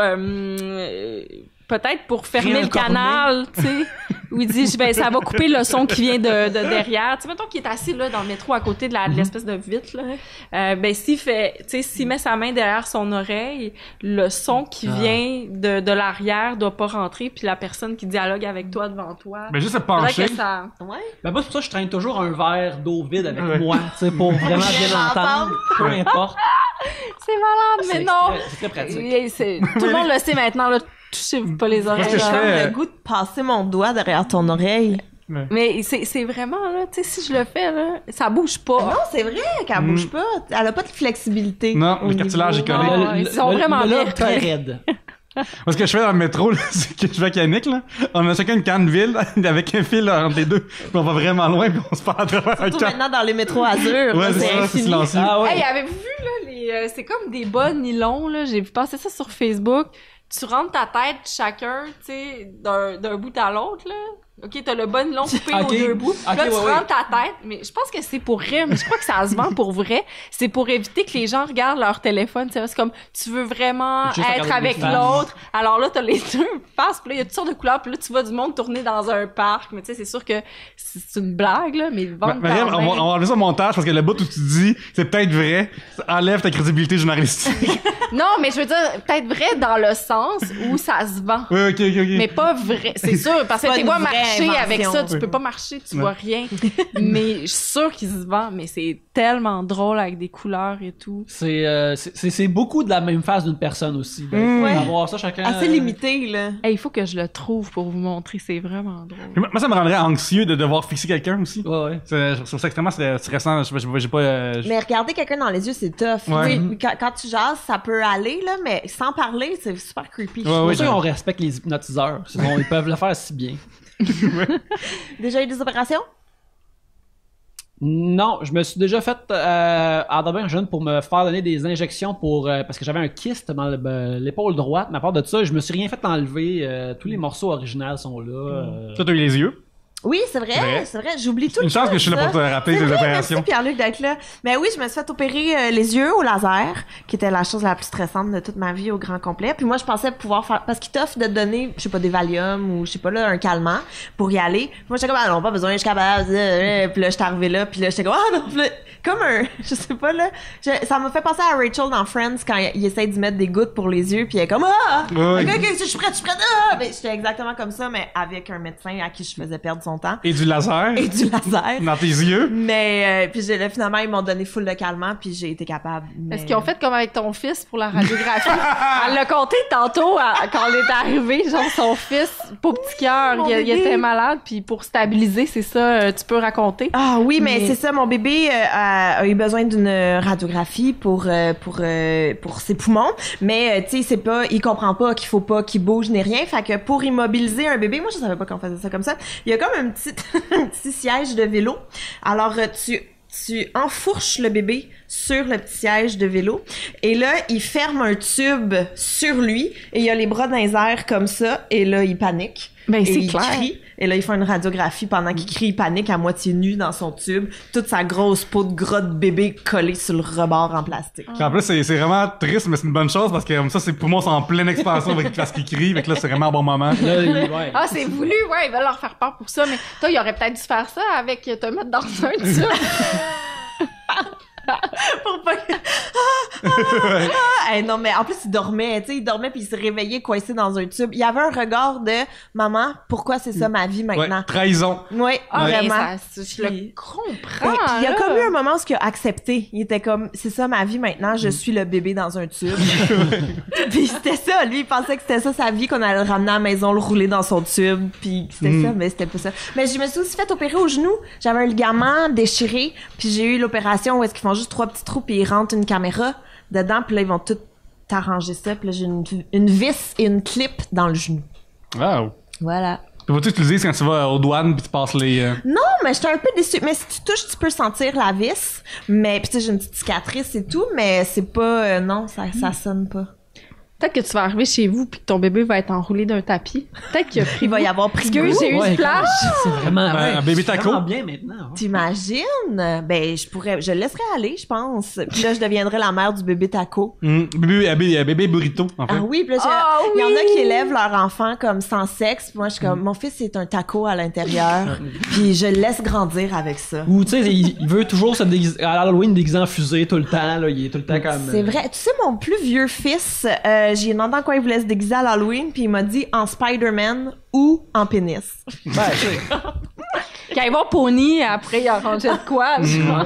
euh, peut-être pour fermer Rien le le cornet. canal, tu sais, où il dit ben ça va couper le son qui vient de, de derrière. Tu sais, mettons qu'il est assis là dans le métro à côté de la de l'espèce de vitre là. Euh, ben s'il fait, tu sais, s'il met sa main derrière son oreille, le son qui Ah. vient de de l'arrière doit pas rentrer, puis la personne qui dialogue avec toi devant toi. Ben, juste se Faudrait pencher. que ça. Ouais. Ben moi, c'est pour ça que je traîne toujours un verre d'eau vide avec Ouais. moi, tu sais, pour vraiment bien l'entendre. Peu importe. C'est malade, mais C'est non. très- C'est très pratique. Et c'est- Tout le monde le sait maintenant là. Touchez-vous pas les oreilles. Parce que je là. fais- J'ai euh, le goût de passer mon doigt derrière ton oreille. Mais c'est c'est vraiment là, tu sais, si je le fais là, ça bouge pas. Non, c'est vrai qu'elle Mm. bouge pas. Elle a pas de flexibilité. Non, au le cartilage niveau- est collé. Non, ils sont vraiment le, bien lobe très collés. raide. Moi, ce que je fais dans le métro, là, c'est que je vais avec Yannick, là. On a chacun une canne vide, avec un fil là, entre les deux. Puis on va vraiment loin, puis on se parle à travers un Surtout camp. maintenant dans les métros Azur. Ouais, là, c'est c'est ça, c'est infini. silencieux. Ah ouais. Hey, avez-vous vu là les euh, c'est comme des bas nylon là, j'ai vu passer ça sur Facebook. Tu rentres ta tête chacun, tu sais, d'un d'un bout à l'autre là. OK, t'as le bas nylon coupé Ok. aux deux bouts. Ok, là, tu ouais, rentres ta tête, mais je pense que c'est pour vrai, mais je crois que ça se vend pour vrai. C'est pour éviter que les gens regardent leur téléphone, c'est comme tu veux vraiment Juste être regarder avec les faces. l'autre. Alors là, t'as les deux faces, puis là, il y a toutes sortes de couleurs, puis là, tu vois du monde tourner dans un parc, mais tu sais, c'est sûr que c'est c'est une blague, là, mais ils Ma- vendent Mariam, quand on va, même. on va enlever ça au montage parce que le bout où tu dis c'est peut-être vrai, ça enlève ta crédibilité journalistique. Non, mais je veux dire, peut-être vrai dans le sens où ça se vend. oui, ok, ok, ok. Mais pas vrai. C'est sûr, parce que Pas tu une vois vraie marcher invention. avec ça, tu peux pas marcher, tu Ouais. vois rien. Mais je suis sûre qu'il se vend, mais c'est tellement drôle avec des couleurs et tout. C'est, euh, c'est, c'est- c'est beaucoup de la même face d'une personne aussi. Donc, Mm. Ouais. avoir ça chacun. Assez euh, limité, là. Hey, il faut que je le trouve pour vous montrer, c'est vraiment Puis drôle. moi, moi, ça me rendrait anxieux de devoir fixer quelqu'un aussi. Ouais, ouais. C'est- Je trouve ça extrêmement stress- stressant. Je- je- J'ai pas. euh, je- Mais regarder quelqu'un dans les yeux, c'est tough. Ouais. Oui, quand, quand tu jases, ça peut aller, là, mais sans parler, c'est super creepy. Ouais, C'est ouais, pour ça je- qu'on respecte les hypnotiseurs. Sinon, ils peuvent le faire si bien. Déjà eu des opérations? Non, je me suis déjà fait euh, en devenant jeune pour me faire donner des injections pour euh, parce que j'avais un kyste dans le- ben, l'épaule droite. Mais à part de ça, je me suis rien fait enlever. Euh, tous les morceaux originaux sont là. euh. Toi, t'as eu les yeux. Oui, c'est vrai, Vrai. c'est vrai. J'oublie tout Une le chance temps, que je suis là ça. pour te rappeler C'est tes vrai, opérations. Merci Pierre-Luc d'être là. Mais oui, je me suis fait opérer euh, les yeux au laser, qui était la chose la plus stressante de toute ma vie au grand complet. Puis moi, je pensais pouvoir faire, parce qu'il t'offre de te donner, je sais pas, des Valium ou je sais pas là, un calmant pour y aller. Puis moi, j'étais comme, ah non, pas besoin, je suis capable. euh, Puis là, j'étais arrivée là, puis là, j'étais comme, ah non, puis là, comme un, je sais pas là, je- ça m'a fait penser à Rachel dans Friends quand il, il essaie d'y mettre des gouttes pour les yeux, puis elle est comme, ah, Ouais. ok, ok, je suis prête, je suis prête, ah, mais j'étais exactement comme ça, mais avec un médecin à qui je faisais perdre son temps Et du laser. et du laser. Dans tes yeux. Mais euh, puis j'ai, là, finalement ils m'ont donné full de calmant puis j'ai été capable. Mais... Est-ce qu'ils ont fait comme avec ton fils pour la radiographie? Elle l'a compté tantôt à- quand on est arrivé, genre son fils, pauvre petit cœur, Mon il, il bébé. était malade, puis pour stabiliser, c'est ça, euh, tu peux raconter. Ah oui, mais, Mais- c'est ça, mon bébé euh, a, a eu besoin d'une radiographie pour euh, pour euh, pour ses poumons, mais euh, tu sais c'est pas, il comprend pas qu'il faut pas qu'il bouge ni rien, fait que pour immobiliser un bébé, moi je savais pas qu'on faisait ça comme ça. Il y a comme un petit un petit siège de vélo. Alors euh, tu tu enfourches le bébé sur le petit siège de vélo et là il ferme un tube sur lui et il a les bras dans les airs comme ça et là il panique. Ben, Et c'est il clair. crie, et là, il fait une radiographie pendant qu'il crie, il panique à moitié nu dans son tube, toute sa grosse peau de gras de bébé collée sur le rebord en plastique. Puis en plus, c'est c'est vraiment triste, mais c'est une bonne chose parce que comme ça, ses poumons sont en pleine expansion avec parce qu'il crie. Fait que là, c'est vraiment un bon moment. Là, il- ouais. Ah, c'est voulu, ouais, ils veulent leur faire peur pour ça, mais toi, il aurait peut-être dû faire ça avec te mettre dans un tube. Pour pas que... Ah, ah, ah. Hey, non, mais en plus, il dormait, tu sais, il dormait puis il s'est réveillé coincé dans un tube. Il y avait un regard de « Maman, pourquoi c'est ça ma vie Ouais, maintenant? trahison. » Oui, Ah, mais vraiment. ça, je le Puis- comprends. Et puis, il y a là. comme eu un moment où il a accepté. Il était comme, c'est ça ma vie maintenant, je suis le bébé dans un tube. Puis c'était ça, lui, il pensait que c'était ça sa vie, qu'on allait le ramener à la maison, le rouler dans son tube, puis c'était Mm. ça, mais c'était pas ça. Mais je me suis aussi fait opérer au genou. J'avais un ligament déchiré, puis j'ai eu l'opération où est-ce qu'ils font juste trois petits trous, puis ils rentrent une caméra dedans, puis là, ils vont tout t'arranger ça. Puis là, j'ai une, une vis et une clip dans le genou. Wow. Voilà. Tu vas-tu utiliser quand tu vas aux douanes pis tu passes les... Euh... Non, mais j'étais un peu déçue. Mais si tu touches, tu peux sentir la vis. Mais puis tu sais, j'ai une petite cicatrice et tout, mais c'est pas... Euh, non, ça, ça sonne pas. Peut-être que tu vas arriver chez vous puis que ton bébé va être enroulé d'un tapis. Peut-être qu'il a pris Il va y avoir pris goût. Excuse, j'ai eu Ouais, ce flash. C'est vraiment, Ben, ouais, un bébé c'est taco. vraiment bien maintenant. hein. T'imagines? Ben, je pourrais... Je le laisserais aller, je pense. Puis là, je deviendrais la mère du bébé taco. Mmh. Bébé, bébé, bébé burrito, en fait. Ah oui, puis là, j'ai- Ah il y en a oui! qui élèvent leur enfant comme sans sexe. Puis moi, je suis comme, mon fils est un taco à l'intérieur. Puis je le laisse grandir avec ça. Ou tu sais, il, il veut toujours se déguiser à Halloween déguisé en fusée tout le temps. Là, il est tout le temps comme. C'est vrai. Tu sais, mon plus vieux fils, euh, j'ai demandé en quoi il voulait se déguiser à l'Halloween, puis il m'a dit en Spider-Man ou en pénis. Ben, tu sais, Quand il va au pony, après, il arrangeait de quoi? genre.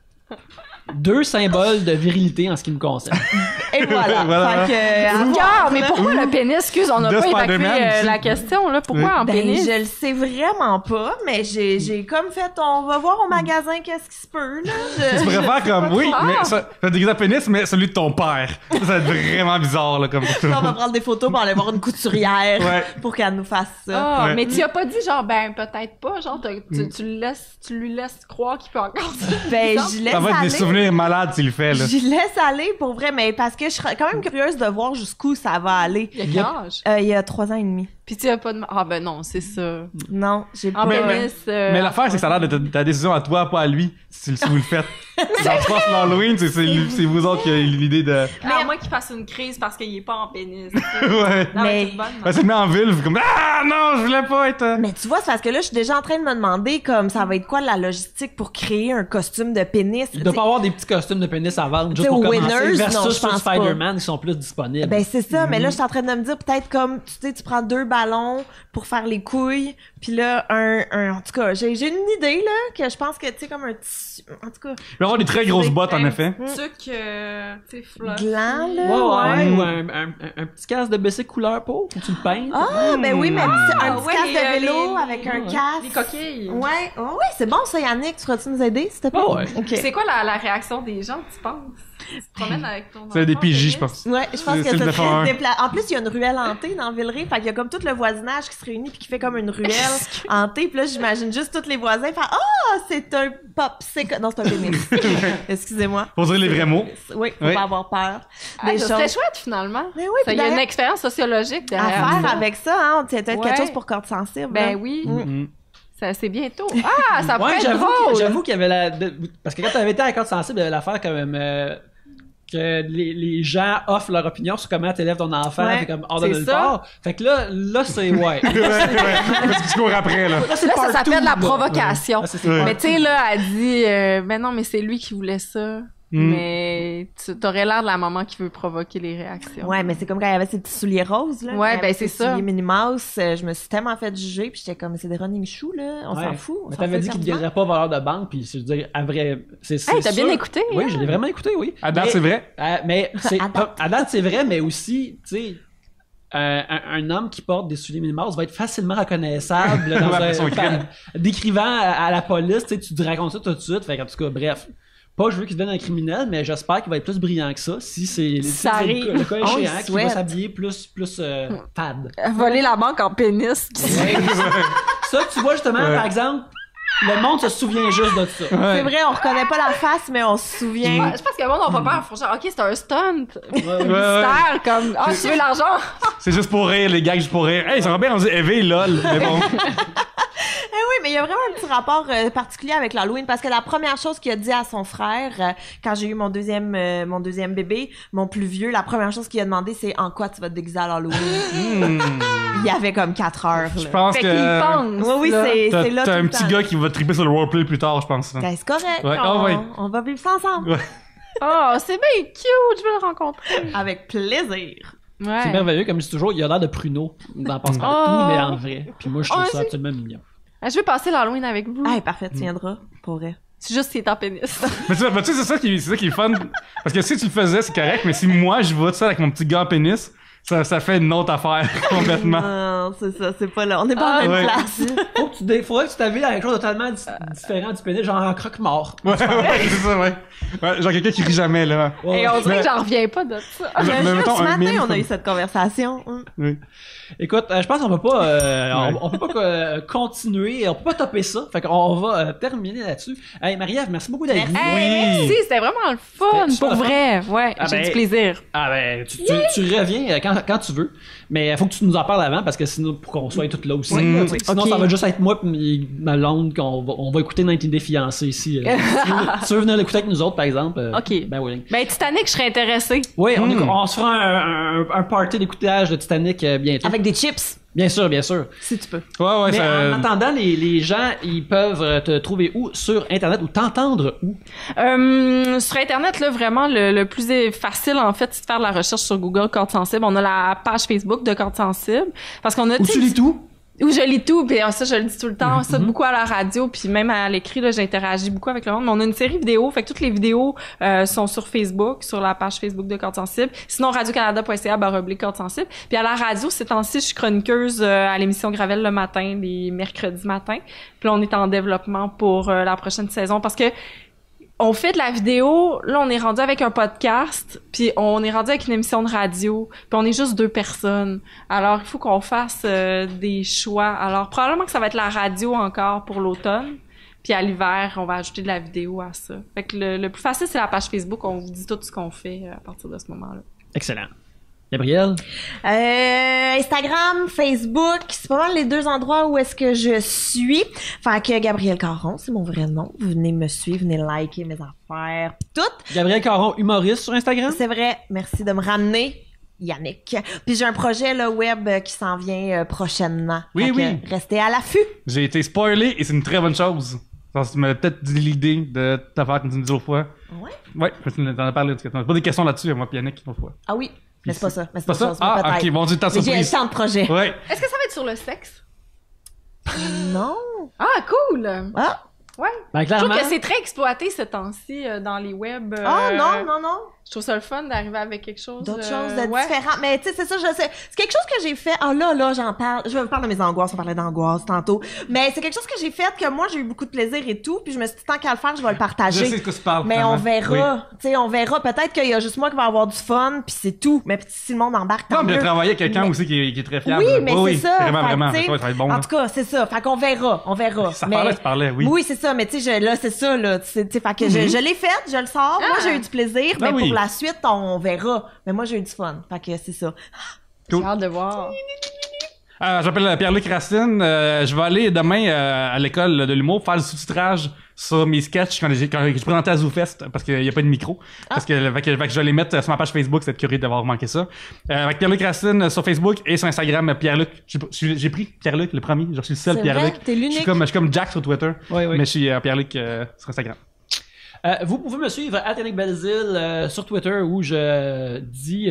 deux symboles de virilité en ce qui me concerne. Et voilà. Voilà. Fait que, euh, à Cœur, voir, mais là. pourquoi le pénis? Excuse, on n'a De pas évacué Spider-Man euh, aussi. la question, là. Pourquoi en Ben, pénis? je le sais vraiment pas, mais j'ai, j'ai comme fait, on va voir au magasin qu'est-ce qui se peut, là. Je- Tu pourrais faire comme, oui, Ah! mais ça, ça déguisé à pénis, mais celui de ton père. Ça, ça va être vraiment bizarre, là, comme ça. Là, on va prendre des photos pour aller voir une couturière Ouais. pour qu'elle nous fasse ça. Ah, Ouais. mais tu as pas dit genre, ben, peut-être pas, genre, t'as- tu, tu, le laisses, tu lui laisses croire qu'il peut encore ça. Ben, je laisse Ça va être aller. des souvenirs malades s'il le fait, là. Je laisse aller pour vrai, mais parce que je serais quand même curieuse de voir jusqu'où ça va aller. Il y a quel âge? Euh, il y a trois ans et demi. Puis tu as pas de... Ah ben non, c'est ça. Non, j'ai pas. En Mais- pénis... euh, Mais l'affaire, c'est que ça a l'air de ta, ta décision à toi, pas à lui, si, si vous le faites. Genre, je pense que l'Halloween, c'est, c'est, lui- c'est vous autres qui avez l'idée de... Mais à moins qu'il fasse une crise parce qu'il est pas en pénis. ouais. Non, Mais- c'est bonne, non? Ben, c'est le met en ville, vous comme, ah, non, je voulais pas être... euh. Mais tu vois, c'est parce que là, je suis déjà en train de me demander comme ça va être quoi la logistique pour créer un costume de pénis. Il doit T'sais, pas avoir des petits costumes de pénis à vendre juste T'sais, pour aux commencer. Winners, Versus non, je sur pense pas. Spider-Man, ils sont plus disponibles. Ben c'est ça, mais là je suis en train de me dire peut-être comme tu sais tu prends deux ballons pour faire les couilles, puis là un un en tout cas, j'ai j'ai une idée là que je pense que tu sais comme un tissu en tout cas Il va avoir des très grosses bottes, en effet. Un truc, euh, tu sais, fluffy. gland là. Ouais, ouais, ouais. ou un, un, un, un petit casque de B C couleur peau, que tu le peintes. Ah ben oui, mais un petit, un petit ouais, casque les, de euh, vélo les- avec un ouais. casque. Les coquilles. Ouais, oh, oui, c'est bon ça Yannick, tu vas-tu nous aider s'il te plaît? Ah ouais. OK. C'est quoi la, la réaction des gens, tu penses? Tu te promènes avec ton C'est des enfant, P J, pénis? je pense. Ouais, je pense C'est- que c'est le ça neuf un un. serait dépla- En plus, il y a une ruelle hantée dans Villeray, fait qu'il y a comme tout le voisinage qui se réunit puis qui fait comme une ruelle hantée, puis là j'imagine juste tous les voisins faire ah, c'est un popsicle. Non, c'est un pénis. Excusez-moi. Faut dire les vrais mots. Oui, faut Oui. pas avoir peur Ah, des ça serait choses chouette, finalement. Mais oui, Ça, puis il y a une derrière- expérience sociologique à derrière faire ça. avec ça, hein, c'est peut-être Ouais. quelque chose pour cordes sensibles. Ben là. oui, Mm. ça, c'est bientôt. Ah, ça pourrait Ouais, être j'avoue, drôle! que- j'avoue qu'il y avait la. de- parce que quand t'avais été à la corde sensible, il y avait l'affaire quand même. euh, que les, les gens offrent leur opinion sur comment t'élèves ton enfant, Ouais, fait comme hors de c'est nulle ça. part. Fait que là, là c'est ouais. ouais, ouais. Parce que tu cours après, là. Là, c'est Là, ça partout, s'appelle de la là. provocation. Là, c'est- c'est Ouais. Mais partout. tu sais, là, elle dit, euh, ben non, mais c'est lui qui voulait ça. Mm. Mais tu t'aurais l'air de la maman qui veut provoquer les réactions. Ouais, mais c'est comme quand il y avait ces petits souliers roses, là. Ouais, quand il y ben, avait c'est ces ça. souliers Minnie Mouse, euh, je me suis tellement fait juger, puis j'étais comme, c'est des running shoes, là. On Ouais. s'en fout. On Mais s'en t'avais fout dit qu'il ne éperdument. deviendrait pas voleur de banque, puis je veux dire, à vrai, c'est c'est Hey, t'as bien sûr- écouté, Oui, hein? je l'ai vraiment écouté, oui. À date, Mais- c'est vrai. Euh, mais c'est À date. à date, c'est vrai, mais aussi, tu sais, euh, un, un homme qui porte des souliers Minnie Mouse va être facilement reconnaissable dans Ouais, un, son crime. décrivant à, à la police, tu sais, tu te racontes ça tout de suite. Fait qu'en tout cas, bref. Pas je veux qu'il devienne un criminel, mais j'espère qu'il va être plus brillant que ça si c'est si Ça c'est arrive. le, cas- le cas On échéant, le qu'il va souhaite. s'habiller plus plus euh, fade. Voler la banque en pénis. Ça, tu vois justement, Ouais. par exemple, le monde se souvient juste de ça. C'est vrai, on reconnaît pas la face, mais on se souvient. Ouais, je pense que le monde n'a pas peur. Faut genre, ok, c'est un stunt. Ouais, ouais. Ouais, ouais. Mystère, comme, ah, tu veux l'argent? C'est juste pour rire, les gars, juste pour rire. Hey, ça va bien, on dit éveille, lol. Mais bon. Eh oui, mais il y a vraiment un petit rapport euh, particulier avec l'Halloween parce que la première chose qu'il a dit à son frère euh, quand j'ai eu mon deuxième euh, mon deuxième bébé, mon plus vieux, la première chose qu'il a demandé c'est en quoi tu vas te déguiser à l'Halloween. Hmm. Il y avait comme quatre heures. Je Là. pense Fait que. qu'il pense. Oui, oui, là. c'est T'as, c'est là t'as tout un le petit temps. gars qui va triper sur le roleplay plus tard, je pense. Ben, c'est correct. Ouais. On, Ah ouais. on va vivre ça ensemble. Ouais. Oh, c'est bien cute, je veux le rencontrer. Avec plaisir. Ouais. C'est merveilleux, comme je dis toujours, il a l'air de pruneau dans Passe-Partout, Oh. mais en vrai. Puis moi, je trouve Oh, ça c'est- absolument mignon. Ah, je veux passer l'Halloween avec vous. Ah, parfait, tu viendras. Pour vrai. C'est juste qu'il est en pénis. Mais tu sais, mais tu sais, c'est ça qui, c'est ça qui est fun. Parce que si tu le faisais, c'est correct, mais si moi, je vois ça avec mon petit gars en pénis, ça, ça fait une autre affaire, complètement. Non, c'est ça, c'est pas là. On n'est pas Ah, en même ouais. place. Faut que tu dé- faudrait que tu t'habilles avec quelque chose de totalement di- différent du pénis, genre un croque-mort. Ouais, ouais, c'est ça, ouais. Ouais, genre quelqu'un qui rit jamais, là. Ouais. Et on dirait Mais- que j'en reviens pas de ça. Mais- mais Juste mettons ce un matin, mime on a comme- eu cette conversation. Hum. Oui. Écoute, euh, je pense qu'on peut pas, euh, Ouais. on, on peut pas euh, continuer, on peut pas topper ça. Fait qu'on va euh, terminer là-dessus. Hey, Marie-Ève, merci beaucoup d'être venue. Hey, merci, c'était vraiment le fun, C'était super pour le fun. vrai. Ouais, Ah j'ai ben, du plaisir. Ah ben, tu, tu, tu reviens euh, quand, quand tu veux, mais faut que tu nous en parles avant parce que sinon, pour qu'on soit toutes là aussi. Oui, là, oui. tu sais, Sinon, Ok. ça va juste être moi et ma blonde qu'on va, on va écouter dix-neuf Day Fiancé ici. euh. tu, veux, tu veux venir l'écouter avec nous autres, par exemple? euh, Ok. Ben oui. Ben, Titanic, je serais intéressée. Oui, on, Hmm. écoute- on se fera un, un, un party d'écoutage de Titanic euh, bientôt. Avec des chips, Bien sûr, bien sûr. si tu peux. Ouais, ouais, Mais ça... en attendant, les, les gens, ils peuvent euh, te trouver où? Sur Internet ou t'entendre où? Euh, sur Internet, là, vraiment, le, le plus facile, en fait, c'est de faire de la recherche sur Google Cordes Sensibles. On a la page Facebook de Cordes Sensibles. Parce qu'on a, Où tu sais, tu lis tout? Où je lis tout, puis ça, je le dis tout le temps, ça, Mhm. beaucoup à la radio, puis même à l'écrit, là, j'interagis beaucoup avec le monde. Mais on a une série vidéo, fait que toutes les vidéos euh, sont sur Facebook, sur la page Facebook de Cordes Sensibles. Sinon, radiocanada point c a barre oblique Cordes Sensibles. Puis à la radio, ces temps-ci, je suis chroniqueuse euh, à l'émission Gravel le matin, les mercredis matins. Puis là, on est en développement pour euh, la prochaine saison, parce que on fait de la vidéo, là on est rendu avec un podcast, puis on est rendu avec une émission de radio, puis on est juste deux personnes. Alors il faut qu'on fasse euh, des choix. Alors probablement que ça va être la radio encore pour l'automne, puis à l'hiver on va ajouter de la vidéo à ça. Fait que le, le plus facile c'est la page Facebook, on vous dit tout ce qu'on fait euh, à partir de ce moment-là. Excellent. Gabriel? Euh, Instagram, Facebook, c'est pas mal les deux endroits où est-ce que je suis. Fait que Gabrielle Caron, c'est mon vrai nom. Vous venez me suivre, venez liker mes affaires, toutes. Gabriel Caron, humoriste sur Instagram? C'est vrai. Merci de me ramener, Yannick. Puis j'ai un projet là, web euh, qui s'en vient euh, prochainement. Oui, Fait que oui. Restez à l'affût. J'ai été spoilé et c'est une très bonne chose. Parce que tu m'as peut-être dit l'idée de t'affaire comme tu me dis l'autre fois. Ouais. Ouais, tu en as parlé. Tu m'as posé des questions là-dessus, moi, puis Yannick, l'autre fois. Ah oui. Mais c'est pas ça. Mais c'est Pas pas ça? chose, mais Ah, peut-être. ok, bon, Dieu, ta Mais j'ai surprise. tant de projets. Ouais. Est-ce que ça va être sur le sexe? Non. Ah, cool! Ah. Ouais. Ben, Je trouve clairement. que c'est très exploité ce temps-ci euh, dans les web. euh, Oh non, non, non. Je trouve ça le fun d'arriver avec quelque chose. D'autres euh, choses euh, ouais. différentes. Mais tu sais, c'est ça, je sais. C'est quelque chose que j'ai fait. Ah là, là, j'en parle. Je vais vous parler de mes angoisses. On parlait d'angoisse tantôt. Mais c'est quelque chose que j'ai fait que moi, j'ai eu beaucoup de plaisir et tout. Puis je me suis dit, tant qu'à le faire, je vais le Je partager. sais ce que tu parles. Mais finalement. on verra. Tu sais, on verra. Peut-être qu'il y a juste moi qui va avoir du fun, puis c'est tout. Mais si le monde embarque, Non, tant mais de mieux. travailler avec quelqu'un Mais- aussi qui est, qui est très fiable. Oui, mais oui, c'est ça. Vraiment, Fait que, vraiment. tu sais, Ça va être bon. En là. tout cas, c'est ça. Fait qu'on verra. On verra. Ça Mais- parlait, tu parlais, oui. Oui, c'est ça, mais tu sais, je- là, c'est ça, là. Tu sais, tu sais, fait que je, je l'ai fait, je le sors. Moi, Ah. j'ai eu du plaisir, Ah mais oui. pour la suite, on verra. Mais moi, j'ai eu du fun. Fait que c'est ça. J'ai hâte de voir. Euh, J'appelle Pierre-Luc Racine. Euh, je vais aller demain euh, à l'école de l'humour faire le sous-titrage sur mes sketchs quand j'ai quand j'ai présenté à ZooFest parce qu'il n'y a pas de micro. Parce que, fait que, fait que je vais les mettre sur ma page Facebook, c'est curieux d'avoir manqué ça. Euh, avec Pierre-Luc Racine sur Facebook et sur Instagram, Pierre-Luc. J'ai j'ai pris Pierre-Luc le premier, je suis le seul C'est Pierre-Luc. vrai? T'es Je l'unique. suis comme, je suis comme Jack sur Twitter, Oui, oui. mais je suis euh, Pierre-Luc euh, sur Instagram. Euh, vous pouvez me suivre à Yannick Belzile euh, sur Twitter où je dis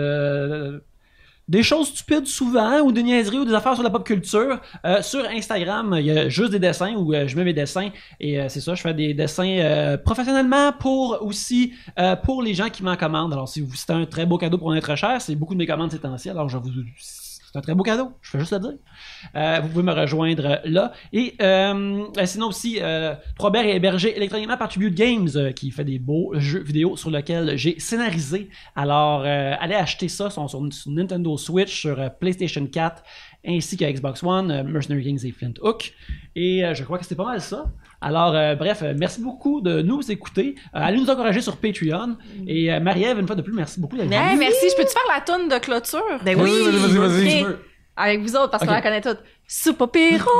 euh, des choses stupides souvent ou des niaiseries ou des affaires sur la pop culture. Euh, sur Instagram, il y a juste des dessins où euh, je mets mes dessins et euh, c'est ça, je fais des dessins euh, professionnellement pour aussi euh, pour les gens qui m'en commandent. Alors si vous c'est un très beau cadeau pour être cher, c'est beaucoup de mes commandes ces temps-ci. Alors je vous c'est un très beau cadeau, je fais juste le dire. Euh, vous pouvez me rejoindre là. Et euh, sinon aussi, euh, Robert est hébergé électroniquement par Tribute Games, euh, qui fait des beaux jeux vidéo sur lesquels j'ai scénarisé. Alors, euh, allez acheter ça, ils sont sur, sur Nintendo Switch, sur euh, PlayStation quatre, ainsi qu'à Xbox One, euh, Mercenary Kings et Flint Hook. Et euh, je crois que c'était pas mal ça. Alors, euh, bref, euh, merci beaucoup de nous écouter. Euh, allez nous encourager sur Patreon. Et euh, Marie-Ève, une fois de plus, merci beaucoup d'être venue. Hey, merci. Je peux-tu faire la toune de clôture? Ben oui. Vas-y, vas-y, vas-y. Ok. Avec vous autres, parce qu'on Ok. la connaît toutes. Super Piro!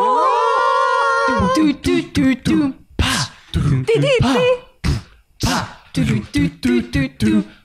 Tu, tu, tu, tu. Ti, ti, ti. Tu, tu, tu, tu, tu.